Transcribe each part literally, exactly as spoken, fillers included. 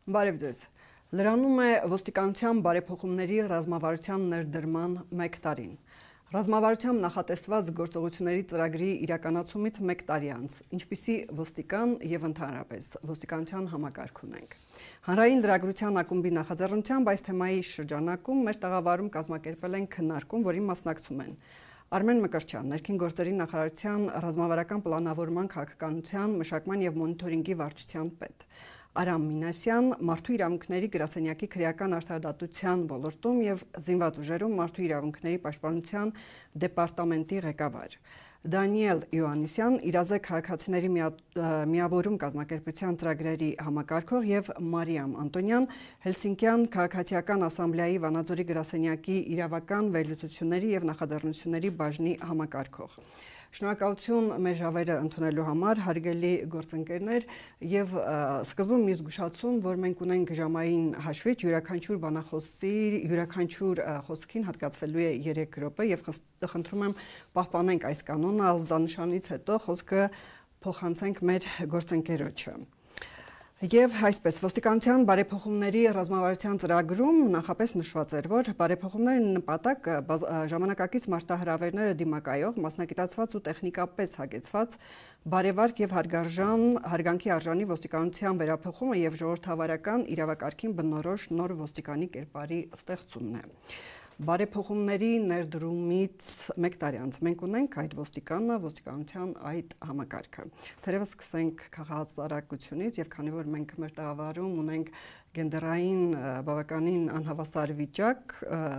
Բարև ձեզ։ Լրանում է ոստիկանության բարեփոխումների ռազմավարության ներդրման մեկ տարին։ Ռազմավարությամբ նախատեսված գործողությունների ծրագրի իրականացումից մեկ տարի անց, ինչպիսի ոստիկան եւ ընդհանրապես ոստիկանության համակարգ ունենք։ Հանրային լրագրության ակումբի նախաձեռնությամբ այս թեմայի շրջանակում մեր տաղավարում կազմակերպել են քննարկում, որին մասնակցում են Արմեն Մկրտչյան, ներքին գործերի նախարարության ռազմավարական պլանավորման քաղաքականության, մշակման եւ մոնիթորինգի վարչության պետ, Արամ Մինասյան, մարդու իրավունքների գրասենյակի քրեական արդարադատության ոլորտում եւ զինված ուժերում մարդու իրավունքների պաշտպանության դեպարտամենտի ղեկավար, Դանիել Իոաննիսյան, իրազեկ քաղաքացիների միավորում կազմակերպության ծրագրերի համակարգող եւ Մարիամ Անտոնյան, Հելսինկյան քաղաքացիական ասամբլեայի Վանաձորի գրասենյակի իրավական վերլուծությունների եւ նախաձեռնությունների բաժնի համակարգող։ Շնորհակալություն մեր հավերը ընդունելու համար, հարգելի գործընկերներ, եւ սկզբում մի զգուշացում, որ մենք ունենք ժամային հաշվիչ յուրաքանչյուր բանախոսի, յուրաքանչյուր խոսքին հատկացվելու է երեք րոպե եւ խնդրում եմ պահպանենք այս կանոնը, ազդանշանից հետո խոսքը փոխանցենք մեր գործընկերոջը։ Եվ այսպես, ոստիկանության բարեփոխումների ռազմավարության ծրագրում նախապես նշված էր, որ բարեփոխումների նպատակ ժամանակակից մարտահրավերները դիմակայող, մասնագիտացված ու տեխնիկապես հագեցված, բարևարկ եւ հարգարժան հարգանքի արժանի ոստիկանության վերափոխումը եւ ժողովրդավարական իրավակարգին բնորոշ նոր ոստիկանի կերպարի ստեղծումն է։ Բարեփոխումների ներդրումից մեկ տարի անց մենք ունենք այդ ոստիկանը, ոստիկանության այդ համակարգը։ Թերևս սկսենք քաղաքացիությունից եւ քանի որ մենք մեր տաղավարում ունենք գենդերային բավականին անհավասար վիճակ,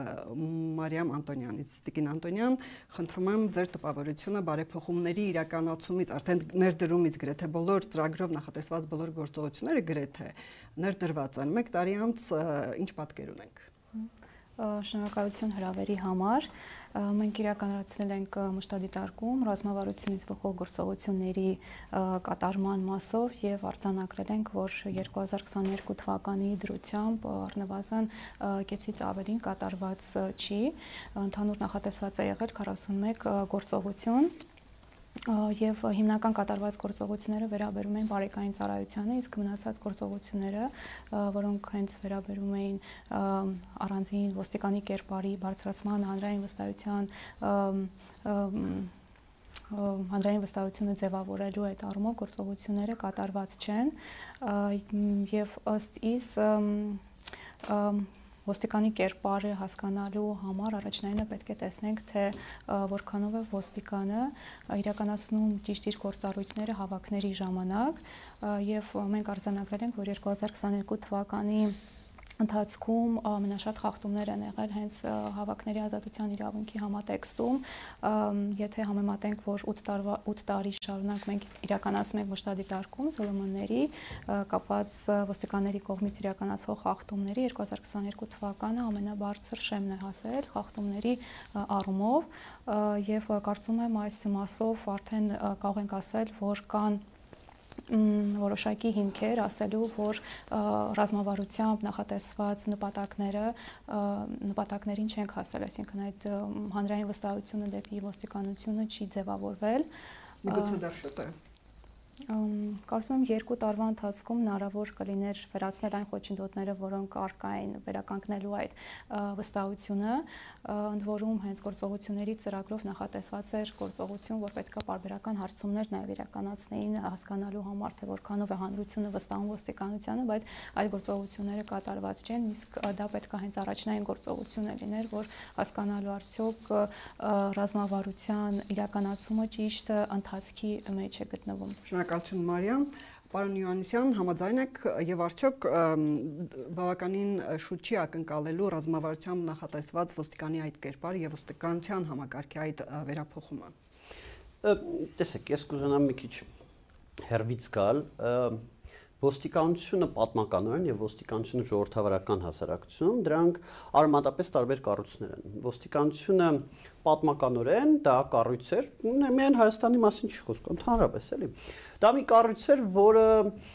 Մարիամ Անտոնյանից, Տիկին Անտոնյան, խնդրում եմ ձեր տպավորությունը բարեփոխումների իրականացումից, արդեն ներդրումից գրեթե բոլոր ծրագրով նախատեսված բոլոր գործողությունները գրեթե ներդրված են։ Մեկ տարի անց ինչ պատկեր ունենք։ Շնորհակալություն հրավերի համար։ Մենք իրականացնել ենք մշտադիտարկում ռազմավարությունից բխող գործողությունների կատարման մասով եւ արձանագրել ենք, որ երկու հազար քսաներկու թվականի դրությամբ առնվազն կեսից ավելին կատարված չի։ Ընդհանուր նախատեսված է եղել քառասունմեկ գործողություն։ Եվ հիմնական կատարված գործողությունները վերաբերում էին բարեկային ծառայությանը, իսկ մնացած գործողությունները, որոնք հենց վերաբերում էին առանձին ոստիկանի կերպարի բարձրացման, հանրային վստահության հանրային վստահությունը ձևավորելու այդ առումով գործողությունները կատարված չեն եւ ըստ իս ոստիկանի կերպարը հասկանալու համար առաջնայինը պետք է տեսնենք, թե որքանով է ոստիկանը իրականացնում ճիշտ իր գործառույթները հավաքների ժամանակ եւ մենք արձանագրել ենք, որ երկու հազար քսաներկու թվականի ընթացքում ամենաշատ խախտումներ են եղել հենց հավաքների ազատության իրավունքի համատեքստում, եթե համեմատենք, որ ութ տարի շարունակ մենք իրականացնում ենք մշտադիտարկում ԶԼՄ-ների կապված ոստիկանների կողմից իրականացվող խախտումների, երկու հազար քսաներկու թվականը ամենաբարձր շեմն է հասել խախտումների առումով եւ կարծում եմ այս մասով արդեն կարող ենք ասել, որ կան որոշակի հիմքեր ասելու, որ ռազմավարությամբ նախատեսված նպատակները նպատակներին չենք հասել, այսինքն այդ հանրային վստահությունը դեպի ոստիկանությունը չի ձևավորվել։ Միգուցե դեռ շուտ է։ Կարծում եմ երկու տարվա ընթացքում հնարավոր կլիներ վերացնել այն խոչընդոտները, որոնք առկա են վերականգնելու այդ վստահությունը, ընդ որում հենց գործողությունների ծրագրով նախատեսված էր գործողություն, որ պետք է պարբերական հարցումներ նաև իրականացնեին հասկանալու համար, թե որքանով է հանրությունը վստահում ոստիկանությանը, բայց այդ գործողությունները կատարված չեն, իսկ դա պետք է հենց առաջնային գործողությունը լիներ, որ հասկանալու արդյոք ռազմավարության իրականացումը ճիշտ ընթացքի մեջ է գտնվում։ Շնորհակալություն Մարիամ, պարոն Իոաննիսյան, համաձայն եք եւ արդյոք բավականին շուտ չի ակնկալելու ռազմավարությամբ նախատեսված ոստիկանի այդ կերպարը եւ ոստիկանության համակարգի այդ վերափոխումը։ Տեսեք, ես կուզենամ մի քիչ հերվից գալ, ոստիկանությունը պատմականորեն եւ ոստիկանությունը ժողովրդավարական հասարակությունում դրանք արմատապես տարբեր կառույցներ են։ Ոստիկանությունը պատմականորեն դա կառույց էր, միայն Հայաստանի մասին չի խոսք, ընդհանրապես էլի։ Դա մի կառույց էր, որը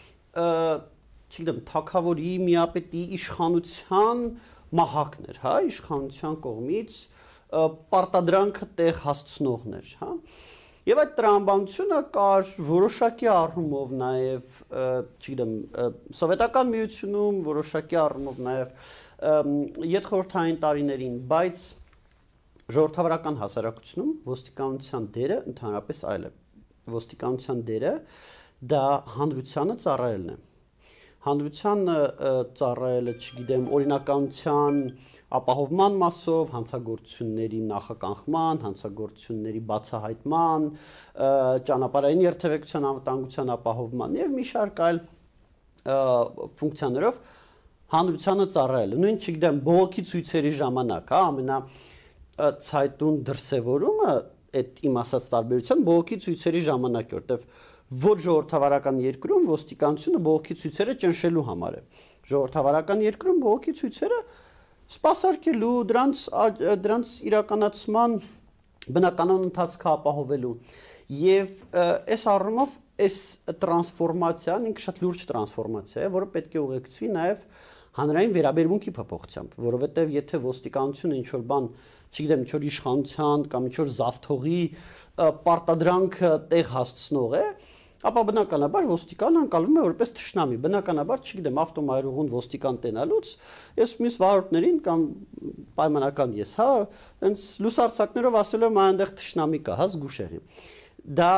չգիտեմ, թագավորի, միապետի իշխանության մահակն էր, հա, իշխանության կողմից պարտադրանքը տեղ հասցնողներ, հա։ Եվ այդ տրամաբանությունը կար որոշակի առումով նաև, չգիտեմ, սովետական միությունում, որոշակի առումով նաև յետխորհրդային տարիներին, բայց ժողովրդավարական հասարակությունում ոստիկանության դերը ընդհանրապես այլ է։ Ոստիկանության դերը դա հանրությանը ծառայելն է։ Հանրությանը ծառայելը, չգիտեմ, օրինականության ապահովման մասով, հանցագործությունների նախականխման, հանցագործությունների բացահայտման, ճանապարհային երթևեկության անվտանգության ապահովման եւ մի շարք այլ ֆունկցիաներով հանրությանը ծառայելը։ Նույն, չգիտեմ, բողոքի ցույցերի ժամանակ, հա, ամենա ցայտուն դրսևորումը այդ իմ ասած տարբերության բողոքի ցույցերի ժամանակ է, որտեվ ոչ ժողովրդավարական երկրում ոստիկանությունը բողոքի ցույցերը ճնշելու համար է։ Ժողովրդավարական երկրում բողոքի ցույցերը սպասարկելու, դրանց դրանց իրականացման բնականon ընթացքը ապահովելու եւ այս առումով այս տրանսֆորմացիան ինքը շատ լուրջ տրանսֆորմացիա է, որը պետք է ուղեկցվի նաեւ հանրային վերաբերմունքի փոփոխությամբ, որովհետեւ եթե ոստիկանությունը ինչ որ բան, չգիտեմ, ինչ որ իշխանության կամ ինչ որ զավթողի պարտադրանքը տեղ հասցնող է, ապա բնականաբար ոստիկանը անցալվում է որպես թշնամի։ Բնականաբար, չգիտեմ, ավտոմայրուղուն ոստիկան տենալուց, ես մյուս վարորդներին կամ պայմանական ես, հա, հենց լուսարձակներով ասել եմ այնտեղ թշնամի կա, հա, զգուշեղի։ Դա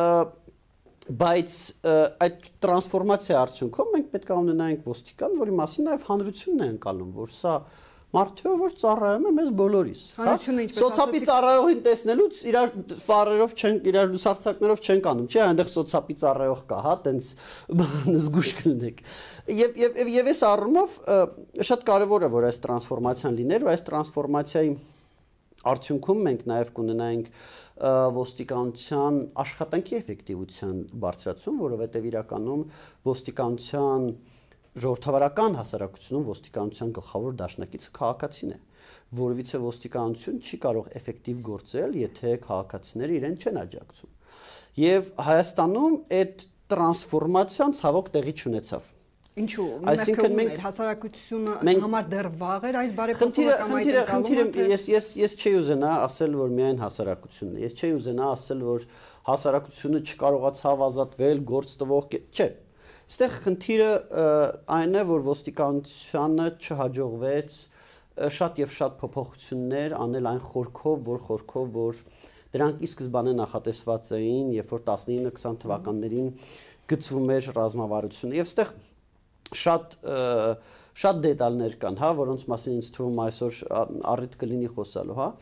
բայց այդ տրանսֆորմացիայի արդյունքում մենք պետք է ունենայինք ոստիկան, որի մասին նաև հանրությունն է անցալում, որ սա մարդը որ ծառայում է մեզ բոլորիս, հա։ Սոցապի ծառայողին տեսնելուց իրար ֆարերով չեն, իրար լուսարձակներով չեն կանում, չէ, այնտեղ սոցապի ծառայող կա, հա, տենց զգուշ կլինեք։ Եվ եւ եւ այս առումով շատ կարեւոր է որ այս տրանսֆորմացիան լիներ, ու այս տրանսֆորմացիայի արդյունքում մենք նաև կունենայինք ոստիկանության աշխատանքի էֆեկտիվության բարձրացում, որովհետև իրականում ոստիկանության ժողովրդավարական հասարակությունում ոստիկանության գլխավոր դաշնակիցը քաղաքացին է, որովհետև ոստիկանություն չի կարող էֆեկտիվ գործել, եթե քաղաքացիները իրեն չեն աջակցում։ Եվ Հայաստանում այդ տրանսֆորմացիան ցավոք տեղի չունեցավ։ Ինչու՞, մենք հասարակությունը համար դեռ վաղ էր այս բարեփոխական այդակալումը։ Ես ես ես չի ուզենա ասել, որ միայն հասարակությունն է։ Ես չի ուզենա ասել, որ հասարակությունը չկարողացավ ազատվել գործ տվող, չէ։ Այստեղ խնդիրը այն է, որ ոստիկանությանը չհաջողվեց շատ եւ շատ փոփոխություններ անել այն խորքով, որ խորքով, որ դրանք ի սկզբանե նախատեսված էին, երբ որ տասնինը քսան թվականներին գծվում էր ռազմավարությունը։ Եվ այստեղ շատ շատ դետալներ կան, հա, որոնց մասին ինձ թվում այսօր առիթ կլինի խոսալու, հա,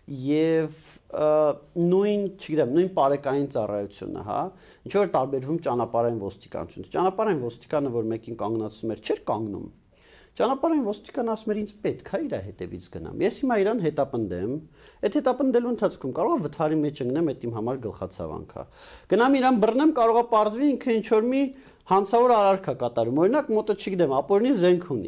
եւ նույն, չգիտեմ, նույն բարեկային ծառայությունը, հա, ինչ որ տարբերվում ճանապարհային ոստիկանությունից։ Ճանապարհային ոստիկանը, որ մեկին կանգնացում էր, չէր կանգնում։ Ճանապարհային ոստիկանը ասում էր ինձ պետք է իր հետևից գնամ։ Ես հիմա իրան հետապնդեմ, այդ հետապնդելու ընթացքում կարող է վթարի մեջ ընկնեմ, այդ իմ համար գլխացավանք է։ Գնամ իրան բռնեմ, կարող է պարզվի ինքը ինչ որ մի հանցավոր արարք է կատարում։ Օրինակ մոտը, չգիտեմ, ապօրինի զենք ունի։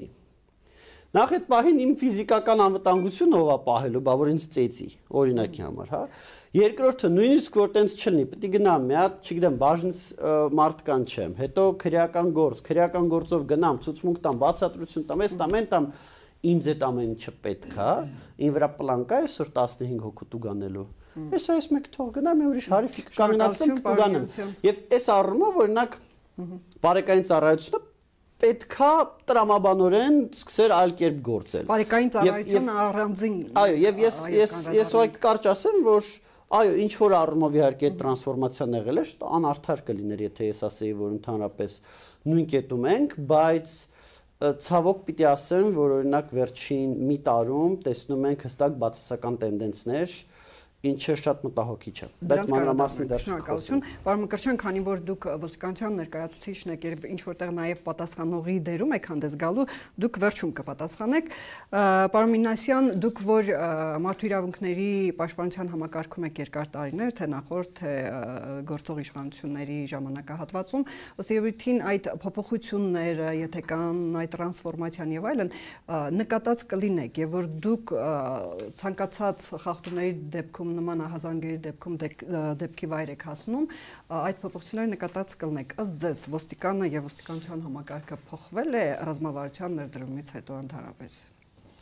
Նախ այդ պահին իմ ֆիզիկական անվտանգությունը ով է պահելու, բա որ ինձ ծեծի, օրինակի համար, հա։ Երկրորդը նույնիսկ որ տենց չլինի, պետք է գնամ, մի հատ, չգիտեմ, բաժնից մարդկան չեմ, հետո քրեական գործ, քրեական գործով գնամ, ցուցմունք տամ, բացատրություն տամ, ես տամ, այն տամ, ինձ այդ ամեն ինչը պետք է, ին վրա պլան կա այսօր տասնհինգ հոգու տուգանելու։ Ես այս մեկ թող գնամ, մի ուրիշ հարի կանգնացեմ, կուգանեմ։ Եվ այս առումով օրինակ բարեկային ծառայությունը պետքա տրամաբանորեն սկսեր այլ կերպ գործել։ Բարեկային ծառայությունը առանձին։ Այո, եւ ես ես ես ուղղակի կարճ ասեմ, որ այո, ինչ որ առումով իհարկե այդ տրանսֆորմացիան եղել է, անարդար կլիներ, եթե ես ասեի, որ ընդհանրապես նույն կետում ենք, բայց ցավոք պիտի ասեմ, որ օրինակ վերջին մի տարում տեսնում ենք հստակ բացասական տենդենսներ, ինչը շատ մտահոգիչ է, բայց մանրամասն դեռ շնորհակալություն։ Պարոն Մկրտչյան, քանի որ դուք ոստիկանության ներկայացուցիչն եք եւ ինչ որտեղ նաեւ պատասխանողի դերում եք հանդես գալու, դուք վերջում կպատասխանեք։ Պարոն Մինասյան, դուք որ մարդու իրավունքների պաշտպանության համակարգում եք երկար տարիներ, թե նախորդ, թե գործող իշխանությունների ժամանակահատվածում, ըստ երևույթին այդ փոփոխությունները, եթե կան, այդ տրանսֆորմացիան եւ այլն, նկատած կլինեք եւ որ դուք ցանկացած խախտումների դեպքում նման ահազանգերի դեպքում դեպքի վայր եք հասնում, այդ փոփոխությունները նկատած կլինեք։ Ըստ ձեզ ոստիկանը եւ ոստիկանության համակարգը փոխվել է ռազմավարության ներդրումից հետո ընդհանրապես։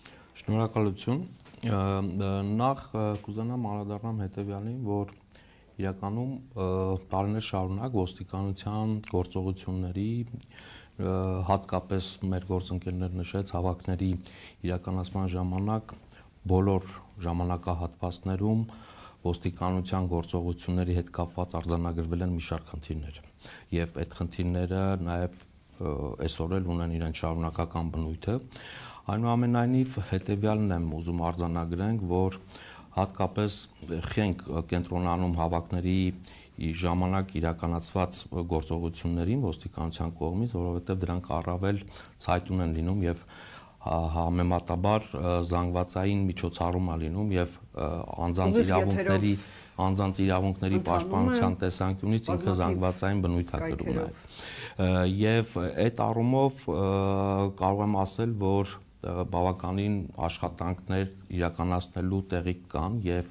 Շնորհակալություն։ Նախ կուզենամ անդրադառնամ հետեւյալին, որ իրականում տարիներ շարունակ ոստիկանության գործողությունների հատկապես մեր գործընկերներ նշեց հավաքների իրականացման ժամանակ բոլոր ժամանակահատվածներում ոստիկանության գործողությունների հետ կապված արձանագրվել են մի շարք խնդիրներ եւ այդ խնդիրները նաեւ այսօր էլ ունեն իրեն շարունակական բնույթը այնուամենայնիվ հետեւյալն եմ ուզում արձանագրենք որ հատկապես խենք կենտրոնանում հավաքների ժամանակ իրականացված գործողություններին ոստիկանության կողմից, որովհետև դրանք առավել ցայտուն են լինում եւ համեմատաբար զանգվածային միջոցառում է լինում եւ անձանց իրավունքների անձանց իրավունքների պաշտպանության տեսանկյունից ինքը զանգվածային բնույթ է կրում նաեւ եւ այդ առումով կարող եմ ասել որ բավականին աշխատանքներ իրականացնելու տեղիք կան եւ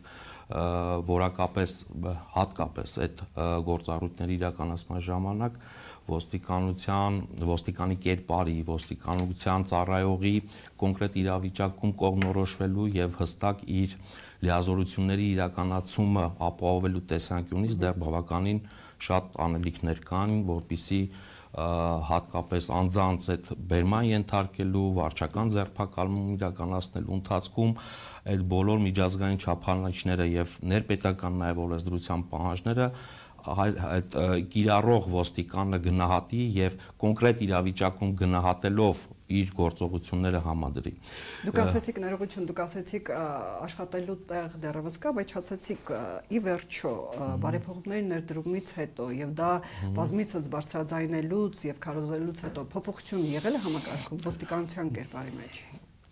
որակապես հատկապես այդ գործառույթների իրականացման ժամանակ ոստիկանության ոստիկանի կերպարի ոստիկանության ծառայողի կոնկրետ իրավիճակում կողմնորոշվելու եւ հստակ իր լիազորությունների իրականացումը ապահովելու տեսանկյունից դեռ բավականին շատ անելիքներ կան որպիսի հատկապես անձանց այդ բերման ենթարկելու վարչական ձերբակալում իրականացնելու ընթացքում այդ բոլոր միջազգային չափանիշները եւ ներպետական նաեւ օրենսդրության պահանջները այդ կիրառող ոստիկանը գնահատի եւ կոնկրետ իրավիճակում գնահատելով իր գործողությունները համադրի։ Դուք ասացիք ներողություն, դուք ասացիք աշխատելու տեղ դեռևս կա, բայց ասացիք ի վերջո բարեփոխումների ներդրումից հետո եւ դա բազմիցս բարձրաձայնելուց եւ քարոզելուց հետո փոփոխություն եղել է համակարգում ոստիկանության կերպարի մեջ։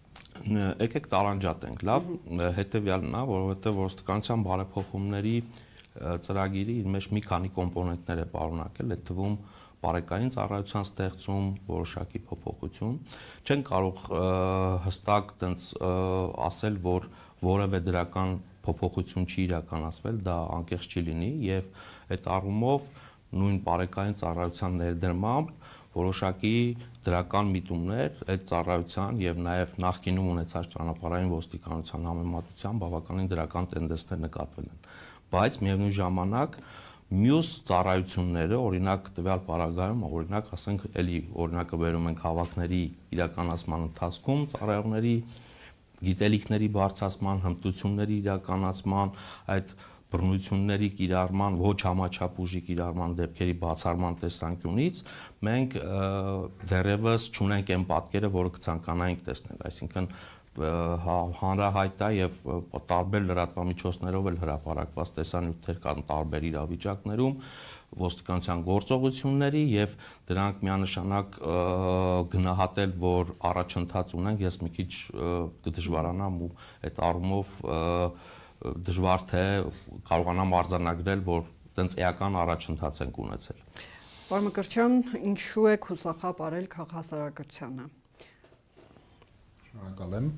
Եկեք տարանջատենք, լավ, հետեւյալն է, որովհետեւ ոստիկանության բարեփոխումների ծրագիրը իր մեջ մի քանի կոմպոնենտներ է պարունակել, այդ թվում բարեկային ծառայության ստեղծում, որոշակի փոփոխություն։ Չեն կարող հստակ տենց ասել, որ որևէ դրական փոփոխություն չի իրականացվել, դա անկեղծ չի լինի եւ այդ առումով նույն բարեկային ծառայության ներդրմամբ որոշակի դրական միտումներ այդ ծառայության եւ նաեւ նախկինում ունեցած ճանապարհային ոստիկանության համեմատությամբ բավականին դրական տենդենսներ նկատվել են։ Բայց միևնույն ժամանակ մյուս ծառայությունները, օրինակ տվյալ պարագայում, օրինակ ասենք էլի օրինակը վերում ենք հավաքների իրականացման ընթացքում ծառայողների գիտելիքների բարձրացման, հմտությունների իրականացման, այդ բռնությունների կիրառման, ոչ համաչափ ուժի կիրառման դեպքերի բացառման տեսանկյունից մենք դեռևս չունենք այն պատկերը, որը կցանկանայինք տեսնել, այսինքն հանրահայտ է եւ տարբեր լրատվամիջոցներով էլ հրապարակված տեսանյութեր կան տարբեր իրավիճակներում ոստիկանության գործողությունների եւ դրանք միանշանակ գնահատել, որ առաջընթաց ունենք, ես մի քիչ կդժվարանամ ու այդ առումով դժվար թե կարողանամ արձանագրել, որ տենց էական առաջընթաց ենք ունեցել։ Պարոն Մկրտչյան, ինչու եք հուսախաբ արել քաղաքասարակությանը։ Շնորհակալ եմ։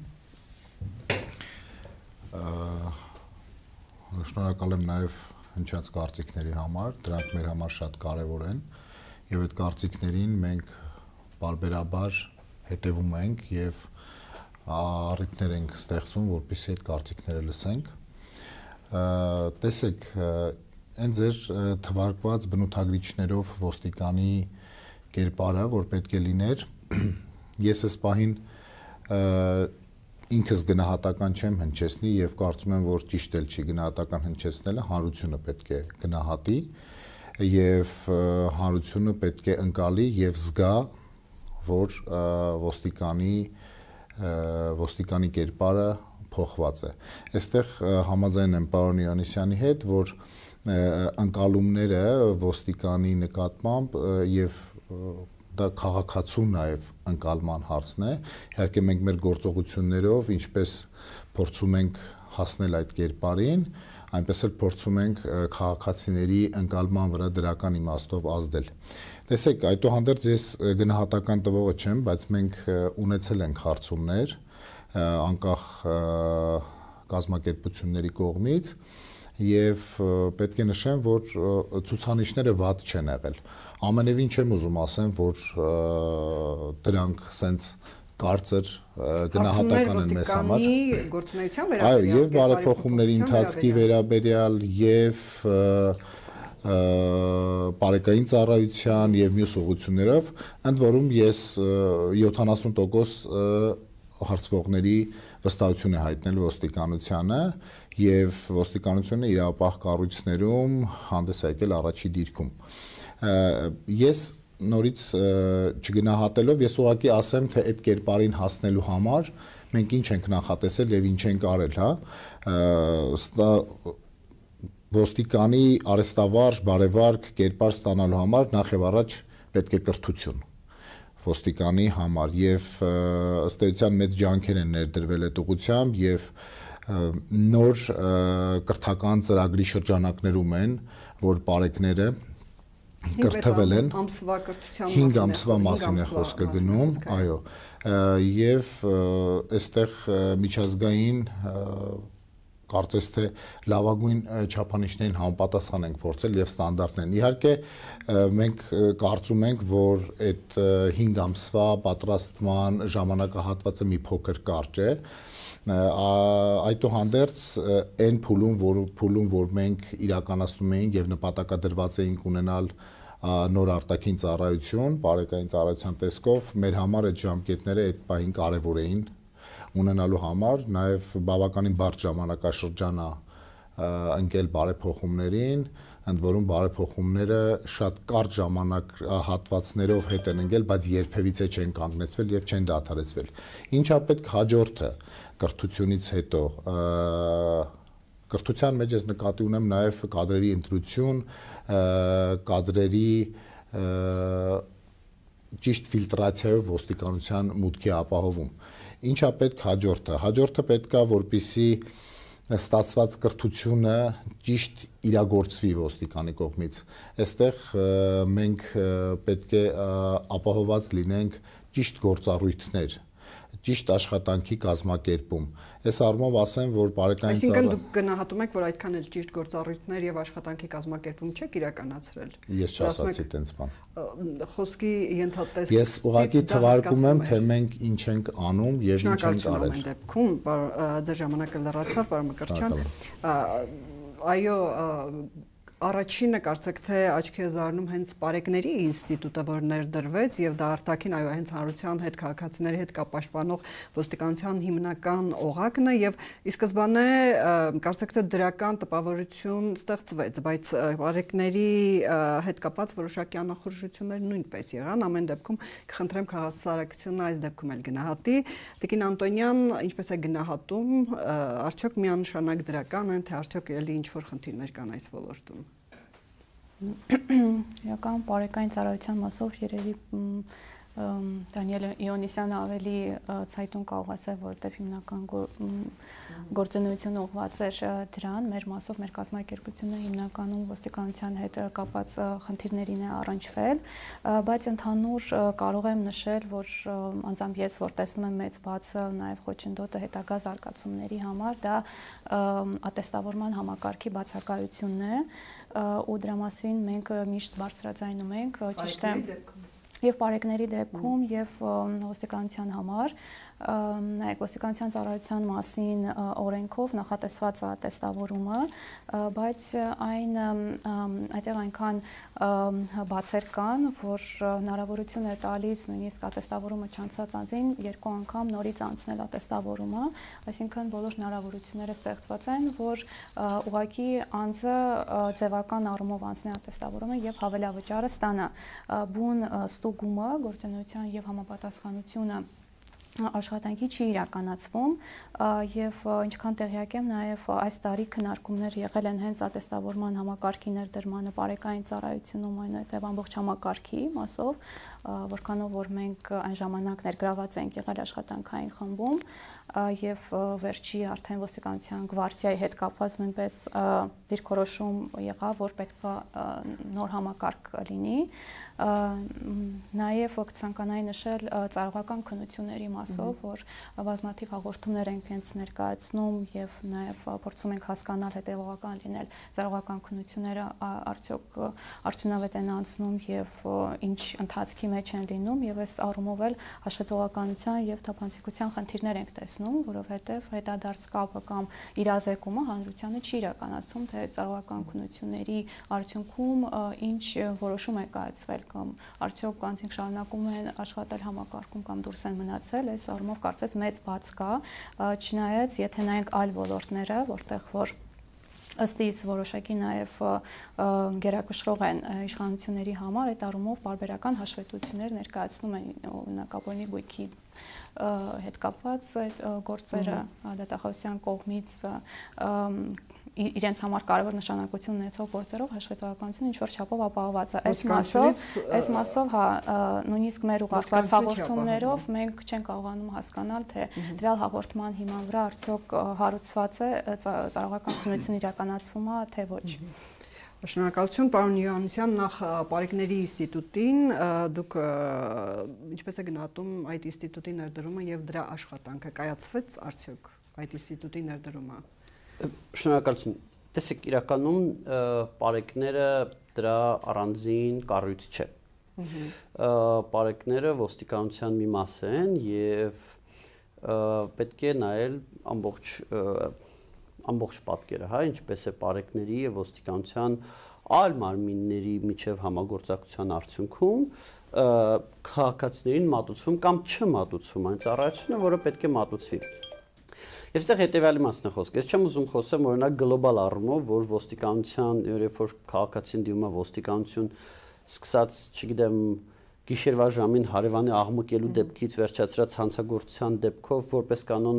Շնորհակալ եմ նաև հնչած կարծիքների համար, դրանք մեր համար շատ կարևոր են եւ այդ կարծիքներին մենք բարբերաբար հետևում ենք եւ առիթներ ենք ստեղծում, որպեսզի այդ կարծիքները լսենք։ Տեսեք, այն ձեր թվարկված բնութագրիչներով ոստիկանի կերպարը, որ պետք է լիներ, ես այս պահին ինքս գնահատական չեմ հնչեցնի եւ կարծում եմ, որ ճիշտ էլ չի գնահատական հնչեցնելը, հանրությունը պետք է գնահատի եւ հանրությունը պետք է ընկալի եւ զգա, որ ոստիկանի ոստիկանի կերպարը փոխված է։ Այստեղ համաձայն եմ պարոն Յովհաննիսյանի հետ, որ ընկալումները ոստիկանի նկատմամբ եւ դա քաղաքացու նաև ընկալման հարցն է։ Իհարկե մենք մեր գործողություններով ինչպես փորձում ենք հասնել այդ կերպարին, այնպես էլ փորձում ենք քաղաքացիների ընկալման վրա դրական իմաստով ազդել։ Տեսեք, այդուհանդերձ ես գնահատական տվողը չեմ, բայց մենք ունեցել ենք հարցումներ անկախ կազմակերպությունների կողմից եւ պետք է նշեմ, որ ցուցանիշները վատ չեն եղել։ Ամենևին չեմ ուզում ասեմ, որ դրանք սենց կարծր գնահատական են մեզ համար։ Գործունեության վերաբերյալ, այո, եւ բարեփոխումների ընթացքի վերաբերյալ եւ բարեկային ծառայության եւ մյուս ուղղություններով, ընդ որում ես յոթանասուն տոկոս հարցվողների վստահություն է հայտնել ոստիկանությանը եւ ոստիկանությունը իրավապահ կառույցներում հանդես եկել առաջի դիրքում։ Ես նորից չգնահատելով ես ուղղակի ասեմ, թե այդ կերպարին հասնելու համար մենք ինչ ենք նախատեսել եւ ինչ ենք արել, հա։ Ոստիկանի արեստավարժ, բարևարք կերպար ստանալու համար նախ եւ առաջ պետք է կրթություն ոստիկանի համար եւ ըստ էության մեծ ջանքեր են ներդրվել այդ ուղղությամբ եւ նոր կրթական ծրագրի շրջանակներում են, որ բարեկները կրթվել են ամսվա կրթության հինգ ամսվա մասին է խոսքը գնում, այո, եւ այստեղ միջազգային կարծես թե լավագույն չափանիշներին համապատասխան ենք փորձել եւ ստանդարտներն։ Իհարկե մենք կարծում ենք, որ այդ հինգ ամսվա պատրաստման ժամանակահատվածը մի փոքր կարճ է։ Այդուհանդերձ այն փուլում, որ փուլում, որ մենք իրականացնում էինք եւ նպատակադրված էինք ունենալ նոր արտաքին ծառայություն, բարեկային ծառայության տեսքով, մեր համար այդ ժամկետները այդ պահին կարեւոր էին ունենալու համար, նաև բավականին բարդ ժամանակաշրջան է ընկել բարեփոխումներին, ընդ որում բարեփոխումները շատ կարճ ժամանակ հատվածներով հետ են ընկել, բայց երբևիցե չեն կանգնեցվել եւ չեն դադարեցվել։ Ինչա պետք հաջորդը կրթությունից հետո կրթության մեջ ես նկատի ունեմ նաև կադրերի ընտրություն, կադրերի ճիշտ ֆիլտրացիայով ոստիկանության մուտքի ապահովում։ Ինչա պետք հաջորդը։ Հաջորդը պետք է, որպեսզի ստացված կրթությունը ճիշտ իրագործվի ոստիկանի կողմից։ Այստեղ մենք պետք է ապահոված լինենք ճիշտ գործառույթներ, ճիշտ աշխատանքի կազմակերպում։ Այս առումով ասեմ, որ բարեկային ծառայ։ Այսինքն դուք գնահատում եք, որ այդքան էլ ճիշտ գործառույթներ եւ աշխատանքի կազմակերպում չեք իրականացրել։ Ես չասացի տենց բան։ Խոսքի ենթատեսք։ Ես ուղղակի թվարկում եմ, թե մենք ինչ ենք անում եւ ինչ ենք արել։ Այդ դեպքում ձեր ժամանակը լրացավ, պարոն Մկրտչյան։ Այո, առաջինը կարծեք թե աչքի է զարնում հենց Պարեկների ինստիտուտը, որ ներդրվեց եւ դա արտաքին այո հենց հանրության հետ քաղաքացիների հետ կապաշտպանող ոստիկանության հիմնական օղակն է եւ ի սկզբանե կարծեք թե դրական տպավորություն ստեղծվեց, բայց Պարեկների հետ կապված որոշակի անախորժություններ նույնպես եղան, ամեն դեպքում կխնդրեմ քաղաքացիությունը այս դեպքում էլ գնահատի։ Տիկին Անտոնյան, ինչպես է գնահատում, արդյոք միանշանակ դրական են, թե արդյոք ելի ինչ-որ խնդիրներ կան այս ոլորտում։ Իրական բարեկային ծառայության մասով երևի Դանիել Իոնիսյանը ավելի ցայտուն կարող ասել, որտեղ հիմնական գործունեությունը ուղղված էր դրան, մեր մասով մեր կազմակերպությունը հիմնականում ոստիկանության հետ կապված խնդիրներին է առնչվել, բայց ընդհանուր կարող եմ նշել, որ անձամբ ես որ տեսնում եմ մեծ բացը նաև խոչընդոտը հետագա զարգացումների համար, դա ատեստավորման համակարգի բացակայությունն է, ու դրա մասին մենք միշտ բարձրաձայնում ենք, ճիշտ է, եւ Պարեկների դեպքում եւ ոստիկանության համար նայեք ոստիկանության ծառայության մասին օրենքով նախատեսված է ատեստավորումը, բայց այն այդտեղ այնքան բացեր կան, որ հնարավորություն է տալիս նույնիսկ ատեստավորումը չանցած անձին երկու անգամ նորից անցնել ատեստավորումը, այսինքն բոլոր հնարավորությունները ստեղծված են, որ ուղղակի անձը ձևական առումով անցնի ատեստավորումը եւ հավելավճարը ստանա։ Բուն ստուգումը, գործունեության եւ համապատասխանությունը աշխատանքի չի իրականացվում եւ ինչքան տեղյակ եմ նաեւ այս տարի քննարկումներ եղել են հենց ատեստավորման համակարգի ներդրմանը բարեկային ծառայությունում, այնուհետեւ ամբողջ համակարգի մասով, որքանով որ մենք այն ժամանակ ներգրաված ենք եղել աշխատանքային խմբում եւ վերջի արդեն ոստիկանության գվարդիայի հետ կապված նույնպես դիրքորոշում եղավ, որ պետք է նոր համակարգ լինի, նաեւ կցանկանայի նշել ծառայական քննությունների մասով, որ բազմաթիվ հաղորդումներ ենք հենց ներկայացնում եւ նաեւ փորձում ենք հասկանալ հետեւողական լինել ծառայական քննությունները արդյոք արդյունավետ են անցնում եւ ինչ ընթացքի մեջ են լինում եւ այս առումով էլ հաշվետվականության եւ թափանցիկության խնդիրներ ենք տեսնում, որովհետեւ հետադարձ կապը կամ իրազեկումը հանրությանը չի իրականացում, թե ծառայական քննությունների արդյունքում ինչ որոշում է կայացվել կամ արդյոք կանցիկ շարունակում են աշխատել համակարգում կամ դուրս են մնացել, այս առումով կարծես մեծ բաց կա, չնայած եթե նայենք այլ ոլորտները, որտեղ որ ըստ իս որոշակի նաև գերակշռող են իշխանությունների համար, այդ առումով պարբերական հաշվետվություններ ներկայացնում են օրինակավորնի գույքի հետ կապված այդ գործերը դատախազության կողմից իրենց համար կարևոր նշանակություն ունեցող գործերով հաշվետվականությունը ինչ որ չափով ապահովված է։ Այս մասով, այս մասով, հա, նույնիսկ մեր ուղարկած հաղորդումներով մենք չենք կարողանում հասկանալ, թե տվյալ հաղորդման հիման վրա արդյոք հարուցված է ծառայական քննություն իրականացումը, թե ոչ։ Շնորհակալություն, պարոն Յուհաննիսյան, նախ Պարեկների ինստիտուտին, դուք ինչպես է գնահատում այդ ինստիտուտի ներդրումը եւ դրա աշխատանքը, կայացվեց արդյոք այդ ինստիտուտի ներդրումը։ Շնորհակալություն։ Տեսեք, իրականում պարեկները դրա առանձին կառույց չէ։ Պարեկները ոստիկանության մի մաս են եւ պետք է նայել ամբողջ ամբողջ պատկերը, հա, ինչպես է պարեկների եւ ոստիկանության այլ մարմինների միջև համագործակցության արդյունքում քաղաքացիներին մատուցվում կամ չմատուցվում այն ծառայությունը, որը պետք է մատուցվի։ Եվ այստեղ հետևյալի մասն է խոսքը։ Ես չեմ ուզում խոսեմ օրինակ գլոբալ առումով, որ ոստիկանության, երբ որ քաղաքացին դիմում է ոստիկանություն, սկսած, չգիտեմ, գիշերվա ժամին հարևանի աղմկելու դեպքից վերջացրած հանցագործության դեպքով, որպես կանոն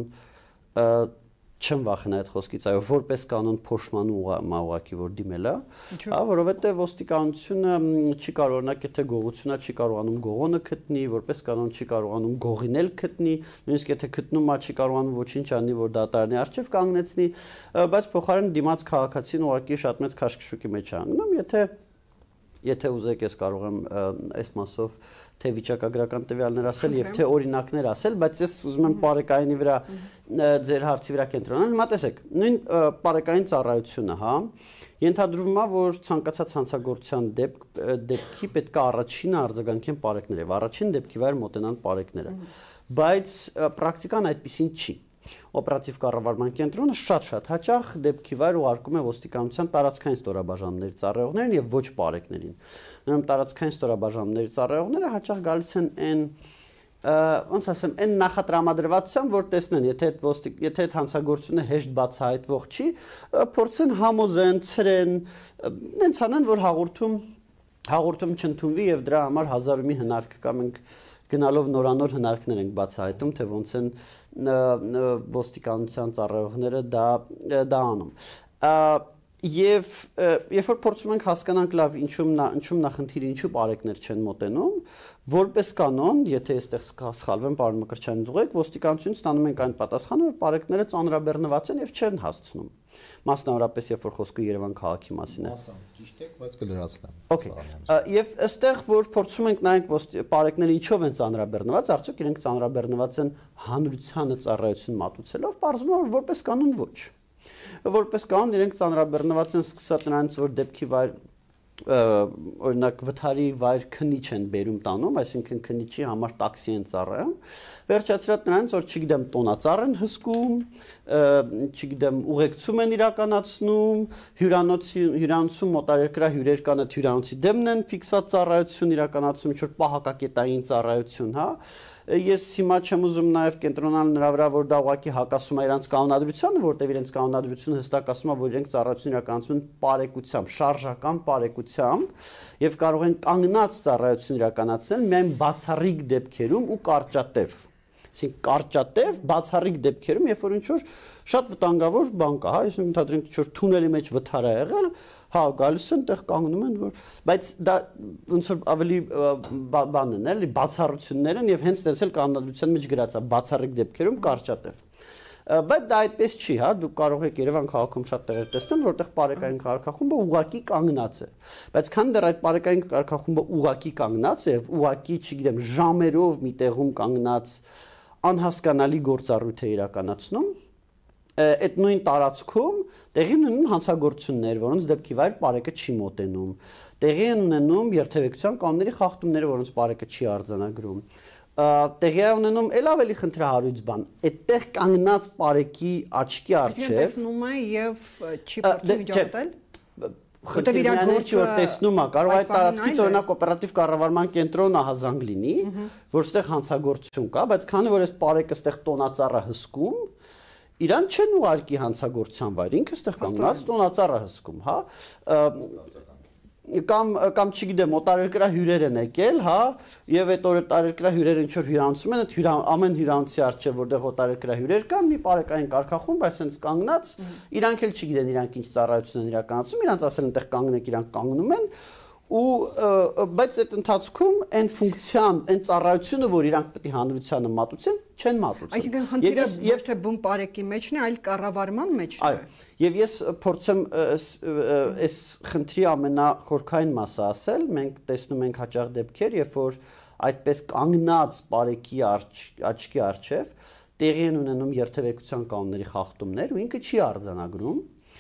չեմ վախենա այդ խոսքից, այո, որպես կանոն փոշմանում ուղղակի որ դիմել է, հա, որովհետև ոստիկանությունը չի կարող, օրինակ, եթե գողությունա չի կարողանում գողոնը գտնի, որպես կանոն չի կարողանում գողինել գտնի, նույնիսկ եթե գտնում է չի կարողանում ոչինչ անի, որ դատարանի առջև կանգնեցնի, բայց փոխարեն դիմաց քաղաքացին ուղղակի շատ մեծ քաշքշուկի մեջ է անգնում, եթե եթե ուզեք ես կարող եմ այս մասով թե վիճակագրական տվյալներ ասել եւ թե օրինակներ ասել, բայց ես ուզում եմ պարեկայինի վրա ձեր հարցի վրա կենտրոնանալ։ Հիմա տեսեք, նույն պարեկային ծառայությունը, հա, ենթադրվում է, որ ցանկացած հանցագործության դեպք դեպքի պետք է առաջինը արձագանքեն պարեկները, եւ առաջին դեպքի վայր մոտենան պարեկները։ Բայց պրակտիկան այդպեսին չի։ Օպերատիվ կառավարման կենտրոնը շատ-շատ հաճախ դեպքի վայր ուղարկում է ոստիկանության տարածքային ստորաբաժանումների ծառայողներին եւ ոչ պարեկներին։ Նրանք տարածքային ստորաբաժանումների ծառայողները հաճախ գալիս են այն ոնց ասեմ, այն նախատրամադրվածությամբ, որ տեսնեն, եթե այդ ոստիկ, եթե այդ հանցագործությունը հեշտ բացահայտվող չի, փորձեն համոզեն, ցրեն, այնց անեն, որ հաղորդում հաղորդում չընդունվի եւ դրա համար հազար ու մի հնարք կա, մենք գնալով նորանոր հնարքներ ենք բացահայտում, թե ոնց են ոստիկանության ծառայողները դա դա անում։ Եվ երբ որ փորձում ենք հասկանանք լավ ինչում ինչում նախնդիրը, ինչու պարեկներ չեն մոտենում, որպես կանոն, եթե այստեղ սխալվեմ, պարոն Մկրտչյանին զուգեք, ոստիկանությունից ստանում ենք այն պատասխանը, որ պարեկները ծանրաբեռնված են եւ չեն հասցնում։ Մասնավորապես երբ որ խոսքը Երևան քաղաքի մասին է։ Ճիշտ է, բայց կլրացնեմ։ Okay։ Եվ այստեղ որ փորձում ենք նայենք պարեկները ինչով են ծանրաբեռնված, արդյոք իրենք ծանրաբեռնված են հանրությանը ծառայություն մատուցելով, պարզվում է, որ որպես կանոն ոչ։ Որպես կանոն իրենք ծանրաբեռնված են սկսած նրանից, որ դեպքի վայր օրինակ վթարի վայր քնիչ են բերում տանում, այսինքն քնիչի համար տաքսի են ծառայում, վերջացրած նրանից, որ չգիտեմ տոնածառ են հսկում, չգիտեմ ուղեկցում են իրականացնում, հյուրանոցի հյուրանոցում մոտարերկրյա հյուրեր կան, այդ հյուրանոցի դեմն են ֆիքսված ծառայություն իրականացում, ինչ-որ պահակակետային ծառայություն, հա։ Ես հիմա չեմ ուզում նաև կենտրոնալ նրա վրա, որ դա ուղղակի հակասում է իրանց կանոնադրությանը, որտեղ իրենց կանոնադրությունը հստակ ասում է, որ իրենք ծառայություն իրականացում են պարեկությամբ, շարժական պարեկությամբ եւ կարող են կանգնած ծառայություն իրականացնել միայն բացառիկ դեպքերում ու կարճատև։ Այսինքն կարճատև, բացառիկ դեպքերում, երբ որ ինչ-որ շատ վտանգավոր բան կա, հա, այսինքն ընդհանրենք ինչ-որ թունելի մեջ վթար է եղել, հա, գալիս են, տեղ կանգնում են, որ բայց դա ոնց որ ավելի բան են, էլի, բացառություններ են եւ հենց տեսել կանոնադրության մեջ գրած է բացառիկ դեպքերում կարճատև։ Բայց դա այդպես չի, հա, դուք կարող եք Երևան քաղաքում շատ տեղեր տեսնել, որտեղ պարեկային կարգախումբը ուղակի կանգնած է։ Բայց քան դեռ այդ պարեկային կարգախումբը ուղակի կանգնած է, ուղակի, չգիտեմ, ժամերով մի տեղում կանգնած անհասկանալի գործառույթ է իրականացնում, այդ նույն տարածքում տեղի ունենում հանցագործություններ, որոնց դեպքի վայր բարեկը չի մոտենում։ Տեղի են ունենում երթևեկության կանոնների խախտումները, որոնց բարեկը չի արձանագրում։ Տեղի է ունենում էլ ավելի խնդրահարույց բան, այդտեղ կանգնած բարեկի աչքի առջև տեսնում է եւ չի փորձում միջամտել։ Խնդիրները չի որ տեսնում է, կարող այդ տարածքից օրինակ օպերատիվ կառավարման կենտրոնը հազանգ լինի, որ այդտեղ հանցագործություն կա, բայց քանի որ այս բարեկը այդտեղ տոնածառը հսկում, իրան չեն ուղարկի հանցագործության վայր, ինքը այդտեղ կանգնած տոնածառը հսկում, հա։ Կամ կամ չգիտեմ, օտարերկրյա հյուրեր են եկել, հա, եւ այդ օտարերկրյա հյուրերը ինչ որ հյուրանոցում են, այդ հյուրա ամեն հյուրանոցի առջև որտեղ օտարերկրյա հյուրեր կան, մի բարեկային կարգախումբ, այսպես կանգնած, իրանք էլ չգիտեն իրանք ինչ ծառայություն են իրականացում, իրանք ասել են այնտեղ կանգնեք, իրանք կանգնում են, ու բայց այդ ընթացքում այն ֆունկցիան, այն ծառայությունը, որ իրանք պետք է հանրությանը մատուցեն, չեն մատուցում։ Այսինքն խնդիրը ոչ թե բուն բարեկի մեջն է, այլ կառավարման մեջն է։ Այո։ Եվ ես փորձեմ այս խնդրի ամենախորքային մասը ասել, մենք տեսնում ենք հաճախ դեպքեր, երբ որ այդպես կանգնած բարեկի աչքի առջև տեղի են ունենում երթևեկության կանոնների խախտումներ ու ինքը չի արձանագրում,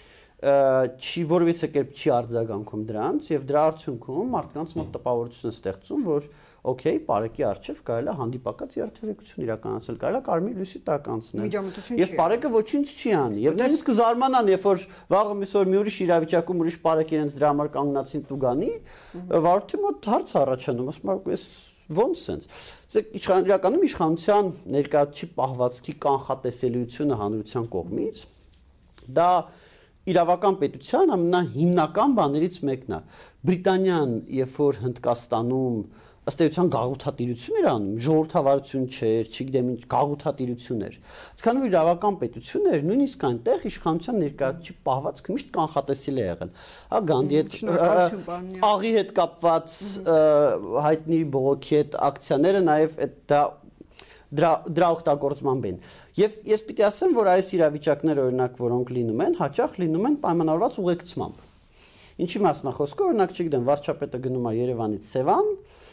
չի որևիցե կերպ չի արձագանքում դրանց եւ դրա արդյունքում մարդկանց մոտ տպավորություն է ստեղծում, որ օքեյ, բարեկի առջև կարելի է հանդիպակաց երթևեկություն իրականացնել, կարելի է կարմիր լույսի տակ անցնել։ Եվ բարեկը ոչինչ չի անի։ Եվ նույնիսկ կզարմանան, երբ որ վաղը մի օր մի ուրիշ իրավիճակում ուրիշ բարեկ իրենց դրա համար կանգնացին տուգանի, վարորդի մոտ հարց առաջանում, ասում է, այս ո՞նց sense։ Իսկ իրականում իշխանության ներկայացուցիչ պահվածքի կանխատեսելիությունը հանրության կողմից դա իրավական պետության ամենահիմնական բաներից մեկն է։ Բրիտանիան, երբ որ Հնդկաստանում ըստ էության գաղութատիրություն էր անում, ժողովրդավարություն չէր, չգիտեմ ինչ գաղութատիրություն էր։ Այսքան որ իրավական պետություն էր, նույնիսկ այնտեղ իշխանության ներկայացուցիչ պահվածքը միշտ կանխատեսելի է եղել։ Հա Գանդի հետ աղի հետ կապված հայտնի բողոքի հետ ակցիաները նաև այդ դա դրա դրա օգտագործման բեն։ Եվ ես պիտի ասեմ, որ այս իրավիճակները օրինակ, որոնք լինում են, հաճախ լինում են պայմանավորված ուղեկցմամբ։ Ինչի մասն է խոսքը, օրինակ, չգիտեմ, վարչապետը գնում է Երևանից Սևան,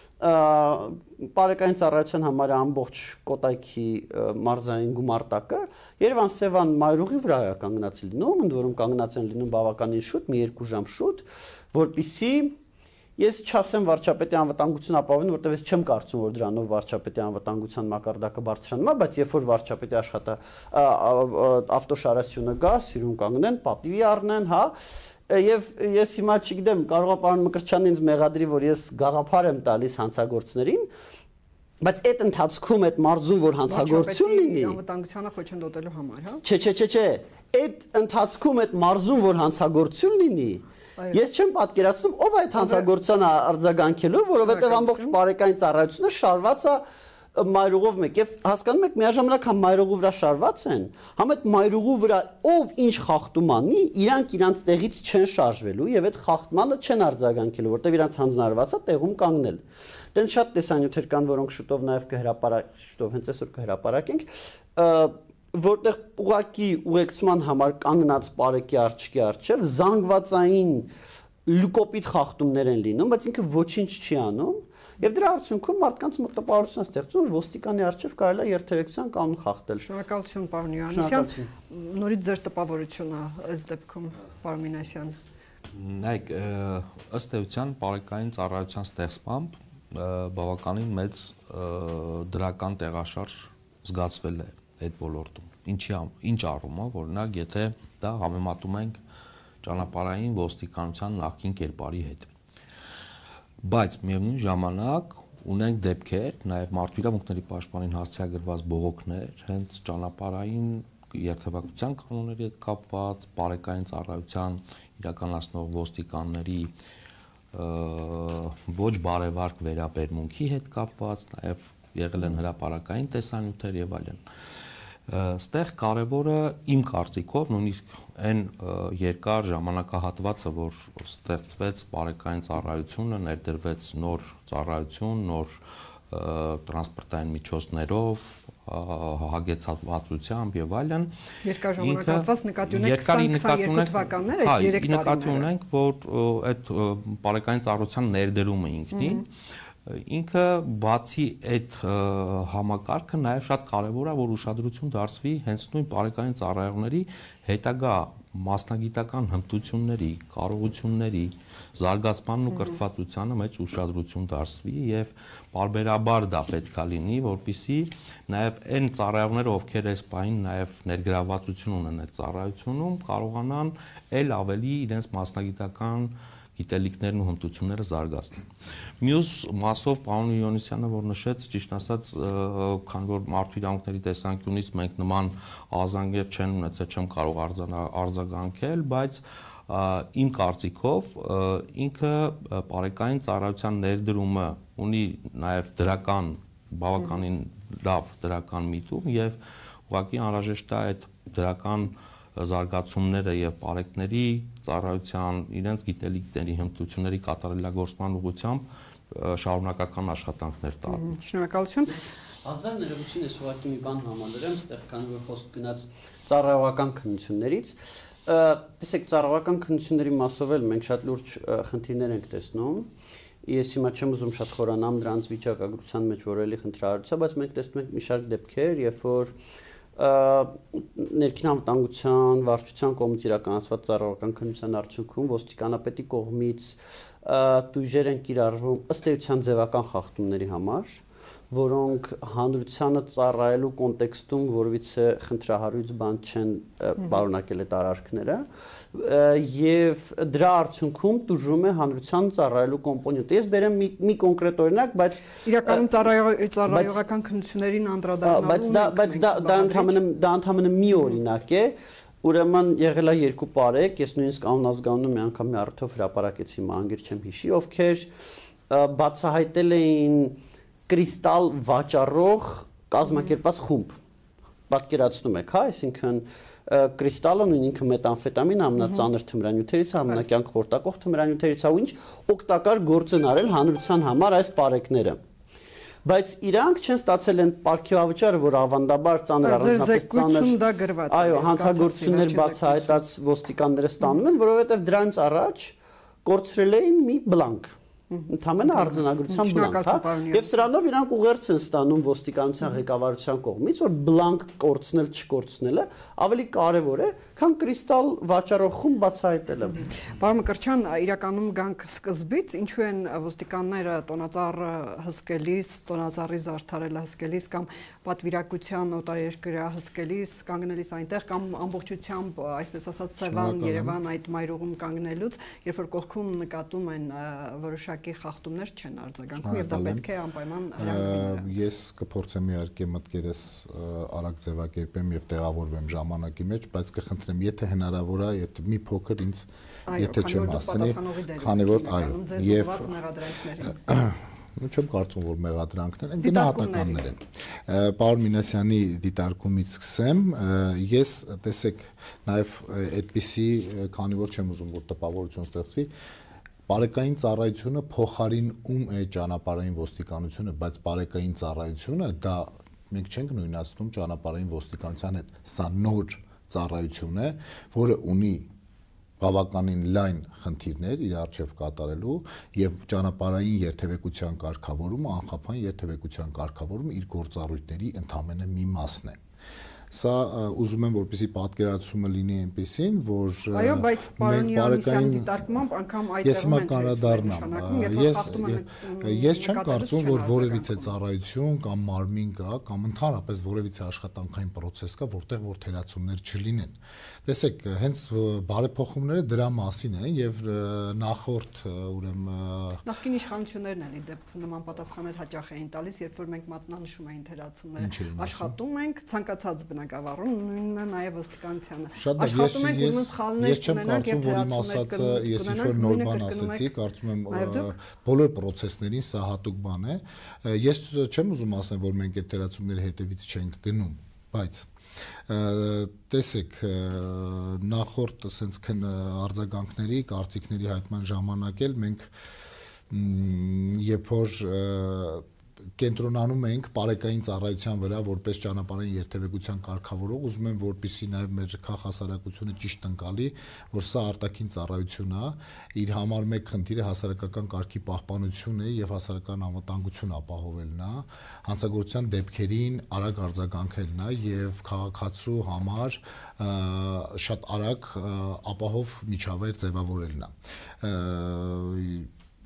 բարեկային ծառայության համար ամբողջ Կոտայքի մարզային գումարտակը Երևան-Սևան մայրուղի վրա է կանգնած լինում, ընդ որում կանգնած են լինում բավականին շուտ, մի երկու ժամ շուտ, որպեսզի ես չասեմ վարչապետի անվտանգություն ապահովեն, որտեղ ես չեմ կարծում, որ դրանով վարչապետի անվտանգության մակարդակը բարձրանում է, բայց երբ որ վարչապետի աշխատա ավտոշարասյունը գա, սիրուն կանգնեն, պատիվի առնեն, հա, եւ ես հիմա չգիտեմ, կարող է պարոն Մկրտչյանն ինձ մեղադրի, որ ես գաղափար եմ տալիս հանցագործներին, բայց այդ ընթացքում այդ մարզում որ հանցագործություն լինի, անվտանգությանը խոչընդոտելու համար, հա։ Չէ, չէ, չէ, չէ, այդ ընթացքում այդ մարզում որ հանցագործություն լինի, ես չեմ պատկերացնում ով այդ հանցագործությանը արձագանքելու, որովհետեւ ամբողջ բարեկային ծառայությունը շարված է մայրուղով մեկ եւ հասկանում եք միաժամանակ համ մայրուղու վրա շարված են, համ այդ մայրուղու վրա ով ինչ խախտում անի, իրանք իրանց տեղից չեն շարժվելու եւ այդ խախտմանը չեն արձագանքելու, որտեւ իրանց հանձնարարված է տեղում կանգնել։ Դեն շատ տեսանյութեր կան, որոնք շուտով նաեւ կհրապարակ, շուտով հենց այսօր կհրապարակենք, որտեղ ուղակի ուղեկցման համար կանգնած բարեկի արջքի առջև զանգվածային լուկոպիտ խախտումներ են լինում, բայց ինքը ոչինչ չի անում։ Եվ դրա արդյունքում մարդկանց մոտ տպավորություն է ստեղծում, որ ոստիկանի առջև կարելի է երթևեկության կանոն խախտել։ Շնորհակալություն, պարոն Յովհաննիսյան։ Նորից ձեր տպավորությունը ըստ դեպքում, պարոն Մինասյան։ Նայեք, ըստ էության բարեկային ծառայության ստեղծմամբ բավականին մեծ դրական տեղաշարժ զգացվել է այդ ոլորտում։ Ինչի ինչ առումով, օրինակ, եթե դա համեմատում ենք ճանապարհային ոստիկանության նախկին կերպարի հետ։ Բայց միևնույն ժամանակ ունենք դեպքեր, նաև մարդու իրավունքների պաշտպանին հասցեագրված բողոքներ, հենց ճանապարհային երթևեկության կանոնների հետ կապված, բարեկային ծառայության իրականացնող ոստիկանների ոչ բարևարկ վերաբերմունքի հետ կապված, նաև եղել են հրապարակային տեսանյութեր եւ այլն։ Ստեղ կարևորը իմ կարծիքով նույնիսկ այն երկար ժամանակահատվածը, որ ստեղծվեց բարեկային ծառայությունը, ներդրվեց նոր ծառայություն, նոր տրանսպորտային միջոցներով, հագեցվածությամբ եւ այլն։ Երկար ժամանակահատված նկատի ունենք քսաներկու թվականները, երեք տարիներ։ Նկատի ունենք, որ այդ բարեկային ծառայության ներդրումը ինքնին ինքը բացի այդ համակարգը նաև շատ կարևոր է, որ ուշադրություն դարձվի հենց նույն բարեկային ծառայողների հետագա մասնագիտական հմտությունների, կարողությունների զարգացմանն ու կրթվածությանը մեջ ուշադրություն դարձվի եւ բարբերաբար դա պետքա լինի, որպեսզի նաեւ այն ծառայողները, ովքեր այս պահին նաեւ ներգրավվածություն ունեն այդ ծառայությունում, կարողանան ել ավելի իրենց մասնագիտական գիտելիքներն ու հմտությունները զարգացնել։ Մյուս մասով պարոն Իոնիսյանը որ նշեց, ճիշտ ասած, քանի որ մարդու իրավունքների տեսանկյունից մենք նման ազանգեր չեն ունեցել, չեմ կարող արձագանքել, բայց իմ կարծիքով ինքը բարեկային ծառայության ներդրումը ունի նաև դրական, բավականին լավ դրական միտում եւ ուղղակի անհրաժեշտ է այդ դրական զարգացումները եւ բարեկների ծառայության իրենց գիտելիքների հմտությունների կատարելագործման ուղղությամբ շարունակական աշխատանքներ տալ։ Շնորհակալություն։ Ազատ ներողություն ես ուղղակի մի բան համալրեմ, այստեղ քանի որ խոսք գնաց ծառայողական քննություններից, տեսեք ծառայողական քննությունների մասով էլ մենք շատ լուրջ խնդիրներ ենք տեսնում։ Ես հիմա չեմ ուզում շատ խորանամ դրանց վիճակագրության մեջ որելի խնդրահարույցը, բայց մենք տեսնում ենք մի շարք դեպքեր, երբ որ ներքին անվտանգության վարչության կողմից իրականացված ծառայողական քննության արդյունքում ոստիկանապետի կողմից տույժեր են կիրառվում ըստ էության ձևական խախտումների համար, որոնք հանրությանը ծառայելու կոնտեքստում որևիցե խնդրահարույց բան չեն պարունակել այդ արարքները եւ դրա արդյունքում տուժում է հանրության ծառայելու կոմպոնենտը։ Ես բերեմ մի, մի կոնկրետ օրինակ, բայց իրականում ծառայողական քննություններին անդրադառնալու բայց դա բայց դա դա ընդհանրապես դա ընդհանրապես մի օրինակ է։ Ուրեմն եղել է երկու բարեկ, ես նույնիսկ անազգանում մի անգամ մի առիթով հրապարակեցի, մանգիր չեմ հիշի, ովքեր բացահայտել էին կրիստալ վաճառող կազմակերպված խումբ։ Պատկերացնում եք, հա, այսինքն կրիստալը նույն ինքը մետամֆետամին ամենածանր թմրանյութերից, ամենակյանք խորտակող թմրանյութերից է, ու ինչ օգտակար գործ են արել հանրության համար այս բարեկները։ Բայց իրանք չեն ստացել այն պարգևավճարը, որ ավանդաբար ծանր առանձնապես ծանր այո, հանցագործություններ բացահայտած ոստիկանները ստանում են, որովհետև դրանց առաջ կորցրել էին մի բլանկ։ Ընդհանրապես արձանագրության բլանկ, հա, եւ սրանով իրանք ուղերձ են ստանում ոստիկանության ղեկավարության կողմից, որ բլանկ կորցնել չկորցնելը ավելի կարեւոր է, քան կրիստալ վաճառող խումբ բացահայտելը։ Պարոն Մկրտչյան, իրականում գանք սկզբից, ինչու են ոստիկանները տոնածառը հսկելիս, տոնածառի զարդարելը հսկելիս կամ պատվիրակության օտարերկրյա հսկելիս կանգնելիս այնտեղ կամ ամբողջությամբ, այսպես ասած, Սևան, Երևան այդ մայրուղում կանգնելուց, երբ որ կողքում նկատում են որոշակի խախտումներ չեն արձագանքում եւ դա պետք է անպայման հրահրվի։ Ես կփորձեմ իհարկե մտքերս արագ ձևակերպեմ եւ տեղավորվեմ ժամանակի մեջ, բայց կխնդրեմ, եթե հնարավոր է, եթե մի փոքր ինձ եթե չեմ ասցնի, քանի որ այո, եւ Ու չեմ կարծում, որ մեղադրանքներ են, գնահատականներ են։ Պարոն Մինասյանի դիտարկումից սկսեմ, ես տեսեք նաև այդպիսի, քանի որ չեմ ուզում, որ տպավորություն ստեղծվի, բարեկային ծառայությունը փոխարինում է ճանապարհային ոստիկանությունը, բայց բարեկային ծառայությունը դա մենք չենք նույնացնում ճանապարհային ոստիկանության հետ, սա նոր ծառայություն է, որը ունի բավականին լայն խնդիրներ իր առջև կատարելու եւ ճանապարհային երթևեկության կարգավորումը, անխափան երթևեկության կարգավորումը իր գործառույթների ընդամենը մի մասն է։ Սա ուզում եմ որպեսզի պատկերացումը լինի այնպեսին, որ այո, բայց պարոն Իոնիսյանի դիտարկմամբ անգամ այդ ես հիմա կանադառնամ, ես ես չեմ կարծում, որ որևիցե ծառայություն կամ մարմին կա կամ ընդհանրապես որևիցե աշխատանքային process կա, որտեղ որ թերացումներ չլինեն։ Տեսեք, հենց բարեփոխումները դրա մասին են եւ նախորդ ուրեմն նախկին իշխանություններն են իդեպ նման պատասխաններ հաճախ էին տալիս, երբ որ մենք մատնանշում էին թերացումները, աշխատում ենք ցանկացած բնակավարում, նույնն է նաեւ ոստիկանությանը։ Աշխատում ենք ուրեմն սխալներ չունենանք եւ որ իմ ասածը ես ինչ որ նոր բան ասեցի, կարծում եմ բոլոր process-ներին սա հատուկ բան է։ Ես չեմ ուզում ասեմ, որ մենք այդ թերացումների հետևից չենք գնում, բայց տեսեք նախորդ ասենց արձագանքների, կարծիքների հայտման ժամանակ էլ մենք երբ որ կենտրոնանում ենք բարեկային ծառայության վրա որպես ճանապարհային երթևեկության կարգավորող, ուզում եմ որպեսզի նաև մեր քաղաքասարակությունը ճիշտ ընկալի, որ սա արտաքին ծառայություն է, իր համար մեկ խնդիրը հասարակական կարգի պահպանությունն է եւ հասարակական անվտանգություն ապահովելն է, հանցագործության դեպքերին արագ արձագանքելն է եւ քաղաքացու համար շատ արագ ապահով միջավայր ձևավորելն է։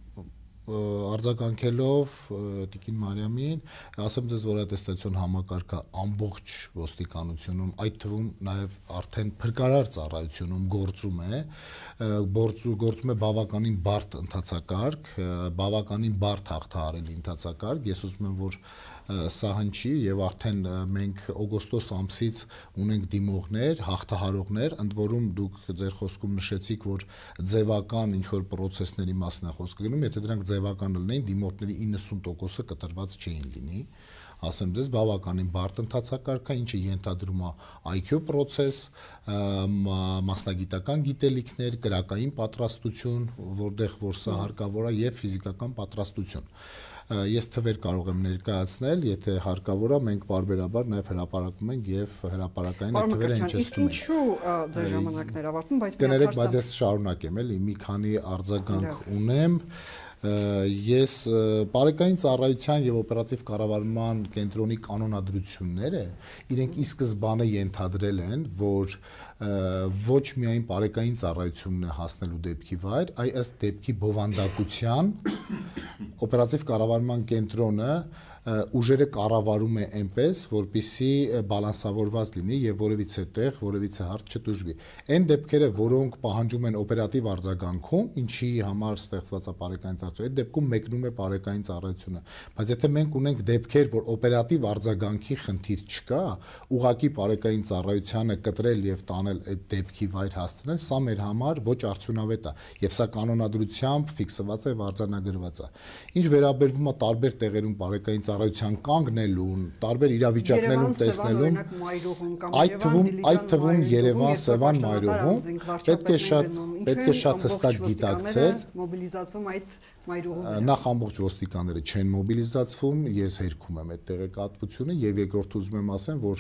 Արձագանքելով Տիկին Մարիամին, ասեմ ձեզ, որ ատեստացիոն համակարգը ամբողջ ոստիկանությունում, այդ թվում նաև արդեն փրկարար ծառայությունում գործում է, գործում է բավականին բարդ ընթացակարգ, բավականին բարդ հաղթահարելի ընթացակարգ, ես ուզում եմ, որ սա հնչի եւ արդեն մենք օգոստոս ամսից ունենք դիմողներ, հաղթահարողներ, ընդ որում դուք ձեր խոսքում նշեցիք, որ ձևական ինչ որ process-ների մասն է խոսքը գնում, եթե դրանք ձևական լինեին, դիմորդների իննսուն տոկոսը կտրված չէին լինի, ասեմ ձեզ, բավականին բարդ ընթացակարգ է, ինչը ենթադրում է I Q process, մասնագիտական գիտելիքներ, կրակային պատրաստություն, որտեղ որ սա հարկավոր է, եւ ֆիզիկական պատրաստություն։ Ես թվեր կարող եմ ներկայացնել, եթե հարկավոր է, մենք բարբերաբար նաև հրապարակում ենք եւ հրապարակային այդ թվերը հնչեցնում ենք։ Իսկ ինչու ձեր ժամանակներ ավարտվում, բայց կներեք, բայց ես շարունակեմ էլի, մի քանի արձագանք ունեմ։ Ես բարեկային ծառայության եւ օպերատիվ կառավարման կենտրոնի կանոնադրությունները իրենք ի սկզբանե ենթադրել են, որ ոչ միայն բարեկային ծառայությունն է հասնելու դեպքի վայր, այլ ըստ դեպքի բովանդակության օպերատիվ կառավարման կենտրոնը ուժերը կառավարում է այնպես, որպեսզի բալանսավորված լինի եւ որևիցե տեղ, որևիցե հարց չտուժվի։ Այն դեպքերը, որոնք պահանջում են օպերատիվ արձագանքում, ինչի համար ստեղծված է բարեկային ծառայություն, այդ դեպքում մեկնում է բարեկային ծառայությունը։ Բայց եթե մենք ունենք դեպքեր, որ օպերատիվ արձագանքի խնդիր չկա, ուղղակի բարեկային ծառայությանը կտրել եւ տանել այդ դեպքի վայր հասցնել, սա մեր համար ոչ արդյունավետ է եւ սա կանոնադրությամբ ֆիքսված է, արձանագրված է։ Ինչ վերաբերվում է տարբեր տեղերում բարեկային ծառայության կանգնելուն, տարբեր իրավիճակներում տեսնելուն, այդ թվում այդ թվում Երևան, Սևան, Մայրուղում պետք է շատ պետք է շատ հստակ գիտակցել, մոբիլիզացվում այդ Մայրուղում։ Նախ ամբողջ ոստիկանները չեն մոբիլիզացվում, ես հերքում եմ այդ տեղեկատվությունը եւ երկրորդ ուզում եմ ասեմ, որ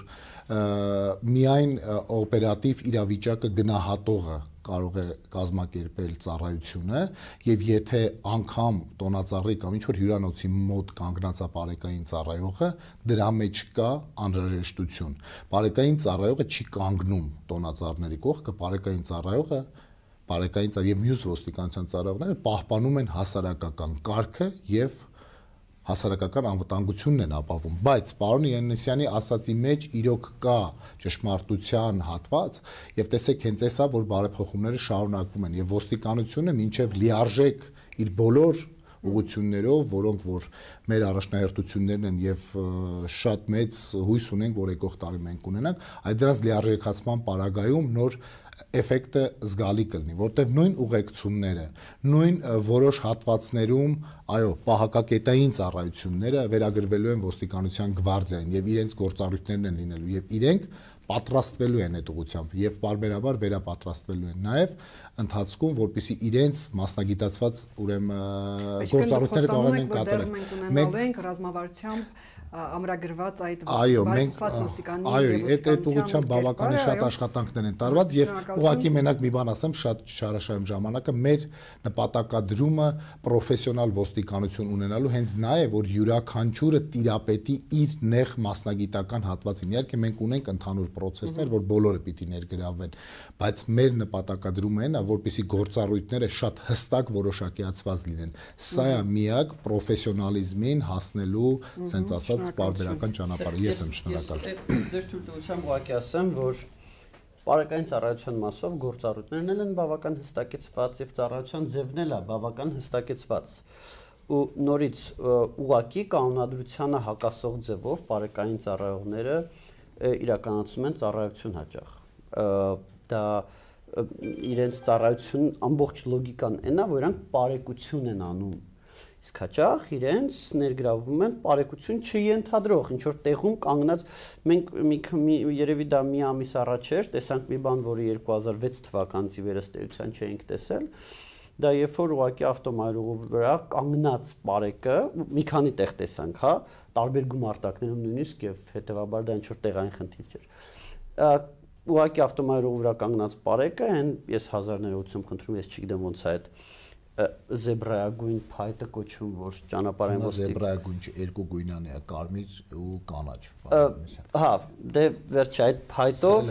միայն օպերատիվ իրավիճակը գնահատողը կարող է կազմակերպել ծառայությունը եւ եթե անգամ տոնածառի կամ ինչ որ հյուրանոցի մոտ կանգնած է բարեկային ծառայողը, դրա մեջ կա անհրաժեշտություն։ Բարեկային ծառայողը չի կանգնում տոնածառների կողքը, բարեկային ծառայողը բարեկային ծառայ եւ մյուս ոստիկանության ծառայողները պահպանում են հասարակական կարգը եւ հասարակական անվտանգությունն են ապահովում, բայց պարոն Յաննիսյանի ասացի մեջ իրոք կա ճշմարտության հատված եւ տեսեք հենց էսա որ բարեփոխումները շարունակվում են եւ ոստիկանությունը մինչեւ լիարժեք իր բոլոր ուղղություններով, որոնք որ մեր առաջնահերթություններն են եւ շատ մեծ հույս ունենք, որ եկող տարի մենք ունենանք, այդ դրանց լիարժեքացման պարագայում նոր էֆեկտը զգալի կլինի, որտեղ նույն ուղեկցությունները, նույն որոշ հատվածներում, այո, պահակակետային ծառայությունները վերագրվելու են ոստիկանության գվարդիային եւ իրենց գործառույթներն են լինելու եւ իրենք պատրաստվելու են այդ ուղղությամբ եւ բարբերաբար վերապատրաստվելու են նաեւ ընթացքում, որպեսզի իրենց մասնագիտացված ուրեմն գործառույթները կարողանան կատարել։ Մենք ունենալու ենք ռազմավարությամբ ամրագրված այդ ոստիկանության այո, այդ այդ ուղղությամբ բավականին շատ աշխատանքներ են տարված եւ ուղղակի մենակ մի բան ասեմ, շատ չարաշահեմ ժամանակը, մեր նպատակադրումը պրոֆեսիոնալ ոստիկանություն ունենալու հենց նա է, որ յուրաքանչյուրը տիրապետի իր նեղ մասնագիտական հատվածին։ Իհարկե մենք ունենք ընդհանուր process-ներ, որ բոլորը պիտի ներգրավվեն, բայց մեր նպատակադրումը այն է, որպեսզի գործառույթները շատ հստակ որոշակիացված լինեն։ Սա է միակ պրոֆեսիոնալիզմին հասնելու, ասենց ասած բարբերական ճանապարհը։ Ես եմ շնորհակալ։ Ձեր թույլտվությամբ ուղղակի ասեմ, որ բարեկային ծառայության մասով գործառույթներն են բավական հստակեցված եւ ծառայության ձևն էլ է բավական հստակեցված։ Ու նորից ուղղակի կանոնադրությանը հակասող ձևով բարեկային ծառայողները իրականացում են ծառայություն հաճախ։ Դա իրենց ծառայություն ամբողջ լոգիկան այնա, որ իրանք բարեկություն են անում։ Իսկ հաճախ իրենց ներգրավվում են բարեկություն չենթադրող, ինչ որ տեղում կանգնած մենք մի երևի դա մի ամիս առաջ էր, տեսանք մի բան, որը երկու հազար վեց թվականից վերստեյության չէինք տեսել, դա երբ որ ուղղակի ավտոմայրուղու վրա կանգնած բարեկը մի քանի տեղ տեսանք, հա, տարբեր գումարտակներում նույնիսկ եւ հետեւաբար դա ինչ որ տեղային խնդիր չէր։ Ուղղակի ավտոմայրուղու վրա կանգնած բարեկը, այն ես հազարներ ութսուն խնդրում, ես չգիտեմ ոնց է այդ զեբրայագույն փայտը կոչվում, որ ճանապարհային ոստիկ զեբրայագույն չէ, երկու գույնան է, կարմիր ու կանաչ։ Հա, դե վերջ այդ փայտով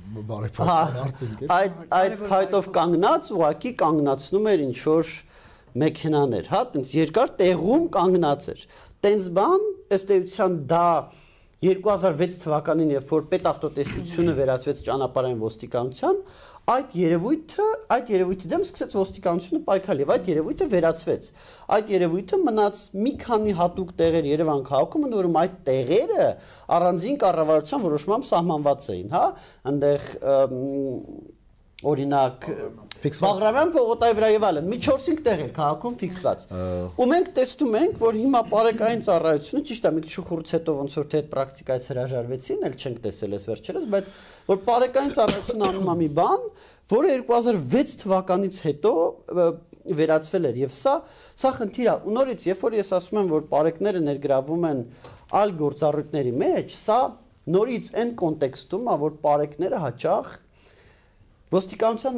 այդ այդ փայտով կանգնած, ուղղակի կանգնացնում էր ինչ որ մեքենաներ, հա, տենց երկար տեղում կանգնած էր։ Տենց բան, ըստ էության դա երկու հազար վեց թվականին, երբ որ պետավտոտեսությունը վերածվեց ճանապարհային ոստիկանության, այդ երևույթը, այդ երևույթի դեմ սկսեց ոստիկանությունը պայքարել եւ այդ երևույթը վերածվեց։ Այդ երևույթը մնաց մի քանի հատուկ տեղեր Երևան քաղաքում, ընդ որում այդ տեղերը առանձին կառավարության որոշմամբ սահմանված էին, հա, այնտեղ օրինակ Բաղրամյան փողոտայի վրա եւ այլն, մի չորս-հինգ տեղեր քաղաքում ֆիքսված։ Ու մենք տեսնում ենք, որ հիմա բարեկային ծառայությունը, ճիշտ է, մի քիչ խորից հետո ոնց որ թե այդ պրակտիկայից հրաժարվեցին, էլ չենք տեսել այս վերջերս, բայց որ բարեկային ծառայությունը անում է մի բան, որը երկու հազար վեց թվականից հետո վերածվել էր եւ սա սա խնդիր է։ Ու նորից, երբ որ ես ասում եմ, որ բարեկները ներգրավում են այլ գործառույթների մեջ, սա նորից այն կոնտեքստում է, որ բարեկները հաճախ ոստիկանության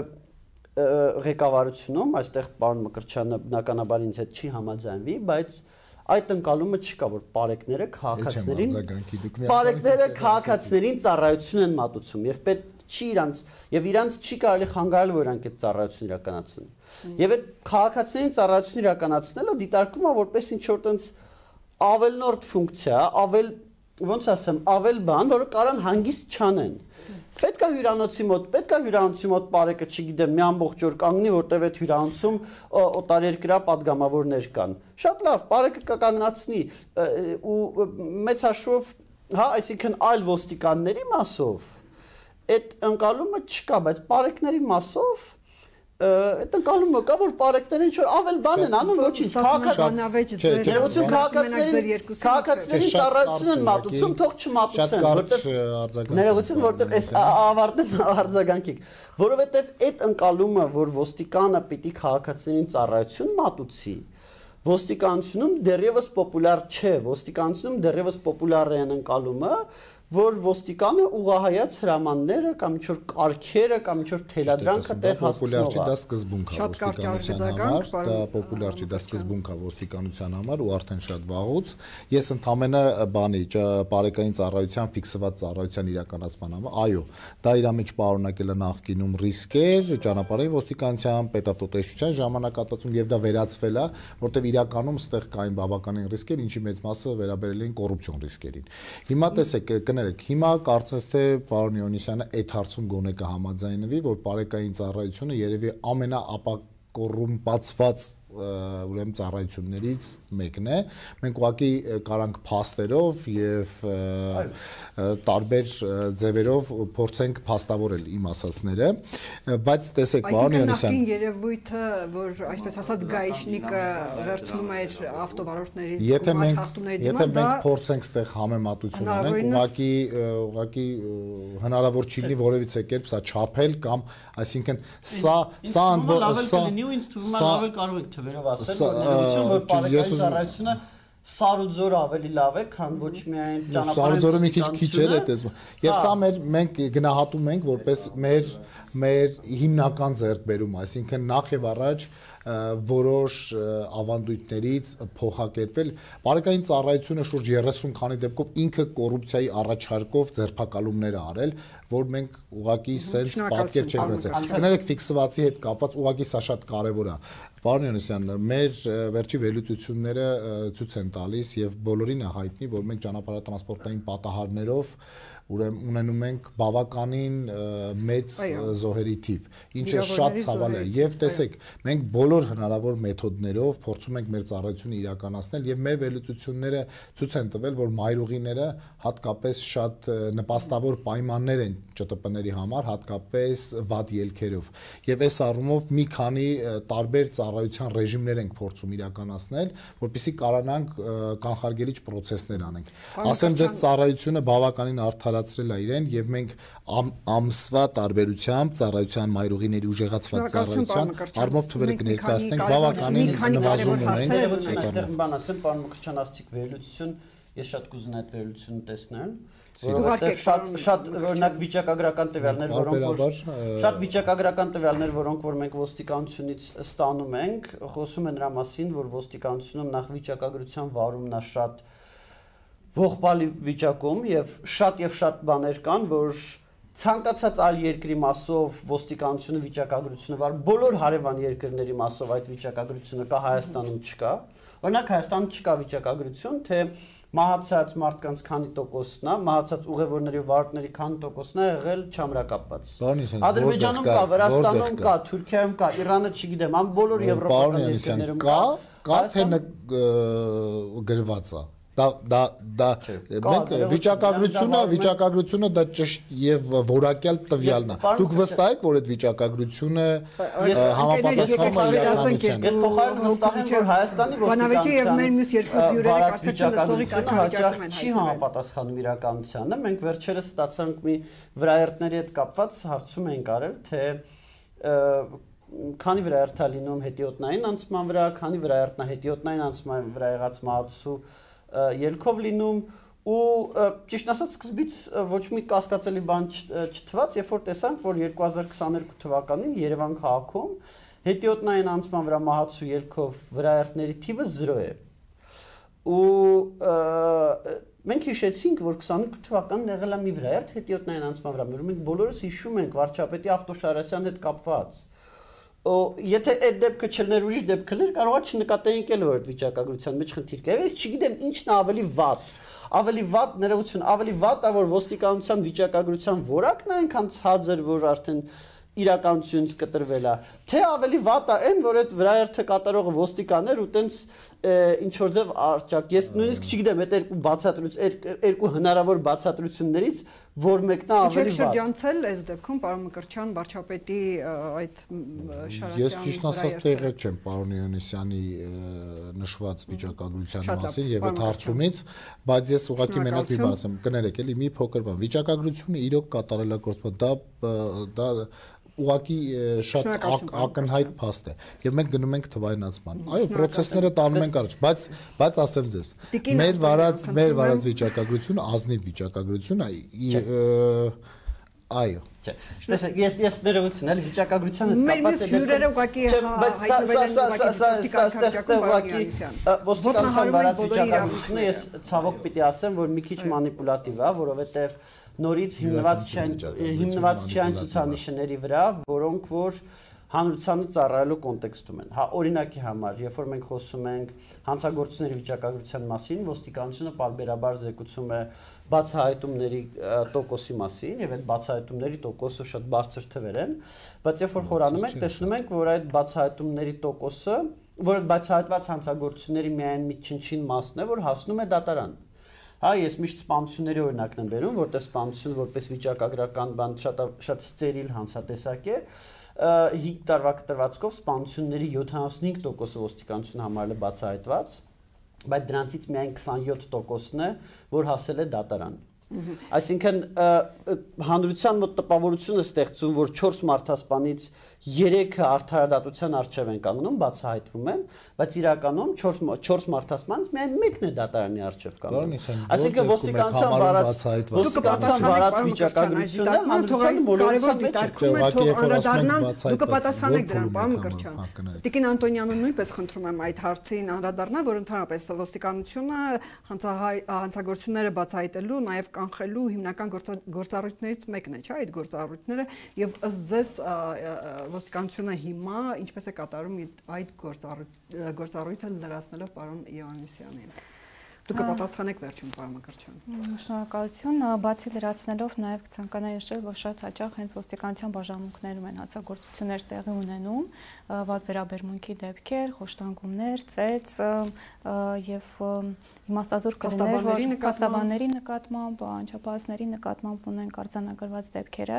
ղեկավարությունում, այստեղ պարոն Մկրտչյանը բնականաբար ինձ հետ չի համաձայնվի, բայց այդ ընկալումը չկա, որ բարեկները քաղաքացիներին բարեկները քաղաքացիներին ծառայություն են մատուցում եւ պետք չի իրանց եւ իրանց չի կարելի խանգարել, որ իրանք այդ ծառայությունն իրականացնեն։ Եվ այդ քաղաքացիներին ծառայություն իրականացնելը դիտարկում է որպես ինչ որ տենց ավելնորդ ֆունկցիա, ավել ոնց ասեմ, ավել բան, որը կարան հանգիստ չանեն։ Պետք է հյուրանոցի մոտ, պետք է հյուրանոցի մոտ բարեկը, չգիտեմ, մի ամբողջ օր կանգնի, որտեվ այդ հյուրանոցում օտարերկրյա падգամավորներ կան։ Շատ լավ, բարեկը կկանգնացնի ու մեծ հաշվով, հա, այսինքն այլ ոստիկանների մասով այդ ընկալումը չկա, բայց բարեկների մասով այդ ընկալումը կա, որ բարեկները ինչ-որ ավել բան են անում, ոչինչ, քաղաքացիներին քաղաքացիներին ծառայություն են մատուցում, թող չմատուցեն, որտեղ ներողություն, որտեղ այս ավարտեմ արձագանքիկ, որովհետև այդ ընկալումը, որ ոստիկանը պիտի քաղաքացիներին ծառայություն մատուցի, ոստիկանությունում դեռևս պոպուլար չէ, ոստիկանությունում դեռևս պոպուլար է այն ընկալումը, որ ոստիկանը ուղղահայաց հրամանները կամ ինչ-որ կարգերը կամ ինչ-որ թելադրանքը տեղ հասցնող է։ Դա սկզբունք է ոստիկանության համար, դա պոպուլար չի, դա սկզբունք է ոստիկանության համար ու արդեն շատ վաղուց։ Ես ընդհանրապես բանի բարեկային ծառայության ֆիքսված ծառայության իրականացման համար, այո, դա իր մեջ պարունակել է նախկինում ռիսկեր, ճանապարհային ոստիկանության, պետավտոտեսչության ժամանակատածում եւ դա վերածվել է, որտեղ իրականում ստեղ կային բավականին ռիսկեր, ինչի մեծ մասը վերաբերել էին կոռուպցիոն ռիսկերին։ Հիմա տեսեք, հիմա կարծես թե պարոն Իոնիսյանը այդ հարցում գոնե կհամաձայնվի, որ բարեկային ծառայությունը երևի ամենաապակոռումպացված ուրեմն ծառայություններից մեկն է։ Մենք ուղղակի կարանք փաստերով եւ տարբեր ձևերով փորձենք փաստավորել իմ ասածները, բայց տեսեք, պարոն Իոնիսյան, այսինքն երևույթը, որ այսպես ասած գայիշնիկը վերցնում էր ավտովարորդներից եթե մենք եթե մենք փորձենք ստեղ համեմատություն անենք, ուղղակի ուղղակի հնարավոր չի լինի որևիցե կերպ սա չափել կամ այսինքն սա սա սա վերով ասել, որ ներողություն, որ բարեկային ծառայությունը Սարուձորը ավելի լավ է, քան ոչ միայն ճանապարհային Սարուձորը մի քիչ քիչ էր այդպես։ Եվ սա մեր մենք գնահատում ենք որպես մեր մեր հիմնական ձեռքբերում, այսինքն նախ եւ առաջ որոշ ավանդույթներից փոխակերպվել բարեկային ծառայությունը շուրջ երեսուն քանի դեպքով ինքը կոռուպցիայի առաջարկով ձերբակալումներ արել, որ մենք ուղղակի սենց պատկեր չենք ունեցել։ Կներեք ֆիքսվածի հետ կապված ուղղակի սա շատ կարևոր է։ Պարոն Իոնիսյան, մեր վերջի վերլուծությունները ցույց են տալիս եւ բոլորին է հայտնի, որ մենք ճանապարհատրանսպորտային պատահարներով ուրեմն ունենում ենք բավականին մեծ զոհերի թիվ, ինչը շատ ցավալի է։ Եվ տեսեք, մենք բոլոր հնարավոր մեթոդներով փորձում ենք մեր ծառայությունը իրականացնել եւ մեր վերլուծությունները ցույց են տվել, որ մայրուղիները հատկապես շատ նպաստավոր պայմաններ են ՃՏՊ-ների համար, հատկապես վատ ելքերով։ Եվ այս առումով մի քանի տարբեր ծառայության ռեժիմներ ենք փորձում իրականացնել, որպեսզի կարողանանք կանխարգելիչ պրոցեսներ անենք։ Ասեմ, ձեզ ծառայությունը բավականին արդար տարածրել է իրեն եւ մենք ամ, ամսվա տարբերությամբ ծառայության մայրուղիների ուժեղացված ծառայության արմով թվերը կներկայացնենք բավականին նվազում ունենք։ Այստեղ բան ասեմ, պարոն Մկրտչյան, աստիկ վերլուծություն, ես շատ կուզենայի այդ վերլուծությունը տեսնել։ Որովհետև շատ շատ օրինակ վիճակագրական տվյալներ, որոնք որ շատ վիճակագրական տվյալներ, որոնք որ մենք ոստիկանությունից ստանում ենք, խոսում են նրա մասին, որ ոստիկանությունում նախ վիճակագրության վարումն է շատ ողբալի վիճակում եւ շատ եւ շատ բաներ կան, որ ցանկացած այլ երկրի մասով ոստիկանությունը վիճակագրությունը վար, բոլոր հարևան երկրների մասով այդ վիճակագրությունը կա, Հայաստանում չկա։ Օրինակ Հայաստանում չկա վիճակագրություն, թե մահացած մարդկանց քանի տոկոսն է, մահացած ուղևորների ու վարորդների քանի տոկոսն է եղել չամրակապված։ Ադրբեջանում կա, Վրաստանում կա, Թուրքիայում կա, Իրանը չգիտեմ, ամ բոլոր եվրոպական երկրներում կա, կա թե գրված է։ Դա դա դա մենք վիճակագրությունը վիճակագրությունը դա ճիշտ եւ որակյալ տվյալն է։ Դուք վստահ եք, որ այդ վիճակագրությունը համապատասխանում է իրականությանը։ Ես փոխարեն վստահ եմ, որ Հայաստանի ոստիկանության եւ մեր մյուս երկու հյուրերը կարծեք թե լսողի կարգավիճակում են չի համապատասխանում իրականությանը։ Մենք վերջերս ստացանք մի վրայերթների հետ կապված հարցում ենք արել, թե քանի վրայերթ է լինում հետիոտնային անցման վրա, քանի վրայերթն է հետիոտնային անցման վրա եղած մահացու ելքով լինում ու ճիշտ ասած սկզբից ոչ մի կասկածելի բան չթվաց, երբ որ տեսանք, որ երկու հազար քսաներկու թվականին Երևան քաղաքում հետիոտնային անցման վրա մահացու ելքով վրայերթների թիվը զրո է։ Ու մենք հիշեցինք, որ քսաներկու թվականին եղել է մի վրայերթ հետիոտնային անցման վրա, որ մենք բոլորս հիշում ենք վարչապետի Ավտոշարասյան հետ կապված։ Եթե այդ դեպքը չլներ ուրիշ դեպքեր, կարող է չնկատեինք էլ որ այդ վիճակագրության մեջ խնդիր կա։ Ես չգիտեմ ինչն է ավելի վատ։ Ավելի վատ ներողություն, ավելի վատ է որ ոստիկանության վիճակագրության որակն է այնքան ցածր, որ արդեն իրականությունից կտրվել է, թե ավելի վատ է այն, որ այդ վրայերթը կատարողը ոստիկաններ ու տենց ինչ որ ձև արճակ։ Ես նույնիսկ չգիտեմ այդ երկու բացատրույց երկու հնարավոր բացատրություններից որ մեկն է ավելի վատ։ Շրջանցել այս դեպքում պարոն Մկրտչյան վարչապետի այդ Շարասյանի Ես ճիշտ ասած տեղը չեմ պարոն Իոնիսյանի նշված վիճակագրության մասին եւ այդ հարցումից, բայց ես ուղղակի մենակ մի բան ասեմ, կներեք էլի մի փոքր բան, վիճակագրությունը իրոք կատարելագործվում, դա դա ուղղակի շատ ակնհայտ փաստ է եւ մենք գնում ենք թվայնացման։ Այո, process-ները տանում ենք առաջ, բայց բայց ասեմ ձեզ, մեր վարած մեր վարած վիճակագրությունը ազնիվ վիճակագրություն է, այո։ Չէ։ Տեսեք, ես ես ներողություն, էլ վիճակագրությանը կապված է։ Մեր հյուրերը ուղղակի ոստիկանության վարած վիճակագրությունը ես ցավոք պիտի ասեմ, որ մի քիչ մանիպուլատիվ է, որովհետեւ նորից հիմնված չեն հիմնված չեն ցուցանիշների վրա, որոնք որ հանրությանը ծառայելու կոնտեքստում են։ Հա, օրինակի համար, երբ որ մենք խոսում ենք հանցագործությունների վիճակագրության մասին, ոստիկանությունը պարբերաբար զեկուցում է բացահայտումների տոկոսի մասին, եւ այդ բացահայտումների տոկոսը շատ բարձր թվեր են, բայց երբ որ խորանում ենք, տեսնում ենք, որ այդ բացահայտումների տոկոսը, որ այդ բացահայտված հանցագործությունների միայն մի չնչին մասն է, որ հասնում է դատարան։ Հա, ես միշտ սպանությունների օրինակն եմ բերում, որտեղ սպանությունը որպես վիճակագրական բան շատ շատ ստերիլ հանցատեսակ է։ հինգ տարվա կտրվածքով սպանությունների յոթանասունհինգ տոկոսը ոստիկանությունը համարել է բացահայտված, բայց դրանցից միայն քսանյոթ տոկոսն է, որ հասել է դատարան։ Այսինքն հանրության մոտ տպավորություն է ստեղծում, որ չորս մարդասպանից երեքը արդարադատության առջև են կանգնում, բացահայտվում են, բայց իրականում չորս մարդասպանից միայն մեկն է դատարանի առջև կանգնում։ Այսինքն ոստիկանության վարած ոստիկանության վարած վիճակագրությունը հանրության բոլորության մեջ է։ Դուք կպատասխանեք դրան, պարոն Մկրտչյան։ Տիկին Անտոնյանն նույնպես խնդրում եմ այդ հարցին անդրադառնալ, որ ընդհանրապես ոստիկանությունը հանցագործությունները բացահայտելու, նաև կանխելու հիմնական գործառույթներից մեկն է, չէ՞, այդ գործառույթները եւ ըստ ձեզ ոստիկանությունը հիմա ինչպես է կատարում այդ գործառույթը լրացնելով պարոն Իովաննիսյանին։ Դուք կպատասխանեք վերջում պարոն Մկրտչյան։ Շնորհակալություն, բացի լրացնելով նաև կցանկանայի նշել, որ շատ հաճախ հենց ոստիկանության բաժանմունքներում են հանցագործություններ տեղի ունենում, վատ վերաբերմունքի դեպքեր, խոշտանգումներ, ծեծ եւ իմաստազուրկ կլիներ, որ փաստաբանների նկատմամբ, անչափահասների նկատմամբ ունեն արձանագրված դեպքերը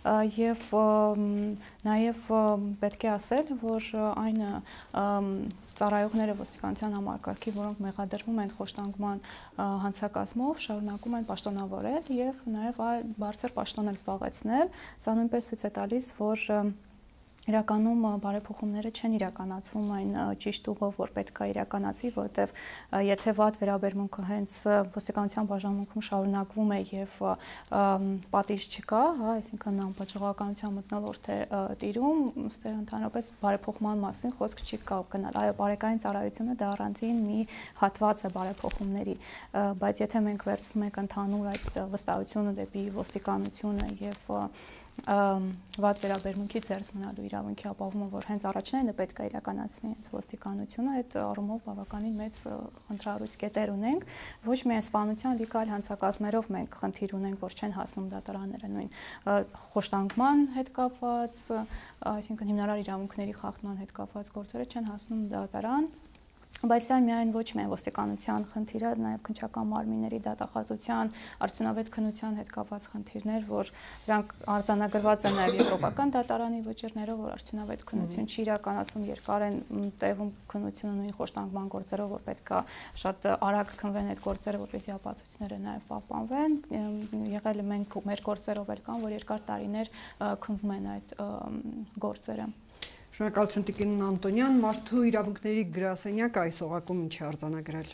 եւ նաեւ պետք է ասել, որ այն ծառայողները ոստիկանության համակարգի, որոնք մեղադրվում են խոշտանգման հանցակազմով, շարունակում են պաշտոնավորել եւ նաեւ այլ բարձր պաշտոններ զբաղեցնել։ Սա նույնպես ցույց է տալիս, որ իրականում բարեփոխումները չեն իրականացվում այն ճիշտ ուղով, որ պետք է իրականացվի, որովհետև եթե վատ վերաբերմունքը հենց ոստիկանության բաժանմունքում շարունակվում է եւ պատիժ չկա, հա, այսինքն անպատժողականության մթնոլորտ է տիրում, ըստ ընդհանրապես բարեփոխման մասին խոսք չի կարող գնալ։ Այո, բարեկային ծառայությունը դա առանձին մի հատված է բարեփոխումների, բայց եթե մենք վերցնում ենք ընդհանուր այդ վստահությունը դեպի ոստիկանությունը եւ վատ վերաբերմունքի ձեռս մնալու իրավունքի ապահովումը, որ հենց առաջնայինը պետք է իրականացնի հենց ոստիկանությունը, այդ առումով բավականին մեծ խնդրահարույց կետեր ունենք, ոչ միայն սպանության, լիք այլ հանցակազմերով մենք խնդիր ունենք, որ չեն հասնում դատարանները նույն խոշտանգման հետ կապված, այսինքն հիմնարար իրավունքների խախտման հետ կապված գործերը չեն հասնում դատարան։ Բայց սա միայն ոչ միայն ոստիկանության խնդիրը, նաև քննչական մարմինների դատախազության, արդյունավետ քննության հետ կապված խնդիրներ, որ դրանք արձանագրված են նաև եվրոպական դատարանի վճիռներով, որ արդյունավետ քննություն չի իրականացում, երկար են տևում քննությունը նույն խոշտանգման գործերով, որ պետք է շատ արագ քննվեն այդ գործերը, որպեսզի ապացույցները նաև պահպանվեն։ Եղել է մենք մեր գործերով էլ կան, որ երկար տարիներ քննվում են այդ գործերը։ Շնորհակալություն Տիկին Անտոնյան, Մարդու իրավունքների գրասենյակը այս օղակում ինչ է արձանագրել։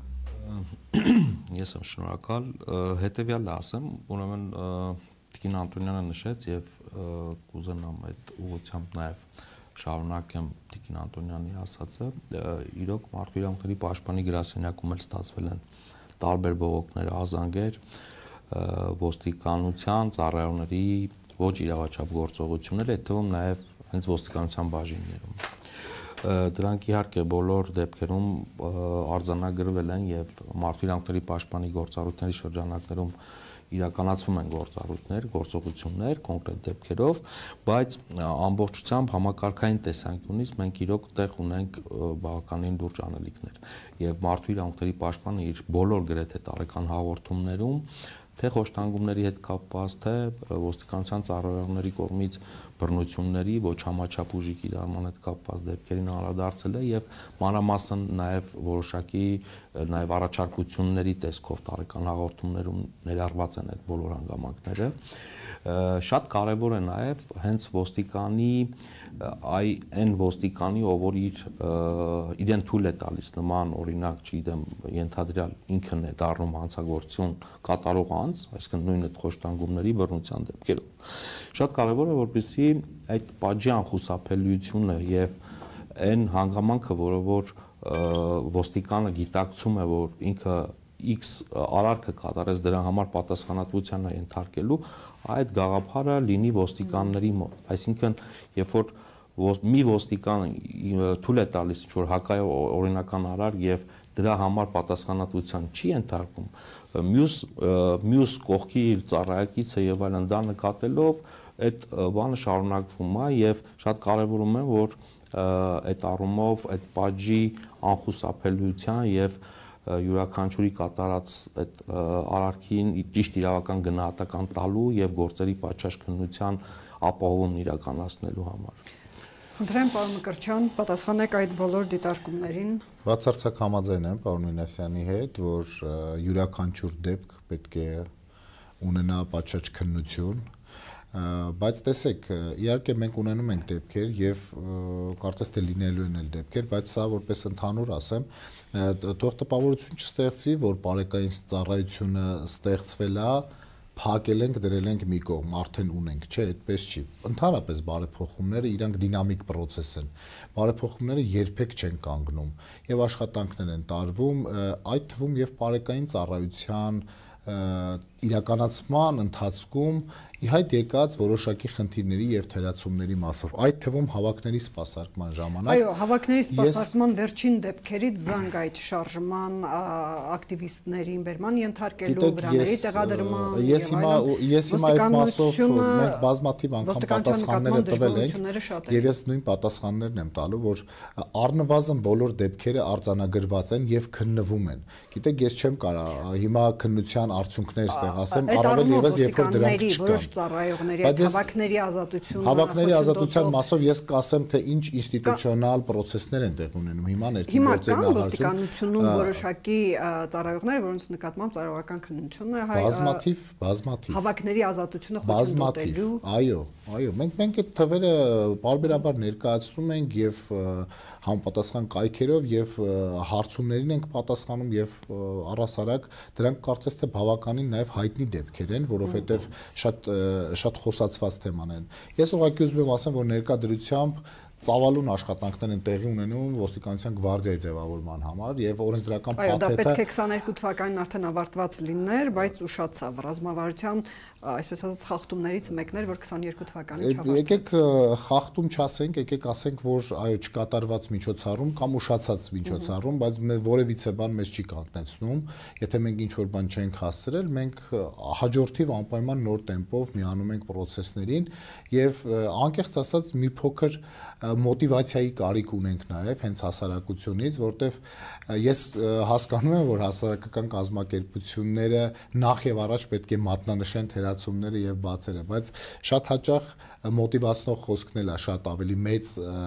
Ես եմ շնորհակալ, հետևյալը ասեմ, ուրեմն Տիկին Անտոնյանը նշեց եւ կուզենամ այդ ուղղությամբ նաեւ շարունակեմ Տիկին Անտոնյանի ասածը, իրոք Մարդու իրավունքների պաշտպանի գրասենյակում էլ ստացվել են տարբեր բողոքներ, ազանգեր ոստիկանության ծառայողների ոչ իրավաչափ գործողություններ, այդ թվում նաեւ հենց ոստիկանության բաժիններում։ Դրանք իհարկե բոլոր դեպքերում արձանագրվել են եւ Մարդու իրավունքների պաշտպանի գործառույթների շրջանակներում իրականացվում են գործառույթներ, գործողություններ կոնկրետ դեպքերով, բայց ամբողջությամբ համակարգային տեսանկյունից մենք իրոք տեղ ունենք բավականին լուրջ անելիքներ եւ Մարդու իրավունքների պաշտպանը իր բոլոր գրեթե տարեկան հաղորդումներում թե խոշտանգումների հետ կապված, թե ոստիկանության ծառայողների կողմից բռնությունների ոչ համաչափ ուժի կիրառման հետ կապված դեպքերին անդրադարձել է եւ մանրամասն նաեւ որոշակի նաեւ առաջարկությունների տեսքով տարեկան հաղորդումներում ներառված են այդ բոլոր հանգամանքները։ Շատ կարևոր է նաեւ հենց ոստիկանի այ այն ոստիկանի, ով որ իր իրեն թույլ է տալիս նման օրինակ, չգիտեմ, ենթադրյալ ինքն է դառնում հանցագործություն կատարող անձ, այսինքն նույն այդ խոշտանգումների բռնության դեպքերով։ Շատ կարևոր է, որպեսզի այդ պատժի անխուսափելիությունը եւ այն հանգամանքը, որը որ ոստիկանը գիտակցում է, որ ինքը X արարքը կատարեց դրա համար պատասխանատվության է ենթարկելու, այդ գաղափարը լինի ոստիկանների մոտ, այսինքն երբ որ մի ոստիկան թույլ է տալիս ինչ-որ հակայ օրինական արար եւ դրա համար պատասխանատվության չի ենթարկում, մյուս մյուս կողքի իր ծառայակիցը եւ այլն դա նկատելով այդ բանը շարունակվում է եւ շատ կարեւորում է որ այդ առումով այդ պատժի անխուսափելիության եւ յուրաքանչյուրի կատարած այդ արարքին ճիշտ իրավական գնահատական տալու եւ գործերի պատշաճ քննության ապահովումն իրականացնելու համար։ Խնդրեմ պարոն Մկրտչյան, պատասխանեք այդ բոլոր դիտարկումներին։ Բացարձակ համաձայն եմ պարոն Մինասյանի հետ, որ յուրաքանչյուր դեպք պետք է ունենա պատշաճ քննություն, բայց տեսեք, իհարկե մենք ունենում ենք դեպքեր եւ կարծես թե լինելու են էլ դեպքեր, բայց սա որպես ընդհանուր ասեմ, թող տպավորություն չստեղծվի, որ բարեկային ծառայությունը ստեղծվել է, փակել ենք, դրել ենք մի կողմ, արդեն ունենք, չէ, այդպես չի։ Ընդհանրապես բարեփոխումները իրանք դինամիկ process են։ Բարեփոխումները երբեք չեն կանգնում եւ աշխատանքներ են տարվում, այդ թվում եւ բարեկային ծառայության իրականացման ընթացքում իհայտ եկած որոշակի խնդիրների եւ թերացումների մասով, այդ թվում հավաքների սպասարկման ժամանակ։ Այո, հավաքների սպասարկման վերջին դեպքերից զանգ այդ շարժման ակտիվիստներին բերման ենթարկելու վրաների տեղադրման։ Ես հիմա ես հիմա այդ մասով մենք բազմաթիվ անգամ պատասխաններ տվել ենք եւ ես նույն պատասխաններն եմ տալու, որ առնվազն բոլոր դեպքերը արձանագրված են եւ քննվում են։ Գիտեք, ես չեմ կարող հիմա քննության արդյունքներ ստեղծել ասեմ, առավել եւս երբ որ դրանք չկան։ Որոշ ծառայողների այդ հավաքների ազատությունը Հավաքների ազատության մասով ես կասեմ, թե ինչ ինստիտուցիոնալ process-ներ են տեղ ունենում հիմա ներքին գործի նախարարությունում որոշակի ծառայողներ, որոնց նկատմամբ ծառայողական քննություն է հայ բազմաթիվ, բազմաթիվ հավաքների ազատությունը խոչընդոտելու։ Այո, այո, մենք մենք այդ թվերը բարբերաբար ներկայացնում ենք եւ համապատասխան կայքերով եւ հարցումներին ենք պատասխանում եւ առասարակ դրանք կարծես թե բավականին նաեւ հայտնի դեպքեր են, որովհետեւ շատ շատ խոսացված թեման են։ Ես ուղղակի ուզում եմ ասեմ, որ ներկա դրությամբ ծավալուն աշխատանքներ են տեղի ունենում ոստիկանության գվարդիայի ձևավորման համար եւ օրենսդրական փաթեթը։ Այո, դա պետք է քսաներկու թվականին արդեն ավարտված լիներ, բայց ուշացավ ռազմավարության, այսպես ասած, խախտումներից մեկն էր, որ քսաներկու թվականին չավարտվեց։ Եկեք խախտում չասենք, եկեք ասենք, որ այո, չկատարված միջոցառում կամ ուշացած միջոցառում, բայց որևիցե բան մեզ չի կանգնեցնում, եթե մենք ինչ որ բան չենք հասցրել, մենք հաջորդիվ անպայման նոր տեմպով միանում ենք process-ներին եւ անկեղծ ասած մի փոքր մոտիվացիայի կարիք ունենք նաև հենց հասարակությունից, որտեվ ես հասկանում եմ, որ հասարակական կազմակերպությունները նախ եւ առաջ պետք է մատնանշեն թերացումները եւ բացերը, բայց շատ հաճախ մոտիվացնող խոսքն էլ է շատ ավելի մեծ,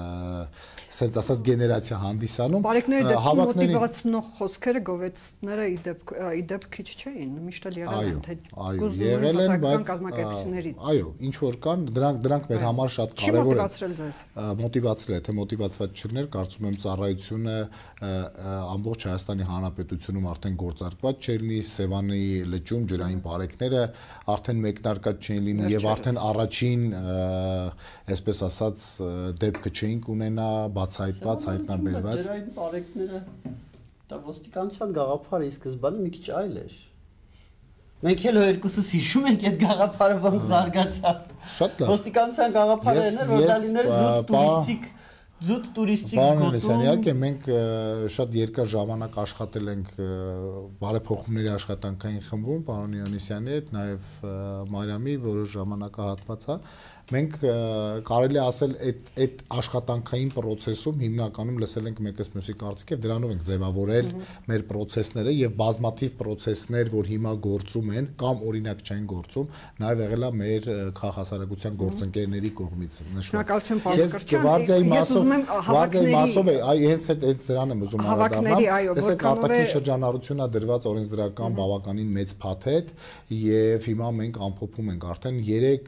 ասենց ասած գեներացիա հանդիսանում։ Բարեկների դեպքում մոտիվացնող խոսքերը գովեստները իդեպ քիչ չէին, միշտ էլ եղել են, թե եղել են, բայց կազմակերպություններից։ Այո, ինչ որ կան, դրանք դրանք մեր համար շատ կարևոր են։ Մոտիվացրել ձեզ։ Մոտիվացրել է, թե մոտիվացված չներ, կարծում եմ ծառայությունը ամբողջ Հայաստանի Հանրապետությունում արդեն գործարկված չէր լինի, Սևանի լճում ջրային բարեկները արդեն մեկնարկած չէին լինի եւ արդեն առաջին այսպես ասած դեպքը չէինք ունենա բացահայտված, հայտնաբերված։ Ջրային բարեկները դա ոստիկանության գաղափարը ի սկզբանե մի քիչ այլ էր։ Մենք էլ երկուսս հիշում ենք այդ գաղափարը ոնց զարգացավ։ Շատ լավ։ Ոստիկանության գաղափարը էր, որ դա լիներ զուտ տուրիստիկ զուտ տուրիստիկ գոտում։ Իհարկե մենք շատ երկար ժամանակ աշխատել ենք բարեփոխումների աշխատանքային խմբում, պարոն Իոնիսյանի հետ, նաև Մարիամի որոշ ժամանակահատվածա։ Մենք կարելի ասել այդ այդ աշխատանքային process-ում հիմնականում լսել ենք մեկս մյուսի կարծիքը եւ դրանով ենք ձևավորել մեր process-ները եւ բազմաթիվ process-ներ, որ հիմա գործում են կամ օրինակ չեն գործում, նաեւ եղել է մեր քաղաքասարակության գործընկերների կողմից նշված։ Շնորհակալություն, պարոն Կրչյան։ Վարդիայի մասով, վարդիայի մասով է, այ հենց այդ հենց դրան եմ ուզում անդրադառնալ։ Տեսեք, արտաքին շրջանառությունա դրված օրենսդրական բավականին մեծ փաթեթ եւ հիմա մենք ամփոփում ենք արդեն երեք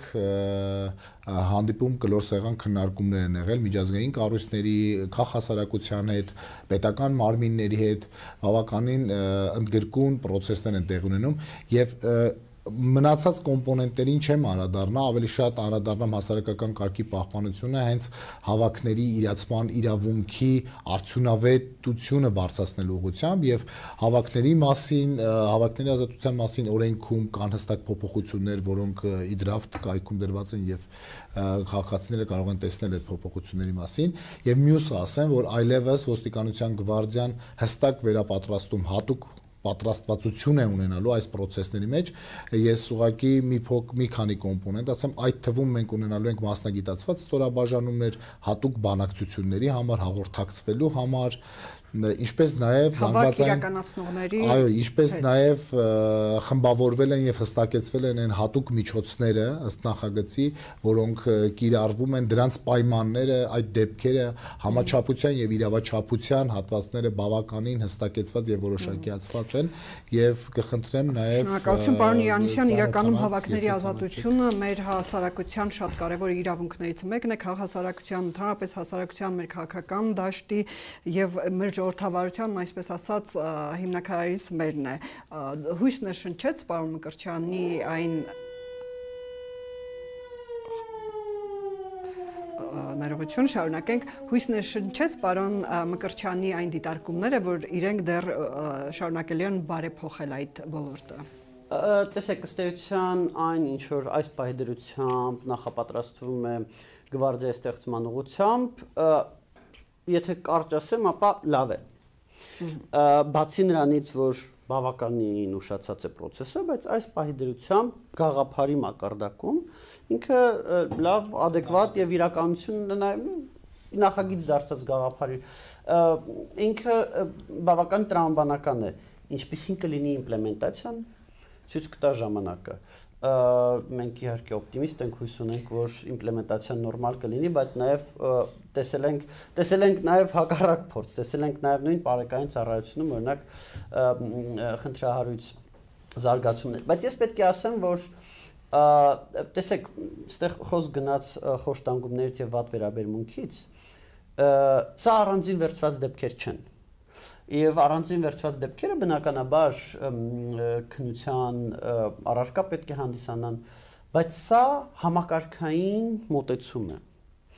հանդիպում կլոր սեղան քննարկումներ են եղել միջազգային կառույցների, քաղաքասարակության հետ, պետական մարմինների հետ, բավականին ընդգրկուն process-ներ են տեղ ունենում եւ մնացած կոմպոնենտներին չեմ անդրադառնա, ավելի շատ անդրադառնամ հասարակական կարգի պահպանությունը, հենց հավաքների իրացման իրավունքի արդյունավետությունը բարձրացնելու ուղղությամբ եւ հավաքների մասին, հավաքների ազատության մասին օրենքում կան հստակ փոփոխություններ, որոնք իդրաֆտ կայքում դրված են եւ քաղաքացիները կարող են տեսնել այդ փոփոխությունների մասին եւ մյուսը ասեմ, որ այլևս ոստիկանության գվարդիան հստակ վերապատրաստում հատուկ պատրաստվածություն է ունենալու այս process-ների մեջ, ես ուղղակի մի փոք մի քանի կոմպոնենտ, ասեմ, այդ թվում մենք ունենալու ենք մասնագիտացված ստորաբաժանումներ հատուկ բանակցությունների համար, հաղորդակցվելու համար, ինչպես նաև զանգվածային այո, ինչպես նաև խմբավորվել են եւ հստակեցվել են այն հատուկ միջոցները ըստ նախագծի, որոնք կիրառվում են, դրանց պայմանները, այդ դեպքերը, համաչափության եւ իրավաչափության հատվածները բավականին հստակեցված եւ որոշակիացված են եւ կխնդրեմ նաեւ Շնորհակալություն, պարոն Իանիսյան, իրականում հավաքների ազատությունը մեր հասարակության շատ կարեւոր իրավունքներից մեկն է, քաղաքասարակության, ընդհանրապես հասարակության մեր քաղաքական դաշտի եւ մեր ժողովրդավարության, այսպես ասած, հիմնակարարից մերն է։ Հույս նշնչեց պարոն Մկրտչյանի այն ներողություն, շարունակենք, հույս նշնչեց պարոն Մկրտչյանի այն դիտարկումները, որ իրենք դեռ շարունակելի են բարեփոխել այդ ոլորտը։ Տեսեք, ըստ էության այն ինչ որ այս պահի դրությամբ նախապատրաստվում է գվարդիայի ստեղծման ուղղությամբ, եթե կարճ ասեմ, ապա լավ է։ Բացի նրանից, որ բավականին ուշացած է process-ը, բայց այս պահի դրությամբ գաղափարի մակարդակում ինքը լավ, adekvat եւ իրականություն նախագիծ դարձած գաղափարի ինքը բավական տրամաբանական է, ինչպիսին կլինի իմպլեմենտացիան, ցույց կտա ժամանակը։ Մենք իհարկե օպտիմիստ ենք, հույս ունենք, որ իմպլեմենտացիան նորմալ կլինի, բայց նաև տեսել ենք, տեսել ենք նաև հակառակ փորձ, տեսել ենք նաև նույն բարեկային ծառայությունում, օրինակ խնդրահարույց զարգացումներ։ Բայց ես պետք է ասեմ, որ տեսեք, այստեղ խոսք գնաց խոշտանգումներից եւ վատ վերաբերմունքից, սա առանձին վերցված դեպքեր չեն։ Եվ առանձին վերցված դեպքերը բնականաբար քննության առարկա պետք է հանդիսանան, բայց սա համակարգային մոտեցում է։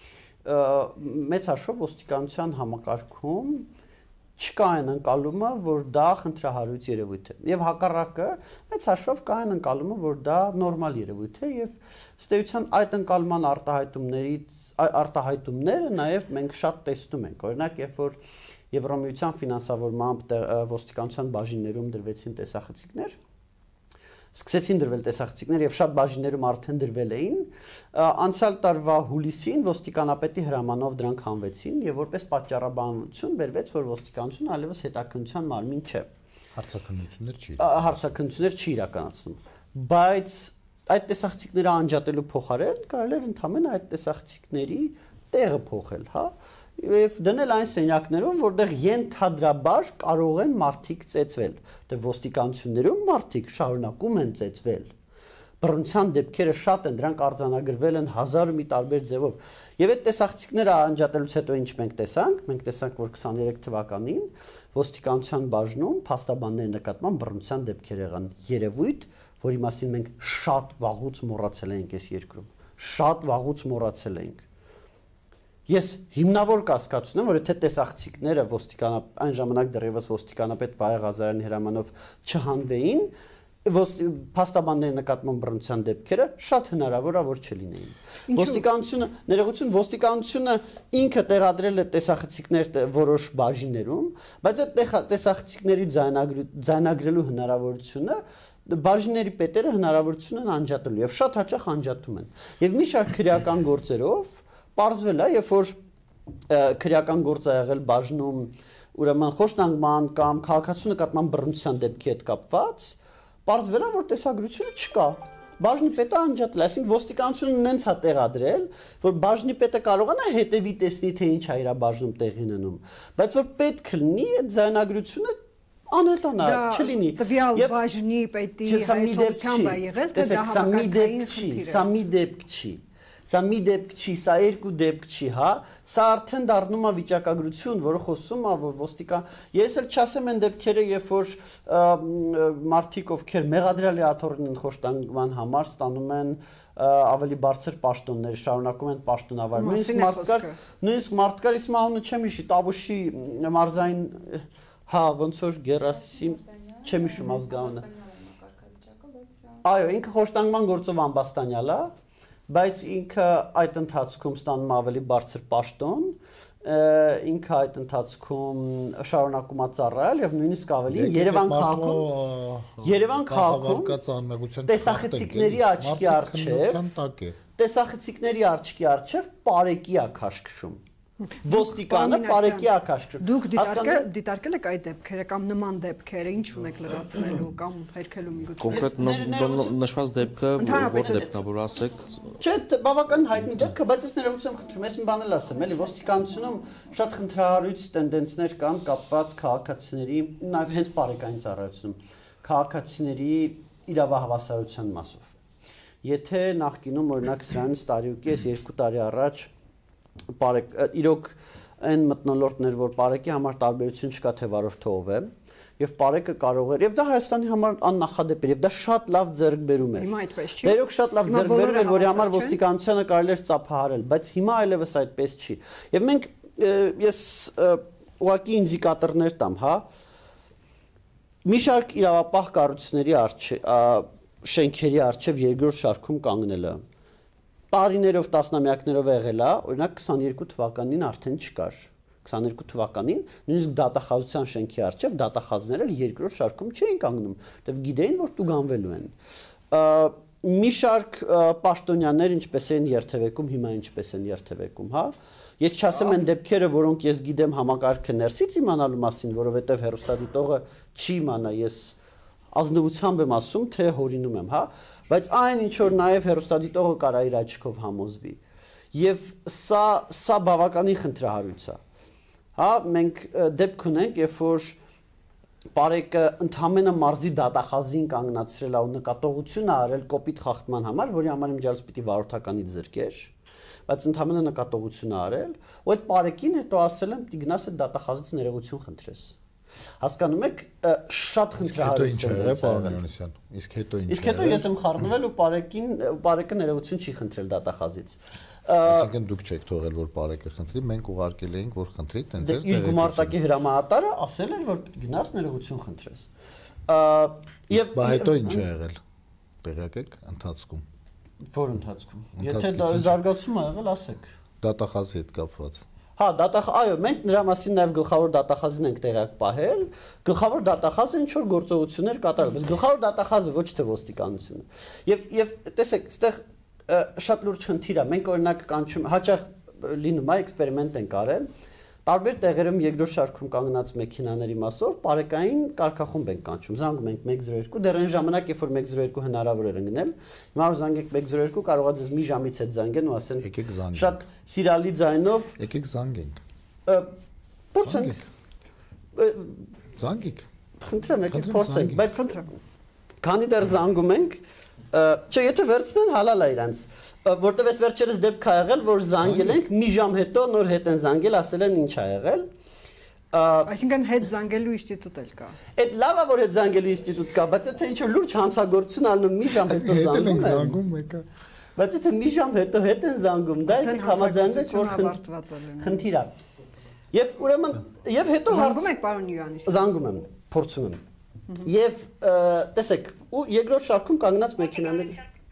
Մեծ հաշվով ոստիկանության համակարգում չկա այն ընկալումը, որ դա խնդրահարույց երևույթ է։ Եվ հակառակը մեծ հաշվով կա այն ընկալումը, որ դա նորմալ երևույթ է եւ ըստ էության այդ ընկալման արտահայտումներից արտահայտումները նաեւ մենք շատ տեսնում ենք։ Օրինակ, երբ որ Եվրամիության ֆինանսավորմամբ ոստիկանության բաժիններում դրվեցին տեսախցիկներ, սկսեցին դրվել տեսախցիկներ եւ շատ բաժիններում արդեն դրվել էին, անցյալ տարվա հուլիսին ոստիկանապետի հրամանով դրանք հանվեցին եւ որպես պատճառաբանություն բերվեց, որ ոստիկանությունը այլևս հետաքննության մարմին չէ։ Հարցաքննություններ չի։ Հարցաքննություններ չի իրականացնում։ Բայց այդ տեսախցիկները անջատելու փոխարեն կարելի էր ընդհանրապես այդ տեսախցիկների տեղը փոխել, հա։ Եվ դնել այն սենյակներում, որտեղ ենթադրաբար կարող են մարդիկ ծեծվել։ Դե ոստիկանություններում մարդիկ շարունակում են ծեծվել։ Բռնության դեպքերը շատ են, դրանք արձանագրվել են հազար ու մի տարբեր ձևով։ Եվ այդ տեսախցիկները անջատելուց հետո ինչ մենք տեսանք, մենք տեսանք, որ քսաներեք թվականին ոստիկանության բաժնում փաստաբանների նկատմամբ բռնության դեպքեր եղան։ Երևույթ, որի մասին մենք շատ վաղուց մոռացել ենք այս երկրում։ Շատ վաղուց մոռացել ենք։ Ես հիմնավոր կասկածություն եմ, որ եթե տեսախցիկները ոստիկանապետ այն ժամանակ դեռևս ոստիկանապետ Վահե Ղազարյանի հրամանով չհանվեին, փաստաբանների նկատմամբ բռնության դեպքերը շատ հնարավոր է որ չլինեին։ Ոստիկանությունը, ներողություն, ոստիկանությունը ինքը տեղադրել է տեսախցիկներ որոշ բաժիններում, բայց այդ տեսախցիկների ձայնագրելու հնարավորությունը բաժինների պետերը հնարավորություն են անջատելու եւ շատ հաճախ անջատում են։ Եվ մի շարք քրեական գործերով պարզվել է, երբ որ քրեական գործ է եղել բաժնում, ուրեմն խոշտանգման կամ քաղաքացու նկատմամբ բռնության դեպքի հետ կապված, պարզվել է, որ տեսագրությունը չկա։ Բաժնի պետը անջատել է, այսինքն ոստիկանությունը նենց է տեղադրել, որ բաժնի պետը կարողանա հետևի տեսնի, թե ինչ է իր բաժնում տեղի ունենում, բայց որ պետք լինի այդ ձայնագրությունը անհետանա, չլինի։ Տվյալ բաժնի պետի հայտարարությամբ է եղել, թե դա համակարգային խնդիր է։ Սա մի դեպք չի։ Սա մի դեպք չի, սա երկու դեպք չի, հա։ Սա արդեն դառնում է վիճակագրություն, որը խոսում է, որ ոստիկան։ Ես էլ չասեմ այն դեպքերը, երբ որ մարդիկ, ովքեր մեղադրյալ աթոռին են խոշտանգման համար, ստանում են ավելի բարձր պաշտոններ, շարունակում են պաշտոնավարում։ Նույնիսկ մարդկար, նույնիսկ մարդկար իսմահունը չեմ հիշի, Տավուշի մարզային, հա, ոնց որ Գերասիմ, չեմ հիշում ազգանունը։ Այո, ինքը խոշտանգման գործով ամբաստանյալ է, բայց ինքը այդ ընթացքում ստանում ավելի բարձր պաշտոն, ինքը այդ ընթացքում շարունակում է ծառայել եւ նույնիսկ ավելի Երևան քաղաքում Երևան քաղաքում տեսախցիկների աչքի առջև տեսախցիկների աչքի առջև պարեկի է քաշքշում ոստիկանը պարեկի է քաշքշում դուք դիտարկել եք այդ դեպքերը կամ նման դեպքերը ինչ ունեք լրացնելու կամ հերքելու միգուցե կոնկրետ նշված դեպքը որ դեպքն է որ ասեք չէ բավական հայտնի դեպք է բայց ես ներողություն խնդրում ես մի բան էլ ասեմ էլի ոստիկանությունում շատ խնդրահարույց տենդենսներ կան կապված քաղաքացիների նաև հենց պարեկային ծառայությունում քաղաքացիների իրավահավասարության մասով եթե նախկինում օրինակ սրանից տարի ու կես երկու տարի առաջ Պարեկ իրոք այն մտնոլորտներ որ պարեկի համար տարբերություն չկա թե վարորդը ով է եւ պարեկը կարող էր եւ դա Հայաստանի համար աննախադեպ էր եւ դա շատ լավ ձեռքբերում էր հիմա այդպես չի դերոք շատ լավ ձեռքբերում էր որի համար ոստիկանությանը կարելի էր ծափահարել բայց հիմա այլևս այդպես չի եւ մենք ես ուղղակի ինդիկատորներ տամ հա մի շարք իրավապահ կառույցների արժե շենքերի արժեվ երկրորդ շարքում կանգնելը տարիներով տասնամյակներով եղել է, օրինակ քսաներկու թվականին արդեն չկար։ քսաներկու թվականին նույնիսկ դատախազության շենքի առջև դատախազները երկրորդ շարքում չէին կանգնում, դեռ գիտեին, որ տուգանվելու են։ Մի շարք պաշտոնյաներ ինչպես են երթևեկում, հիմա ինչպես են երթևեկում, հա։ Ես չասեմ այն դեպքերը, որոնք ես գիտեմ համակարգը ներսից իմանալու մասին, որովհետև հեռուստադիտողը չի իմանա, ես ազնվությամբ եմ ասում, թե հորինում եմ, հա, բայց այն ինչ որ նաև հերոստատիտողը կարա իր աչքով համոզվի։ Եվ սա սա բավականին խնդրահարույց է։ Հա, մենք դեպք ունենք, երբ որ Պարեկը ընդհանրապես մարզի դատախազին կանգնացրել է ու նկատողություն արել կոպիտ խախտման համար, որի համար իմջալից պիտի վարորդականից զրկեր, բայց ընդհանրապես նկատողություն արել, ու այդ Պարեկին հետո ասել եմ՝ «Պիտի գնաս այդ դատախազից ներողություն խնդրես»։ Հասկանում եք, շատ խնդրահարույց է եղել, պարոն Լեոնիսյան։ Իսկ հետո ինչ։ Իսկ հետո ես եմ խառնվել ու Պարեկին Պարեկը ներողություն չի խնդրել դատախազից։ Այսինքն դուք չեք թողել, որ Պարեկը խնդրի, մենք ուղարկել էինք, որ խնդրի, տենց էր իր գումարտակի հրամանատարը ասել էր, որ գնաս ներողություն խնդրես։ Եվ բա հետո ինչ է եղել։ Տեղյակ եք ընթացքում։ Որ ընթացքում։ Եթե դա զարգացում ա եղել, ասեք։ Դատախազի հետ կապված։ Հա, դատախ, այո, մենք նրա մասին նաև գլխավոր դատախազին ենք տեղյակ պահել։ Գլխավոր դատախազը ինչ որ գործողություններ կատարել, բայց գլխավոր դատախազը ոչ թե ոստիկանությունը։ Եվ եւ տեսեք, այստեղ շատ լուրջ խնդիր է։ Մենք օրինակ կանչում հաճախ լինում է էքսպերիմենտ ենք արել։ Տարբեր տեղերում երկրորդ շարքում կանգնած մեքենաների մասով պարեկային կարգախումբ ենք կանչում։ Զանգում ենք մեկ զրո երկու, դեռ այն ժամանակ, երբ որ մեկ զրո երկու հնարավոր էր ընկնել, հիմա որ զանգեք մեկ զրո երկու, կարող է ձեզ մի ժամից հետ զանգեն ու ասեն եկեք զանգենք։ Շատ սիրալի ձայնով եկեք զանգենք։ Փորձենք։ Զանգեք։ Խնդրեմ, եկեք փորձենք, բայց խնդրեմ։ Քանի դեռ զանգում ենք, չէ, եթե վերցնեն հալալ է իրանց, որտեվ այս վերջերս դեպք ա եղել, որ զանգել ենք, մի ժամ հետո նոր հետ են զանգել, ասել են ինչ ա եղել։ Այսինքն հետ զանգելու ինստիտուտ էլ կա։ Այդ լավ է, որ հետ զանգելու ինստիտուտ կա, բայց եթե ինչ որ լուրջ հանցագործություն ալնում մի ժամ հետո զանգում են։ Զանգում եկա։ Բայց եթե մի ժամ հետո հետ են զանգում, դա է համաձայնվեք, որ խնդիր է։ Եվ ուրեմն եւ հետո զանգում եք պարոն Յուանիսյան։ Զանգում եմ, փորձում եմ։ Եվ տեսեք, ու երկրորդ շարքում կանգնած մեքենաների։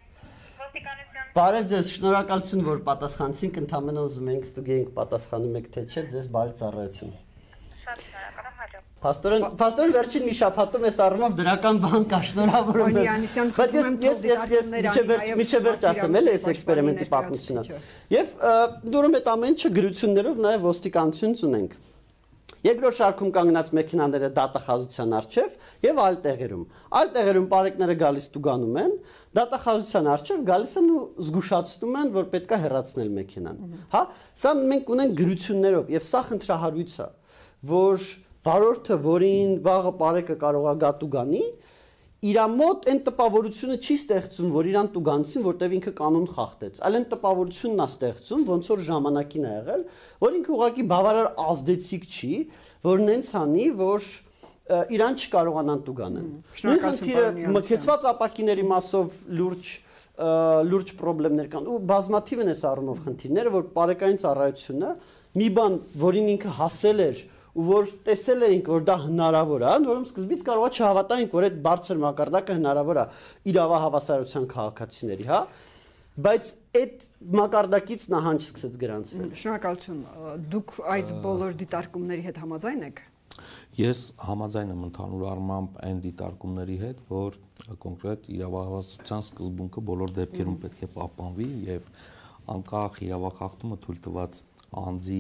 Բարև ձեզ, շնորհակալություն, որ պատասխանեցինք, ընդհանրապես ուզում ենք ստուգենք պատասխանում եք թե չէ, ձեզ բարի ծառայություն։ Շատ շնորհակալ եմ, հաջող։ Պաստորեն, պաստորեն վերջին մի շաբաթում այս առումով դրական բան կա, շնորհավորում եմ։ Բայց ես ես ես միջև վերջ միջև վերջ ասեմ, էլի այս էքսպերիմենտի պատմությունը։ Եւ դուրում այդ ամեն ինչը գրություններով նաեւ ոստիկանությունից ունենք։ Երկրորդ շարքում կանգնած մեքենաները դատախազության առջև եւ այլ տեղերում։ Այլ տեղերում պարեկները գալիս տուգանում են, դատախազության առջև գալիս են ու զգուշացնում են, որ պետքա հեռացնել մեքենան։ Հա, սա մենք ունենք գրություններով եւ սա խնդրահարույց է, որ վարորդը, որին վաղը պարեկը կարող է գա տուգանի, իր մոտ այն տպավորությունը չի ստեղծում, որ իրան տուգանցին, որտեվ ինքը կանոն խախտեց, այլ այն տպավորությունն է ստեղծում, ոնց որ ժամանակին է եղել, որ ինքը ուղղակի բավարար ազդեցիկ չի, որ նենց անի, որ իրան չկարողանան տուգանել։ Նույն խնդիրը մկեցված ապակիների մասով լուրջ լուրջ խնդիրներ կան ու բազմաթիվ են այս առումով խնդիրները, որ պարեկային ծառայությունը մի բան, որին ինքը հասել էր ու որ տեսել էինք, որ դա հնարավոր է, որում սկզբից կարող է չհավատայինք, որ այդ բարձր մակարդակը հնարավոր է իրավահավասարության քաղաքացիների, հա, բայց այդ մակարդակից նահանջ սկսեց գրանցվել։ Շնորհակալություն։ Դուք այս բոլոր դիտարկումների հետ համաձայն եք։ Ես համաձայն եմ ընդհանուր առմամբ այն դիտարկումների հետ, որ կոնկրետ իրավահավասարության սկզբունքը բոլոր դեպքերում պետք է պահպանվի եւ անկախ իրավախախտումը թույլ տված անձի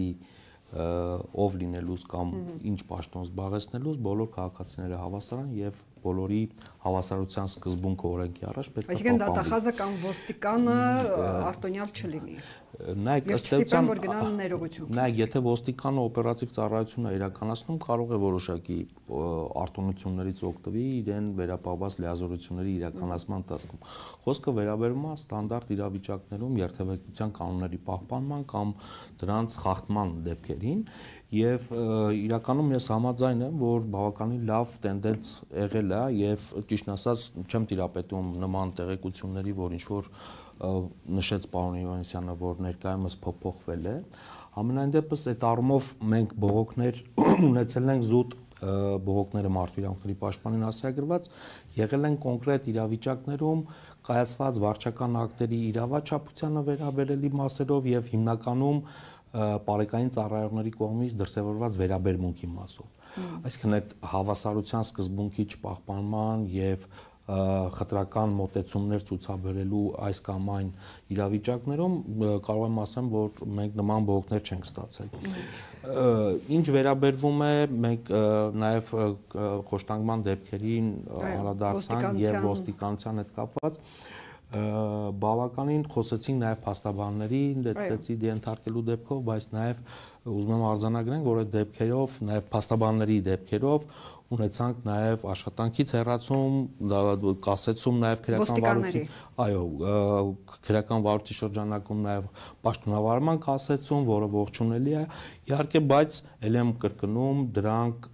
ով լինելուց կամ ինչ պաշտոն զբաղեցնելուց բոլոր քաղաքացիները հավասար են եւ բոլորի հավասարության սկզբունքը օրենքի առաջ պետք է պահպանվի։ Այսինքն դատախազը կամ ոստիկանը արտոնյալ չլինի։ Նայեք, ըստ էության որ գնան ներողություն։ Նայեք, եթե ոստիկանը օպերատիվ ծառայություն է իրականացնում, կարող է որոշակի արտոնություններից օգտվի իրեն վերապահված լիազորությունների իրականացման ընթացքում։ Խոսքը վերաբերում է ստանդարտ իրավիճակներում երթևեկության կանոնների պահպանման կամ դրանց խախտման դեպքերին եւ իրականում ես համաձայն եմ, որ բավականին լավ տենդենց եղել է եւ ճիշտ ասած չեմ տիրապետում նման տեղեկությունների, որ ինչ որ նշեց պարոն Յովհաննիսյանը, որ ներկայումս փոփոխվել է։ Համենայն դեպս այդ առումով մենք բողոքներ ունեցել ենք զուտ բողոքները մարդու իրավունքների պաշտպանին հասցեագրված, եղել են կոնկրետ իրավիճակներում կայացված վարչական ակտերի իրավաչափությանը վերաբերելի մասերով եւ հիմնականում պարեկային ծառայողների կողմից դրսևորված վերաբերմունքի մասով։ Այսինքն այդ հավասարության սկզբունքի չպահպանման եւ խտրական մոտեցումներ ցուցաբերելու այս կամ այն իրավիճակներում կարող եմ ասեմ, որ մենք նման բողոքներ չենք ստացել։ Ինչ վերաբերվում է մենք նաև խոշտանգման դեպքերին անդրադարձանք եւ ոստիկանության հետ կապված բավականին խոսեցինք նաև փաստաբանների լեցեցի դենթարկելու դեպքով, բայց նաև ուզում եմ արձանագրենք, որ այդ դեպքերով, նաև փաստաբանների դեպքերով ունեցանք նաև աշխատանքից հեռացում, կասեցում նաև քրեական վարույթի, այո, քրեական վարույթի շրջանակում նաև պաշտոնավարման կասեցում, որը ողջունելի է, իհարկե, բայց ել եմ կրկնում, դրանք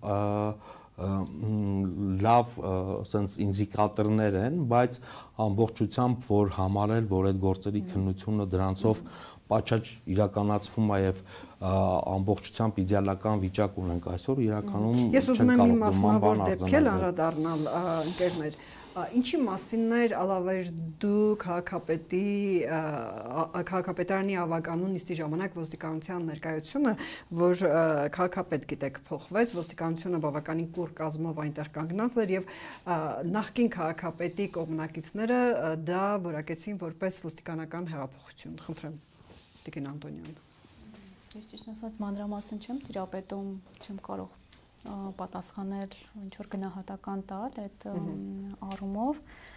լավ sense ինդիկատորներ են, բայց ամբողջությամբ որ համարել, որ այդ գործերի քննությունը դրանցով պատշաճ իրականացվում է եւ ամբողջությամբ իդեալական վիճակ ունենք այսօր իրականում ես ուզում եմ մի մասնավոր դեպք էլ անդրադառնալ ընկերներ Ինչի մասինն էր Ալավերդու քաղաքապետի քաղաքապետարանի ավականուն նիստի ժամանակ ոստիկանության ներկայությունը, որ քաղաքապետ գիտեք փոխվեց, ոստիկանությունը բավականին կուռ կազմով այնտեղ կանգնած էր եւ նախկին քաղաքապետի կողմնակիցները դա որակեցին որպես ոստիկանական հեղափոխություն։ Խնդրեմ, Տիկին Անտոնյան։ Ես ճիշտ ասած մանրամասն չեմ տիրապետում, չեմ կարող պատասխանել ինչ որ գնահատական տալ այդ առումով,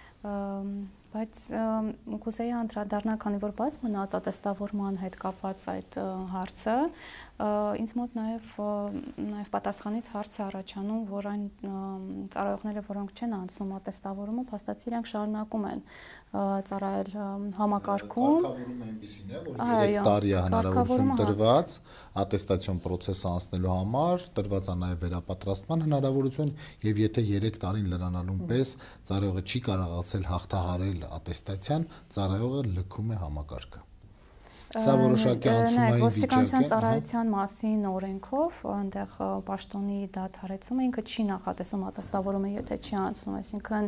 բայց կուզեի անդրադառնալ, քանի որ բաց մնաց ատեստավորման հետ կապված այդ հարցը, ինձ մոտ նաև նաև պատասխանից հարց է առաջանում, որ այն ծառայողները, որոնք չեն անցնում ատեստավորումը, փաստացի իրենք շարունակում են ծառայել համակարգում։ Կարգավորումը այնպեսին է, որ երեք տարի է հնարավորություն տրված ատեստացիոն process-ը անցնելու համար, տրված է նաև վերապատրաստման հնարավորություն, եւ եթե երեք տարին լրանալուն պես ծառայողը չի կարողացել հաղթահարել ատեստացիան, ծառայողը լքում է համակարգը։ Սա որոշակի անցումային վիճակ է։ Ոստիկանության ծառայության մասին օրենքով այնտեղ պաշտոնի դադարեցումը ինքը չի նախատեսում ատեստավորումը, եթե չի անցնում, այսինքն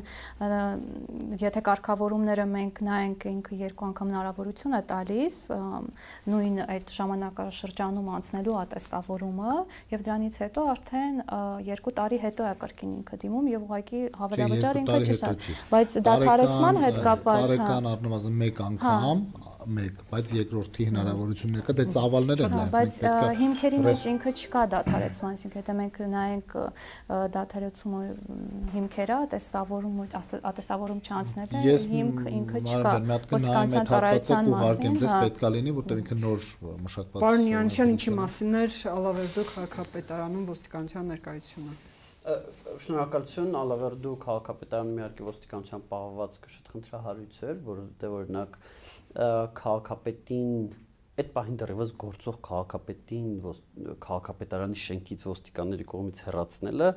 եթե կարգավորումները մենք նայենք, ինքը երկու անգամ հնարավորություն է տալիս նույն այդ ժամանակաշրջանում անցնելու ատեստավորումը եւ դրանից հետո արդեն երկու տարի հետո է կրկին ինքը դիմում եւ ուղղակի հավելավճար ինքը չի, բայց դադարեցման հետ կապված տարեկան առնվազն մեկ անգամ մեկ, բայց երկրորդի հնարավորություններ կա, դե ծավալներ են նաև, բայց հիմքերի մեջ ինքը չկա դադարեցման, այսինքն եթե մենք նայենք դադարեցումը հիմքերը, ատեստավորում ատեստավորում չանցնելը, հիմք ինքը չկա։ Ոստիկանության ծառայության մասին, ձեզ պետք է լինի, որտեղ ինքը նոր մշակված։ Պարոն Նյանցյան, ինչի մասին էր Ալավերդու քաղաքապետարանում ոստիկանության ներկայությունը։ Շնորհակալություն Ալավերդու քաղաքապետարանում իհարկե ոստիկանության պահվածքը շատ խնդրահարույց էր, որովհետև օրինակ քաղաքապետին այդ պահին դեռևս գործող քաղաքապետին քաղաքապետարանի շենքից ոստիկանների կողմից հեռացնելը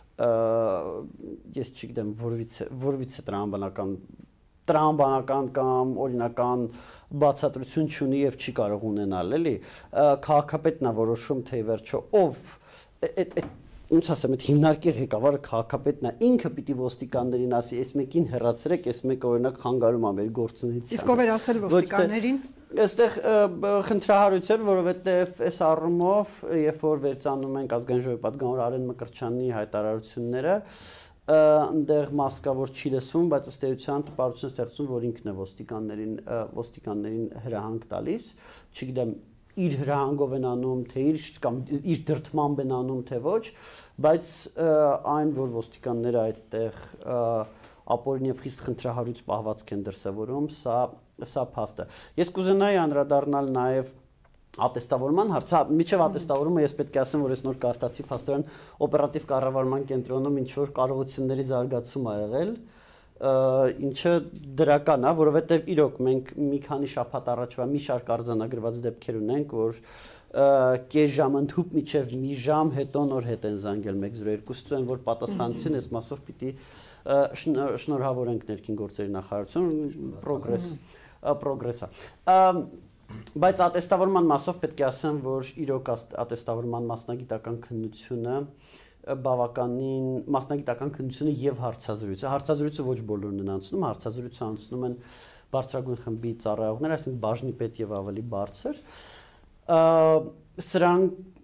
ես չգիտեմ որից որից է տրամաբանական տրամաբանական կամ օրինական բացատրություն չունի եւ չի կարող ունենալ էլի քաղաքապետն է որոշում թե վերջո ով այդ ոնց ասեմ, այդ հիմնարկի ղեկավարը քաղաքապետն է, ինքը պիտի ոստիկաններին ասի, այս մեկին հեռացրեք, այս մեկը օրինակ խանգարում է մեր գործունեությանը։ Իսկ ով էր ասել ոստիկաններին։ Այստեղ խնդրահարույց էր, որովհետև այս առումով, երբ որ վերցանում ենք ազգային ժողովի պատգամավոր Արեն Մկրտչյանի հայտարարությունները, այնտեղ մաս կա, որ չի լսում, բայց ըստ էության տպավորություն ստեղծում, որ ինքն է ոստիկաններին ոստիկաններին հրահանգ տալիս, չգիտեմ իր հրահանգով են անում, թե իր կամ իր դրդմամբ են անում, թե ոչ, բայց այն, որ ոստիկանները այդտեղ ապօրին եւ խիստ խնդրահարույց պահվածք են դրսևորում, սա սա փաստ է։ Ես կուզենայի անդրադառնալ նաեւ ատեստավորման հարցը, միջև ատեստավորումը ես պետք է ասեմ, որ ես նոր կարտացի փաստորեն օպերատիվ կառավարման կենտրոնում ինչ որ կարողությունների զարգացում ա եղել, ինչը դրական է, որովհետև իրոք մենք մի քանի շաբաթ առաջվա մի շարք արձանագրված դեպքեր ունենք, որ կես ժամ ընդհուպ միջև մի ժամ հետո նոր հետ են զանգել մեկ զրո երկու ստու են, որ պատասխանեցին, այս մասով պիտի շնորհավորենք ներքին գործերի նախարարություն, պրոգրես, պրոգրես է։ Բայց ատեստավորման մասով պետք է ասեմ, որ իրոք ատեստավորման մասնագիտական քննությունը բավականին մասնագիտական քննությունը եւ հարցազրույցը հարցազրույցը ոչ բոլորն են անցնում, հարցազրույցը անցնում են բարձրագույն խմբի ծառայողներ, այսինքն բաժնի պետ եւ ավելի բարձր։ Սրանք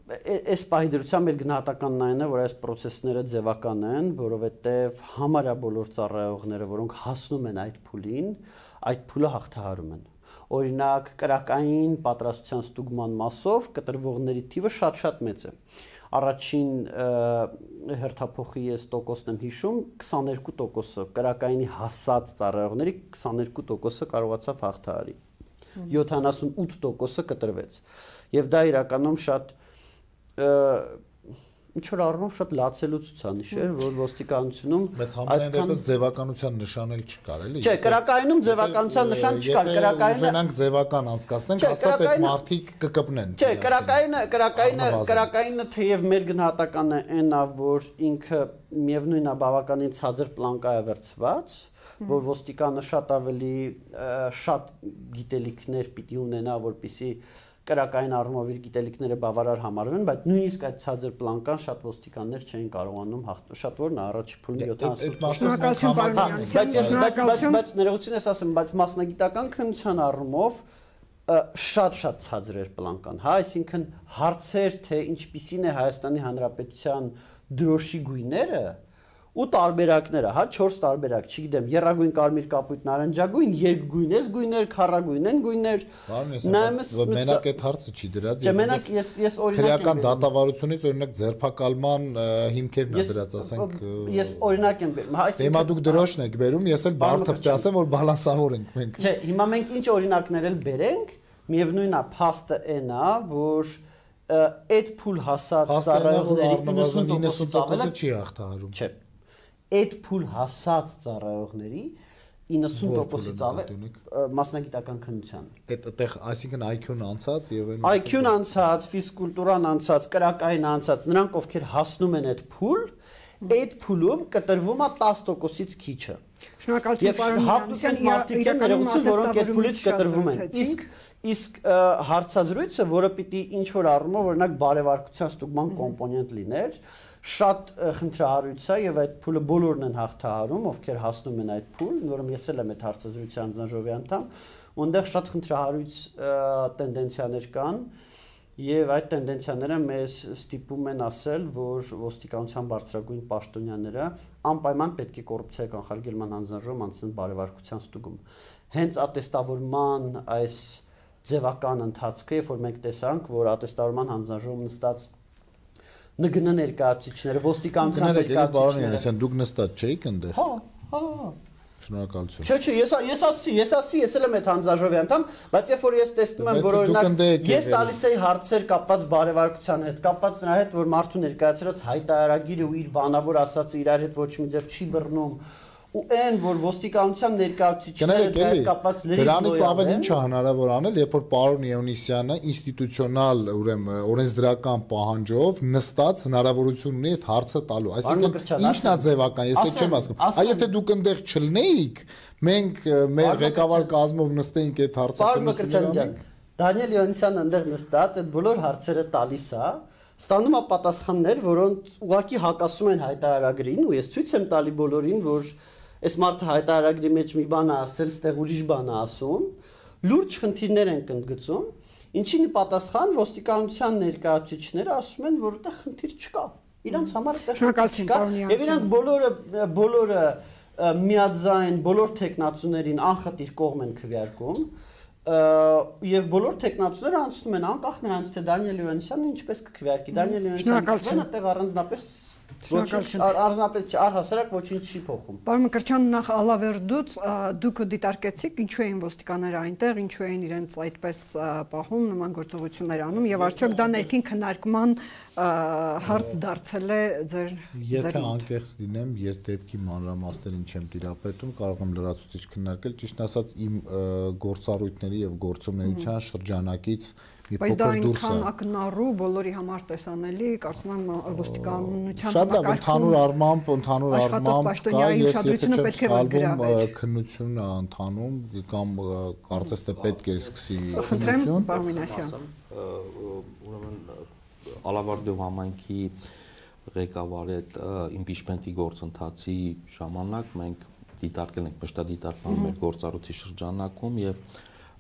այս պահի դրությամբ մեր գնահատականն այն է, որ այս process-ները ձևական են, որովհետև համարյա բոլոր ծառայողները, որոնք հասնում են այդ փուլին, այդ փուլը հաղթահարում են։ Օրինակ, կրակային պատրաստության ստուգման մասով կտրվողների թիվը շատ-շատ մեծ է։ Առաջին հերթափոխի ես տոկոսն եմ հիշում, քսաներկու տոկոսը, կրակայինի հասած ծառայողների քսաներկու տոկոսը կարողացավ հաղթահարի։ յոթանասունութ տոկոսը կտրվեց։ Եվ դա իրականում շատ ինչ որ առումով շատ լացելու ցուցանիշ էր, որ ոստիկանությունում բայց համենայն դեպս ձևականության նշանել չկար, էլի։ Չէ, կրակայինում ձևականության նշան չկար, կրակայինը ուզենանք ձևական անցկացնենք, հաստատ այդ մարդիկ կկպնեն։ Չէ, կրակայինը, կրակայինը, կրակայինը թեև մեր գնահատականը այնա, որ ինքը միևնույնն է բավականին ցածր պլանկա է վերցված, որ ոստիկանը շատ ավելի շատ գիտելիքներ պիտի ունենա, որպեսզի կրակային առումով իր գիտելիքները բավարար համարվեն, բայց նույնիսկ այդ ցածր պլանկան շատ ոստիկաններ չէին կարողանում հաղթել, շատ որն առաջի փուլի յոթանասուն բայց բայց ներողություն ես ասեմ, բայց մասնագիտական քննության առումով շատ-շատ ցածր էր պլանկան, հա, այսինքն հարցեր թե ինչպիսին է Հայաստանի Հանրապետության դրոշի գույները ու տարբերակները, հա, չորս տարբերակ, չգիտեմ, եռագույն, կարմիր, կապույտ, նարնջագույն, երկգույնես գույներ, քառագույնեն գույներ։ Նայեմս մենակ այդ հարցը չի դրած։ Չէ, մենակ ես ես օրինակ քրեական դատավարությունից օրինակ ձերբակալման հիմքերն է դրած, ասենք։ Ես օրինակ եմ բերում, այսինքն Հիմա դուք դրոշն եք բերում, ես էլ բարդ ասեմ, որ բալանսավոր ենք մենք։ Չէ, հիմա մենք ինչ օրինակներ էլ բերենք, միևնույնն է, փաստը այն է, որ այդ փուլ հասած ծառայողների իննսուն տոկոսը չի հաղթահարում։ Չէ։ Այդ փուլ հասած ծառայողների իննսուն տոկոսից ավել մասնագիտական քննության։ Այդտեղ, այսինքն այ քյուն անցած եւ այն այ քյուն անցած, ֆիզկուլտուրան անցած, կրակային անցած, նրանք ովքեր հասնում են այդ փուլ, այդ փուլում կտրվում է տասը տոկոսից քիչը։ Շնորհակալություն պարոն Հատուկ մարդիկ են ներողություն, որոնք այդ փուլից կտրվում են։ Իսկ իսկ հարցազրույցը, որը պիտի ինչ որ առումով օրինակ բարևարկության ստուգման կոմպոնենտ լիներ, շատ խնդրահարույց է եւ այդ փուլը բոլորն են հաղթահարում, ովքեր հասնում են այդ փուլ, որում ես էլ եմ այդ հարցազրույցի անձնաժողովի անդամ, այնտեղ շատ խնդրահարույց տենդենցիաներ կան եւ այդ տենդենցիաները մեզ ստիպում են ասել, որ ոստիկանության բարձրագույն պաշտոնյաները անպայման պետք է կոռուպցիայի կանխարգելման անձնաժողով անցնեն բարևարկության ստուգում։ Հենց ատեստավորման այս ձևական ընթացքը, երբ որ մենք տեսանք, որ ատեստավորման հանձնաժողովում նստած ՆԳՆ ներկայացուցիչները, ոստիկանության ներկայացուցիչները, ասեն դուք նստած չէիք այնտեղ։ Հա, հա։ Շնորհակալություն։ Չէ, չէ, ես ես ասի, ես ասի, ես էլ եմ այդ հանձնաժողովի անդամ, բայց երբ որ ես տեսնում եմ, որ օրինակ ես տալիս էի հարցեր կապված բարևարկության հետ, կապված նրա հետ, որ մարդու ներկայացրած հայտարարագիրը ու իր բանավոր ասածը իրար հետ ոչ մի ձև չի բռնում, ու այն որ ոստիկանության ներկայացուցիչները դեռ կապված լրիվ դրանից ավել ինչ է հնարավոր անել, երբ որ պարոն Եվնիսյանը ինստիտուցիոնալ, ուրեմն օրենսդրական պահանջով նստած հնարավորություն ունի այդ հարցը տալու։ Այսինքն ինչն է ձևական, ես էլ չեմ ասում։ Այ եթե դուք այնտեղ չլնեիք, մենք մեր ղեկավար կազմով նստեինք այդ հարցը։ Պարոն Մկրտչյան ջան, Դանիել Եվնիսյանը այնտեղ նստած այդ բոլոր հարցերը տալիս է, ստանում է պատասխաններ, որոնց ուղղակի հակասում են հայտարարագրին, ու ես ցույց եմ տալի բոլորին, որ այս մարդը հայտարարագրի մեջ մի բան է ասել, ստեղ ուրիշ բան է ասում, լուրջ խնդիրներ են կընդգծում, ինչի պատասխան ոստիկանության ներկայացուցիչները ասում են, որ այդտեղ խնդիր չկա։ Իրանց համար այդտեղ չկա, եւ իրանք բոլորը բոլորը միաձայն բոլոր տեխնացուներին անխտիր կողմ են քվեարկում, եւ բոլոր տեխնացուները անցնում են անկախ նրանց թե Դանիել Եվնիսյանը ինչպես կքվեարկի։ Դանիել Եվնիսյանը այդտեղ առանձնապես Առանձնապես առհասարակ ոչինչ չի փոխում։ Պարոն Մկրտչյան, նախ ալավերդուց դուք դիտարկեցիք ինչու էին ոստիկանները այնտեղ, ինչու էին իրենց այդպես պահում, նման գործողություններ անում եւ արդյոք դա ներքին քննարկման հարց դարձել է ձեր Եթե անկեղծ լինեմ, ես դեպքի մանրամասներին չեմ տիրապետում, կարող եմ լրացուցիչ քննարկել, ճիշտ ասած իմ գործառույթների եւ գործունեության շրջանակից Բայց դա այնքան ակնառու բոլորի համար տեսանելի, կարծում եմ ոստիկանության համակարգում ընդհանուր առմամբ, ընդհանուր առմամբ պաշտոնյայի ուշադրությունը պետք է գրավել։ Քննությունն է ընթանում կամ կարծես թե պետք է սկսի քննություն։ Պարոն Մինասյան։ Ուրեմն Ալավարդի համայնքի ղեկավարի այդ իմպիչմենտի գործընթացի ժամանակ մենք դիտարկել ենք մշտադիտարկման մեր գործառույթի շրջանակում եւ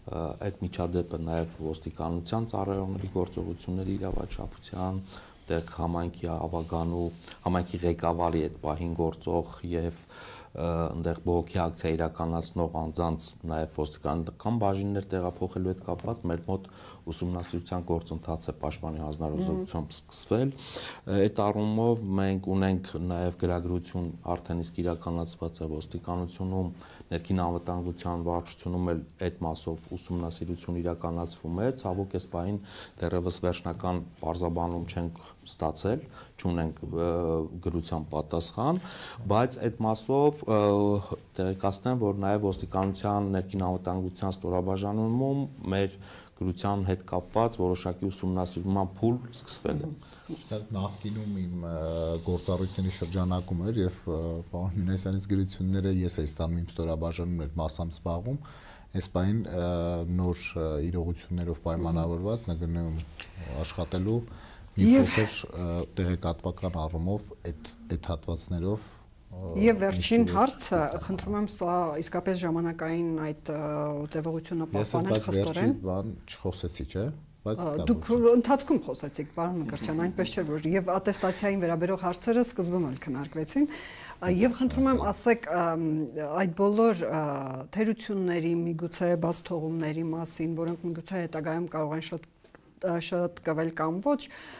այդ միջադեպը նաև ոստիկանության ծառայողների գործողությունների իրավաչափության, տեղ համայնքի ավագանու, համայնքի ղեկավարի այդ պահին գործող եւ այնտեղ բողոքի ակցիա իրականացնող անձանց նաև ոստիկանական բաժիններ տեղափոխելու հետ կապված մեր մոտ ուսումնասիրության գործընթացը պաշտպանի հանձնարարությամբ սկսվել։ Այդ առումով մենք ունենք նաև գրագրություն արդեն իսկ իրականացված է ոստիկանությունում, ներքին անվտանգության վարչությունում էլ այդ մասով ուսումնասիրություն իրականացվում է, ցավոք այս պահին դեռևս վերջնական բարձաբանում չենք ստացել, չունենք գրության պատասխան, բայց այդ մասով տեղեկացնեմ, որ նաև ոստիկանության ներքին անվտանգության ստորաբաժանումում մեր գրության հետ կապված որոշակի ուսումնասիրման փուլ սկսվել է։ Շնորհ նախկինում իմ գործառույթների շրջանակում էր եւ պարոն Մինասյանից գրությունները ես էի ստանում իմ ստորաբաժանումն էր մասամբ զբաղվում, այս պահին նոր իրողություններով պայմանավորված նգնում աշխատելու մի փոքր տեղեկատվական առումով այդ այդ հատվածներով Եվ վերջին հարցը, խնդրում եմ սա իսկապես ժամանակային այդ տևողությունը պահպանել խստորեն։ Ես բան չխոսեցի, չէ՞, բայց դուք ընթացքում խոսեցիք, պարոն Մկրտչյան, այնպես չէ, որ եւ ատեստացիային վերաբերող հարցերը սկզբում էլ քննարկվեցին, եւ խնդրում եմ ասեք այդ բոլոր թերությունների, միգուցե բաց թողումների մասին, որոնք միգուցե հետագայում կարող են շատ շատկվել կամ ոչ,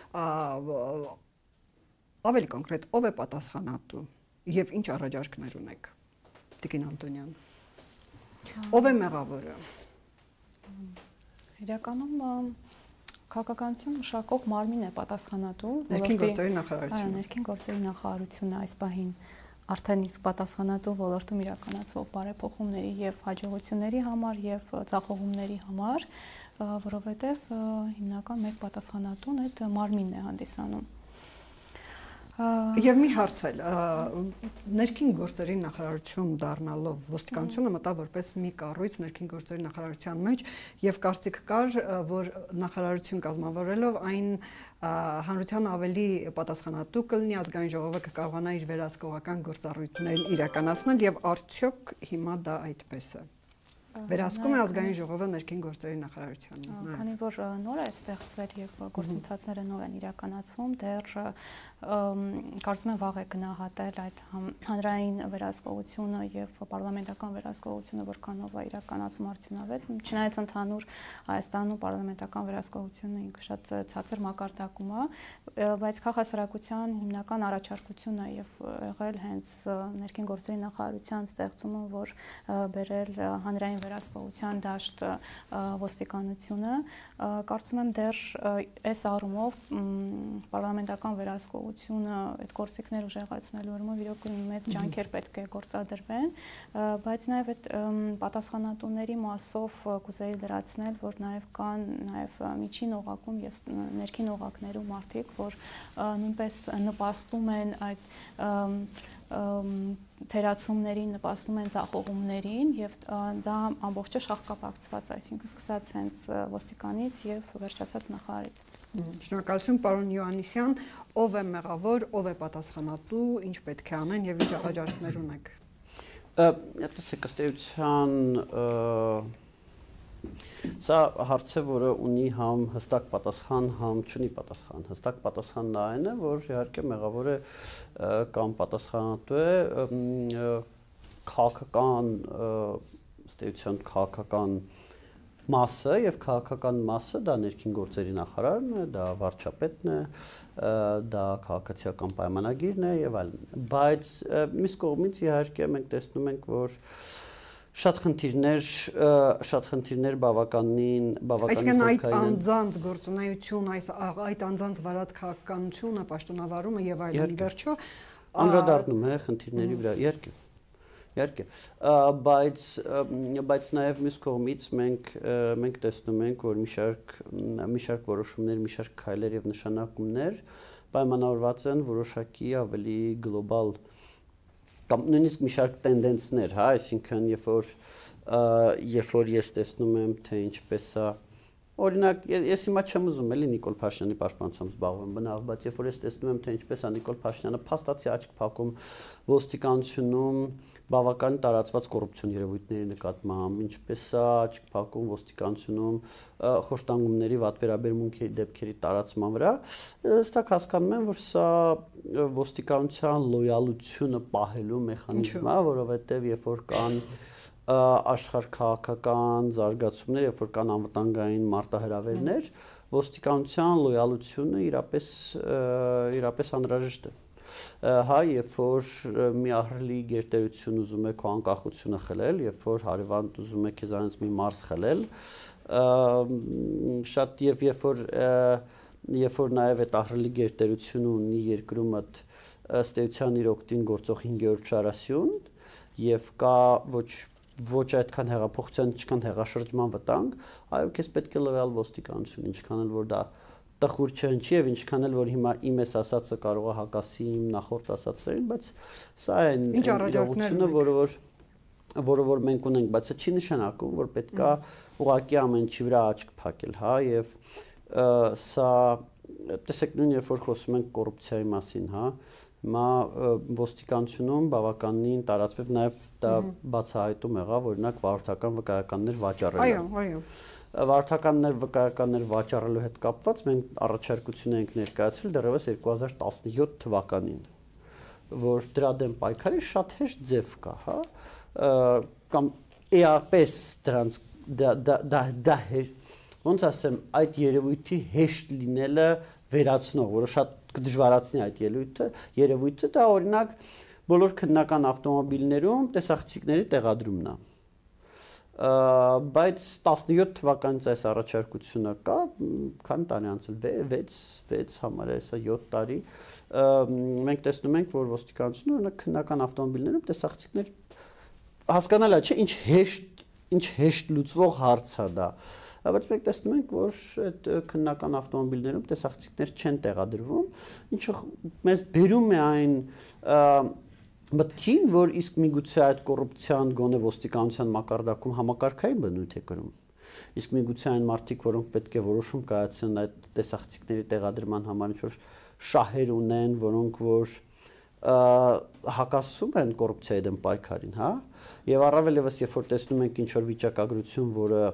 ավելի կոնկրետ ով է պատասխանատու Եվ ինչ առաջարկներ ունեք, Տիկին Անտոնյան։ Ով է մեղավորը։ Իրականում քաղաքականություն մշակող մարմինն է պատասխանատու, Ներքին գործերի նախարարությունը։ Այո, ներքին գործերի նախարարությունը այս պահին արդեն իսկ պատասխանատու ոլորտում իրականացվող բարեփոխումների եւ հաջողությունների համար եւ ձախողումների համար, որովհետեւ հիմնական մեկ պատասխանատուն այդ մարմինն է հանդիսանում։ Եվ մի հարց էլ, ներքին գործերի նախարարություն դառնալով ոստիկանությունը մտավ որպես մի կառույց ներքին գործերի նախարարության մեջ եւ կարծիք կար, որ նախարարություն կազմավորելով այն հանրության ավելի պատասխանատու կլինի, ազգային ժողովը կկարողանա իր վերահսկողական գործառույթներն իրականացնել եւ արդյոք հիմա դա այդպես է։ Վերահսկում է ազգային ժողովը ներքին գործերի նախարարությանը։ Քանի որ նոր է ստեղծվել եւ գործընթացները նոր են իրականացվում, դեռ կարծում եմ վաղ է գնահատել այդ հանրային վերահսկողությունը եւ պարլամենտական վերահսկողությունը որքանով է իրականացում արդյունավետ, չնայած ընդհանուր Հայաստանում պարլամենտական վերահսկողությունը ինքը շատ ցածր մակարդակում է, բայց քաղաքասարակության հիմնական առաջարկությունն է եւ եղել հենց ներքին գործերի նախարարության ստեղծումը, որ բերել հանրային վերահսկողության դաշտ ոստիկանությունը, կարծում եմ դեռ այս առումով պարլամենտական վերահսկողությունը այդ գործիքներ ուժեղացնելու համար իրոք մեծ ջանքեր պետք է գործադրվեն, բայց նաև այդ պատասխանատուների մասով կուզեի լրացնել, որ նաև կան նաև միջին օղակում, ես ներքին օղակներում մարդիկ, որ նույնպես նպաստում են այդ թերացումներին, նպաստում են ձախողումներին եւ դա ամբողջը շաղկապակցված, այսինքն սկսած հենց ոստիկանից եւ վերջացած նախարարից։ Շնորհակալություն, պարոն Յոհաննիսյան, ով է մեղավոր, ով է պատասխանատու, ինչ պետք է անեն եւ ինչ առաջարկներ ունեք։ Տեսեք, ըստ էության Սա հարց է, որը ունի համ հստակ պատասխան, համ չունի պատասխան։ Հստակ պատասխանն այն է, որ իհարկե մեղավորը կամ պատասխանատու է քաղաքական ըստ էության քաղաքական մասը եւ քաղաքական մասը դա ներքին գործերի նախարարն է, դա վարչապետն է, դա քաղաքացիական պայմանագիրն է եւ այլն։ Բայց մյուս կողմից իհարկե մենք տեսնում ենք, որ Շատ խնդիրներ, շատ խնդիրներ բավականին, բավականին Այսինքն այդ անձանց գործունեություն, այս այդ անձանց վարած քաղաքականությունը, պաշտոնավարումը եւ այլն վերջո անդրադառնում է խնդիրների վրա, իհարկե։ Իհարկե, բայց բայց նաեւ մյուս կողմից մենք մենք տեսնում ենք, որ մի շարք մի շարք որոշումներ, մի շարք քայլեր եւ նշանակումներ պայմանավորված են որոշակի ավելի գլոբալ կամ նույնիսկ մի շարք տենդենսներ, հա, այսինքն երբ որ երբ որ ես տեսնում եմ թե ինչպես է օրինակ ես հիմա չեմ ուզում էլի Նիկոլ Փաշինյանի պաշտպանությամբ զբաղվեմ բնավ, բայց երբ որ ես տեսնում եմ թե ինչպես է Նիկոլ Փաշինյանը փաստացի աչք փակում ոստիկանությունում բավական տարածված կոռուպցիոն երևույթների նկատմամբ, ինչպես է չփակում ոստիկանությունում խոշտանգումների վատ վերաբերմունքի դեպքերի տարածման վրա, հստակ հասկանում եմ, որ սա ոստիկանության լոյալությունը պահելու մեխանիզմ է, որովհետև երբ որ կան աշխարհքաղաքական զարգացումներ, երբ որ կան անվտանգային մարտահրավերներ, ոստիկանության լոյալությունը իրապես իրապես անհրաժեշտ է։ Հա, երբ որ մի ահռելի գերտերություն ուզում է քո անկախությունը խլել, երբ որ հարևանդ ուզում է քեզանից մի մարզ խլել, շատ եւ երբ որ երբ որ նաեւ այդ ահռելի գերտերությունը ունի երկրումդ ըստ էության իր օգտին գործող հինգերորդ շարասյուն եւ կա ոչ ոչ այդքան հեղափոխության, ինչքան հեղաշրջման վտանգ, այո, քեզ պետք է լոյալ ոստիկանություն, ինչքան էլ որ դա տխուր չհնչի եւ ինչքան էլ որ հիմա իմ էս ասածը կարող է հակասի իմ նախորդ ասածներին, բայց սա է իրողությունը, որը որ որը որ մենք ունենք, բայց սա չի նշանակում, որ պետքա ուղղակի ամեն ինչի վրա աչք փակել, հա, եւ սա տեսեք նույն երբ որ խոսում ենք կոռուպցիայի մասին, հա, հիմա ոստիկանությունում բավականին տարածվեց նաև դա բացահայտում եղավ, օրինակ վարորդական վկայականներ վաճառելը։ Այո, այո։ Վարորդականներ վկայականներ վաճառելու հետ կապված մենք առաջարկություն ենք ներկայացրել դեռևս երկու հազար տասնյոթ թվականին, որ դրա դեմ պայքարի շատ հեշտ ձև կա, հա, կամ էապես դրանց դա դա դա ոնց ասեմ, այդ երևույթի հեշտ լինելը վերացնող, որը շատ կդժվարացնի այդ ելույթը, երևույթը դա օրինակ բոլոր քննական ավտոմոբիլներում տեսախցիկների տեղադրումն է։ Բայց տասնյոթ թվականից այս առաջարկությունը կա, քանի տարի անցել, վեց, վեց համարը հեսա յոթ տարի, մենք տեսնում ենք, որ ոստիկանությունը օրինակ քննական ավտոմոբիլներում տեսախցիկներ հասկանալի է, չէ, ինչ հեշտ, ինչ հեշտ լուծվող հարց է դա։ Բայց մենք տեսնում ենք, որ այդ քննական ավտոմոբիլներում տեսախցիկներ չեն տեղադրվում, ինչը մեզ բերում է այն մտքին, որ իսկ միգուցե այդ կոռուպցիան գոնե ոստիկանության մակարդակում համակարգային բնույթ է կրում։ Իսկ միգուցե այն մարդիկ, որոնք պետք է որոշում կայացնեն այդ տեսախցիկների տեղադրման համար, ինչ-որ շահեր ունեն, որոնք որ հակասում են կոռուպցիայի դեմ պայքարին, հա, եւ առավել եւս երբ որ տեսնում ենք ինչ-որ վիճակագրություն, որը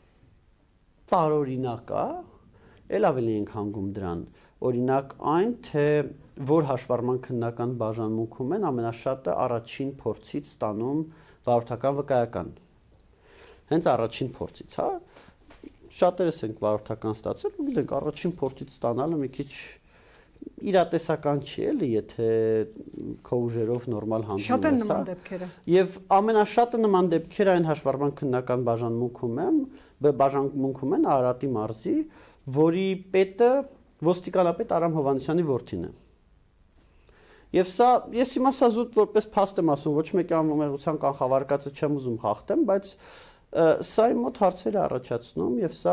տարօրինակ է, ել ավելի ենք հանգում դրան, օրինակ այն, թե որ հաշվառման քննական բաժանմունքում են ամենաշատը առաջին փորձից ստանում վարորդական վկայական։ Հենց առաջին փորձից, հա, շատերս ենք վարորդական ստացել, ու գիտենք առաջին փորձից ստանալը մի քիչ իրատեսական չի, էլի, եթե քո ուժերով նորմալ հանդիպում ես, շատ են նման դեպքերը։ Եվ ամենաշատը նման դեպքերը այն հաշվառման քննական բաժանմունքում են, բաժանմունքում են Արարատի մարզի, որի պետը ոստիկանապետ Արամ Հովհաննիսյանի որդին է։ Եվ սա, ես հիմա սա զուտ որպես փաստ եմ ասում, ոչ մեկի անմեղության կանխավարկածը չեմ ուզում խախտեմ, բայց սա իմ մոտ հարցեր է առաջացնում եւ սա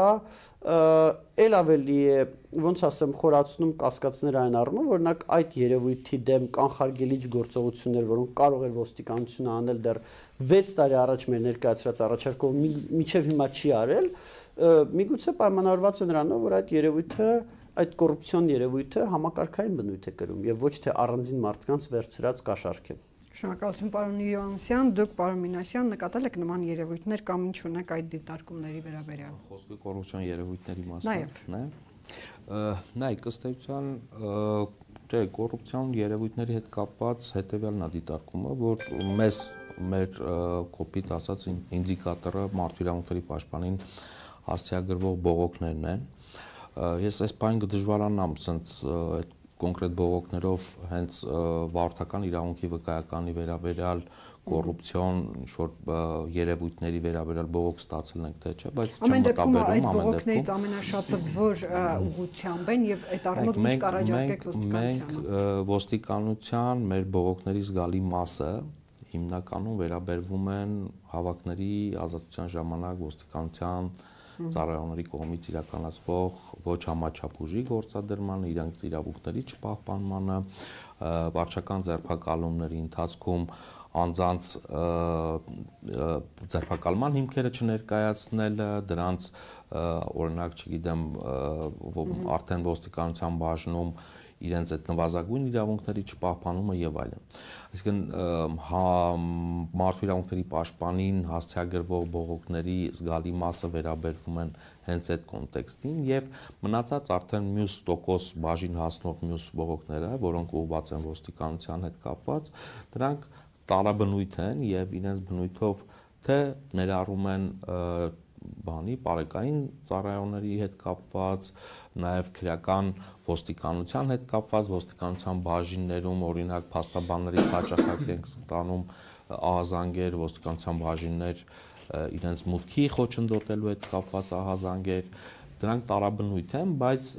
ել ավելի է, ոնց ասեմ, խորացնում կասկածներ այն առումով, օրինակ այդ երևույթի դեմ կանխարգելիչ գործողություններ, որոնք կարող էր ոստիկանությունը անել դեռ վեց տարի առաջ մեր ներկայացրած առաջարկով մինչև հիմա չի արել, միգուցե պայմանավորված է նրանով, որ այդ երևույթը այդ կոռուպցիոն երևույթը համակարգային բնույթ է կրում եւ ոչ թե առանձին մարդկանց վերցրած կաշառք է։ Շնորհակալություն պարոն Յովհաննիսյան, դուք պարոն Մինասյան նկատել եք նման երևույթներ կամ ինչ ունեք այդ դիտարկումների վերաբերյալ։ Խոսքը կոռուպցիոն երևույթների մասին Նաև։ է։ Նայեք, ըստ էության, չէ, կոռուպցիոն երևույթների հետ կապված հետեւյալն է դիտարկումը, որ մեզ մեր կոպիտ ասած ինդիկատորը մարդու իրավունքների պաշտպանին հասցեագրվող բողոքներն են։ Ես այս բանը կդժվարանամ ցած այդ կոնկրետ բողոքներով հենց վարորդական իրավունքի վկայականի վերաբերյալ կոռուպցիոն ինչ-որ երևույթների վերաբերյալ բողոք ստացել ենք թե չէ, բայց չեմ մտաբերում ամեն դեպքում այդ բողոքներից ամենաշատը որ ուղղությամբ են եւ այդ առումով ինչ կառաջարկեք ոստիկանությանը։ Մենք ոստիկանության մեր բողոքների զգալի մասը հիմնականում վերաբերվում են հավաքների ազատության ժամանակ ոստիկանության ծառայողների կողմից իրականացվող ոչ համաչափ ուժի գործադրմանը, իրենց իրավունքների չպահպանմանը, վարչական ձերբակալումների ընթացքում անձանց ձերբակալման հիմքերը չներկայացնելը, դրանց օրինակ, չգիտեմ, արդեն ոստիկանության բաժնում իրենց այդ նվազագույն իրավունքների չպահպանումը եւ այլն։ Այսինքն հա մարդու իրավունքների պաշտպանին հասցեագրվող բողոքների զգալի մասը վերաբերվում են հենց այդ կոնտեքստին եւ մնացած արդեն մյուս տոկոս բաժին հասնող մյուս բողոքները, որոնք ուղղված են ոստիկանության հետ կապված, դրանք տարաբնույթ են եւ իրենց բնույթով թե ներառում են բանի բարեկային ծառայողների հետ կապված, նաև քրեական ոստիկանության հետ կապված, ոստիկանության բաժիններում օրինակ փաստաբաններից հաճախակ ենք ստանում ահազանգեր, ոստիկանության բաժիններ իրենց մուտքի խոչընդոտելու հետ կապված ահազանգեր, դրանք տարաբնույթ են, բայց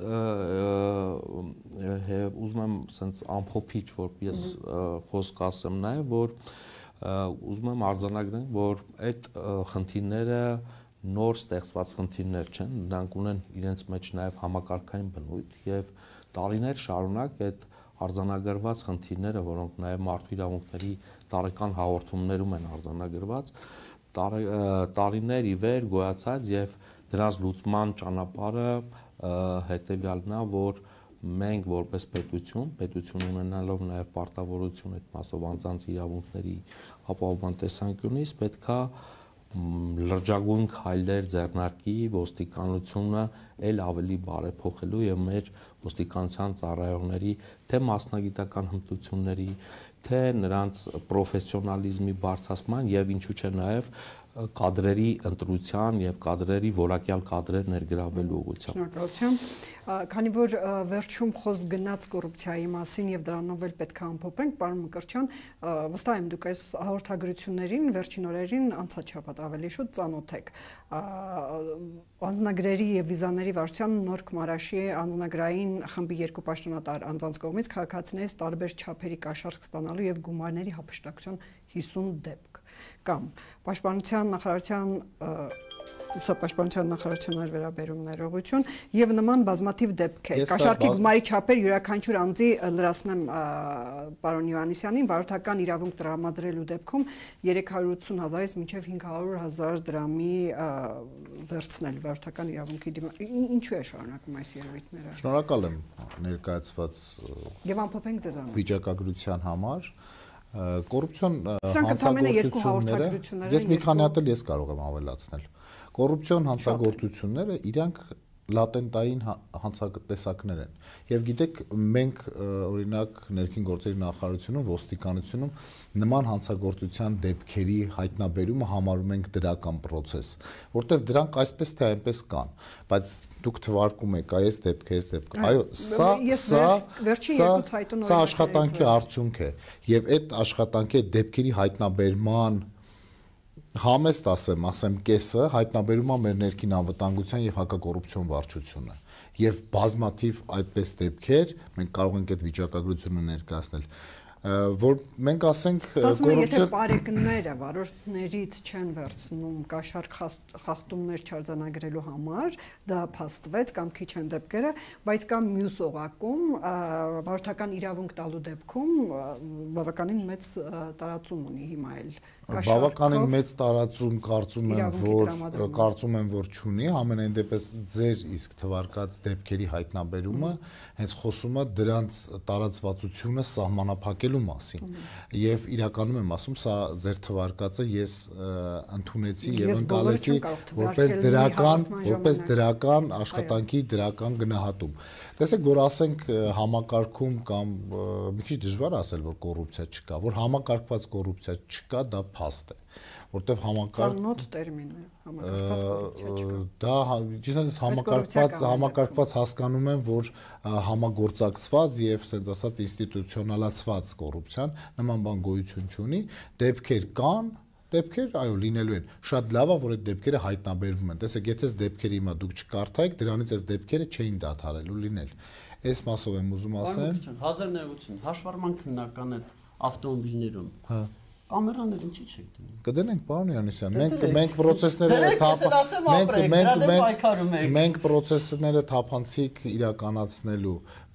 ուզում եմ ասենց ամփոփիչ, որ ես խոսք ասեմ նաև, որ ուզում եմ արձանագրել, որ այդ խնդիրները նոր ստեղծված խնդիրներ չեն, նրանք ունեն իրենց մեջ նաև համակարգային բնույթ եւ տարիներ շարունակ այդ արձանագրված խնդիրները, որոնք նաև մարդու իրավունքների տարեկան հաղորդումներում են արձանագրված, տարիներ ի վեր գոյացած եւ դրանց լուծման ճանապարհը հետեւյալն է, որ մենք որպես պետություն, պետություն ունենալով նաև պարտավորություն այդ մասով անձանց իրավունքների ապահովման տեսանկյունից պետքա լրջագույն քայլեր ձեռնարկի ոստիկանությունը ել ավելի բարեփոխելու եւ մեր ոստիկանության ծառայողների թե մասնագիտական հմտությունների, թե նրանց պրոֆեսիոնալիզմի բարձրացման եւ ինչու՞ չէ նաեւ կադրերի ընտրության եւ կադրերի որակյալ կադրեր ներգրավելու ուղղությամբ։ Շնորհակալություն։ Քանի որ վերջում խոսք գնաց կոռուպցիայի մասին եւ դրանով էլ պետք է ամփոփենք, պարոն Մկրտչյան, վստահ եմ դուք այս հաղորդագրություններին վերջին օրերին անցաչափած ավելի շուտ ծանոթ եք։ Անձնագրերի եւ վիզաների վարչության Նորք Մարաշի անձնագրային խմբի երկու պաշտոնատար անձանց կողմից քաղաքացիներից տարբեր չափերի կաշառք ստանալու եւ գումարների հափշտակության հիսուն դեպք կամ պաշտպանության նախարարության Ուսապաշտպանության նախարարության վերաբերում ներողություն եւ նման բազմաթիվ դեպքեր։ Կաշառքի գումարի չափեր յուրաքանչյուր անձի լրացնեմ պարոն Յովհաննիսյանին վարորդական իրավունք տրամադրելու դեպքում երեք հարյուր ութսուն հազարից մինչև հինգ հարյուր հազար դրամի վերցնել վարորդական իրավունքի դիմաց։ Ինչու է շարունակում այս երևույթները։ Շնորհակալ եմ ներկայացված եւ ամփոփենք ձեզանից վիճակագրության համար։ Կոռուպցիոն հանցագործությունները, ես մի քանի հատ էլ ես կարող եմ ավելացնել։ Կոռուպցիոն հանցագործությունները իրանք լատենտային հանցատեսակներ են։ Եվ գիտեք, մենք օրինակ ներքին գործերի նախարարությունում, ոստիկանությունում նման հանցագործության դեպքերի հայտնաբերումը համարում ենք դրական process, որտեղ դրանք այսպես թե այնպես կան, բայց դուք թվարկում եք այս դեպքը, այս դեպքը։ Այո, սա սա սա աշխատանքի արդյունք է, եւ այդ աշխատանքի դեպքերի հայտնաբերման համեստ ասեմ, ասեմ կեսը հայտնաբերում է մեր ներքին անվտանգության եւ հակակոռուպցիոն վարչությունը եւ բազմաթիվ այդպես դեպքեր մենք կարող ենք այդ վիճակագրությունը ներկայացնել որ մենք ասենք կոռուպցիոն բարեկները վարորդներից չեն վերցնում կաշառք խախտումներ չարձանագրելու համար, դա փաստվեց կամ քիչ են դեպքերը, բայց կամ մյուս օղակում վարորդական իրավունք տալու դեպքում բավականին մեծ տարածում ունի հիմա էլ բավականին մեծ տարածում կարծում եմ որ կարծում եմ որ չունի, ամենայն դեպս ձեր իսկ թվարկած դեպքերի հայտնաբերումը հենց խոսում է դրանց տարածվածությունը սահմանափակելու մասին եւ իրականում եմ ասում սա ձեր թվարկածը ես ընդունեցի եւ ընկալեցի որպես դրական որպես դրական աշխատանքի դրական գնահատում տեսեք որ ասենք համակարգում կամ մի քիչ դժվար ասել որ կոռուպցիա չկա որ համակարգված կոռուպցիա չկա դա փաստ է որտեղ համակարգ ծանոթ տերմին է համակարգված կոռուպցիա չկա դա ճիշտ համակարգված համակարգված հասկանում եմ որ համագործակցված եւ ասենց ասած ինստիտուցիոնալացված կոռուպցիան նման բան գոյություն չունի դեպքեր կան դեպքեր այո լինելու են շատ լավ է որ այդ դեպքերը հայտնաբերվում են տեսեք եթե այս դեպքերը հիմա դուք չկարդայիք դրանից այս դեպքերը չէին դադարելու լինել այս մասով եմ ուզում ասեմ հազար ներողություն հաշվառման քննական այդ ավտոմոբիլներում հա կամերաներ ինչի՞ չեք դնում կդնենք պարոն Յանիսյան մենք մենք process-ները մենք մենք մենք մենք process-ները թափանցիկ իրականացնելու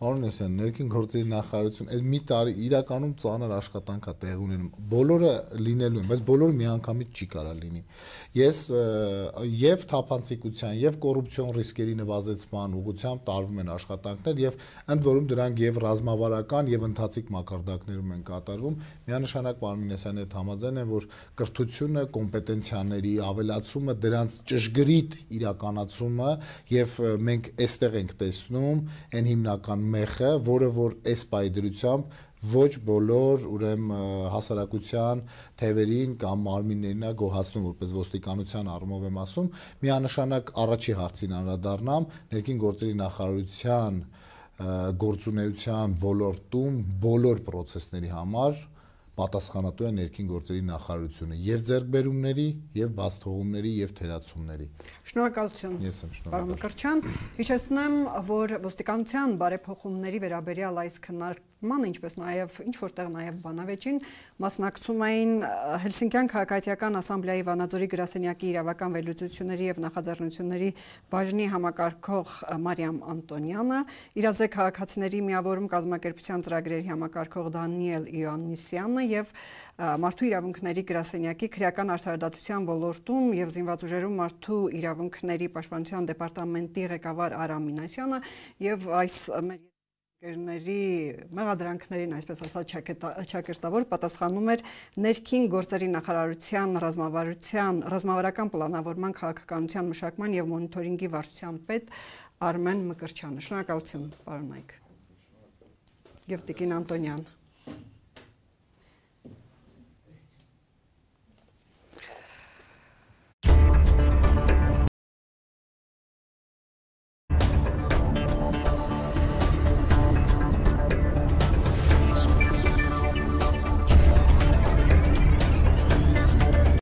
Պարոն Նեսյան, ներքին գործերի նախարարություն, այս մի տարի իրականում ծանր աշխատանք է տեղի ունենում։ Բոլորը լինելու են, բայց բոլորը միանգամից չի կարա լինի։ Ես եւ թափանցիկության, եւ կոռուպցիոն ռիսկերի նվազեցման ուղղությամբ տարվում են աշխատանքներ եւ ընդ որում դրանք եւ ռազմավարական եւ ընթացիկ մակարդակներում են կատարվում։ Միանշանակ պարոն Նեսյանի հետ համաձայն եմ, որ կրթությունը, կոմպետենցիաների ավելացումը, դրանց ճշգրիտ իրականացումը եւ մենք այստեղ ենք տեսնում այն հիմնական մեխը, որը որ այս պայդրությամբ ոչ բոլոր ուրեմն հասարակության թևերին կամ մարմիններին է գոհացնում, որպես ոստիկանության առումով եմ ասում, միանշանակ առաջի հարցին անդրադառնամ, ներքին գործերի նախարարության գործունեության ոլորտում բոլոր process-ների համար պատասխանատու է ներքին գործերի նախարարությունը եւ ձեռքբերումների եւ բացթողումների եւ թերացումների։ Շնորհակալություն։ Ես եմ շնորհակալ։ Պարոն Մկրտչյան, հիշեցնեմ, որ ոստիկանության բարեփոխումների վերաբերյալ այս քննարկման, ինչպես նաեւ ինչ որտեղ նաեւ բանավեճին մասնակցում էին Հելսինկյան քաղաքացիական ասամբլեայի Վանաձորի գրասենյակի իրավական վերլուծությունների եւ նախաձեռնությունների բաժնի համակարգող Մարիամ Անտոնյանը, Իրազե քաղաքացիների միավորում կազմակերպության ծրագրերի համակարգող Դանիել Իոաննիսյանը եւ Մարդու իրավունքների գրասենյակի քրեական արդարադատության ոլորտում եւ զինված ուժերում մարդու իրավունքների պաշտպանության դեպարտամենտի ղեկավար Արա Մինասյանը եւ այս մեր երկրների մեղադրանքներին, այսպես ասած, ճակերտավոր պատասխանում էր ներքին գործերի նախարարության ռազմավարության ռազմավարական պլանավորման քաղաքականության մշակման եւ մոնիթորինգի վարչության պետ Արմեն Մկրտչյանը։ Շնորհակալություն, պարոն Նայք։ Եվ Տիկին Անտոնյան։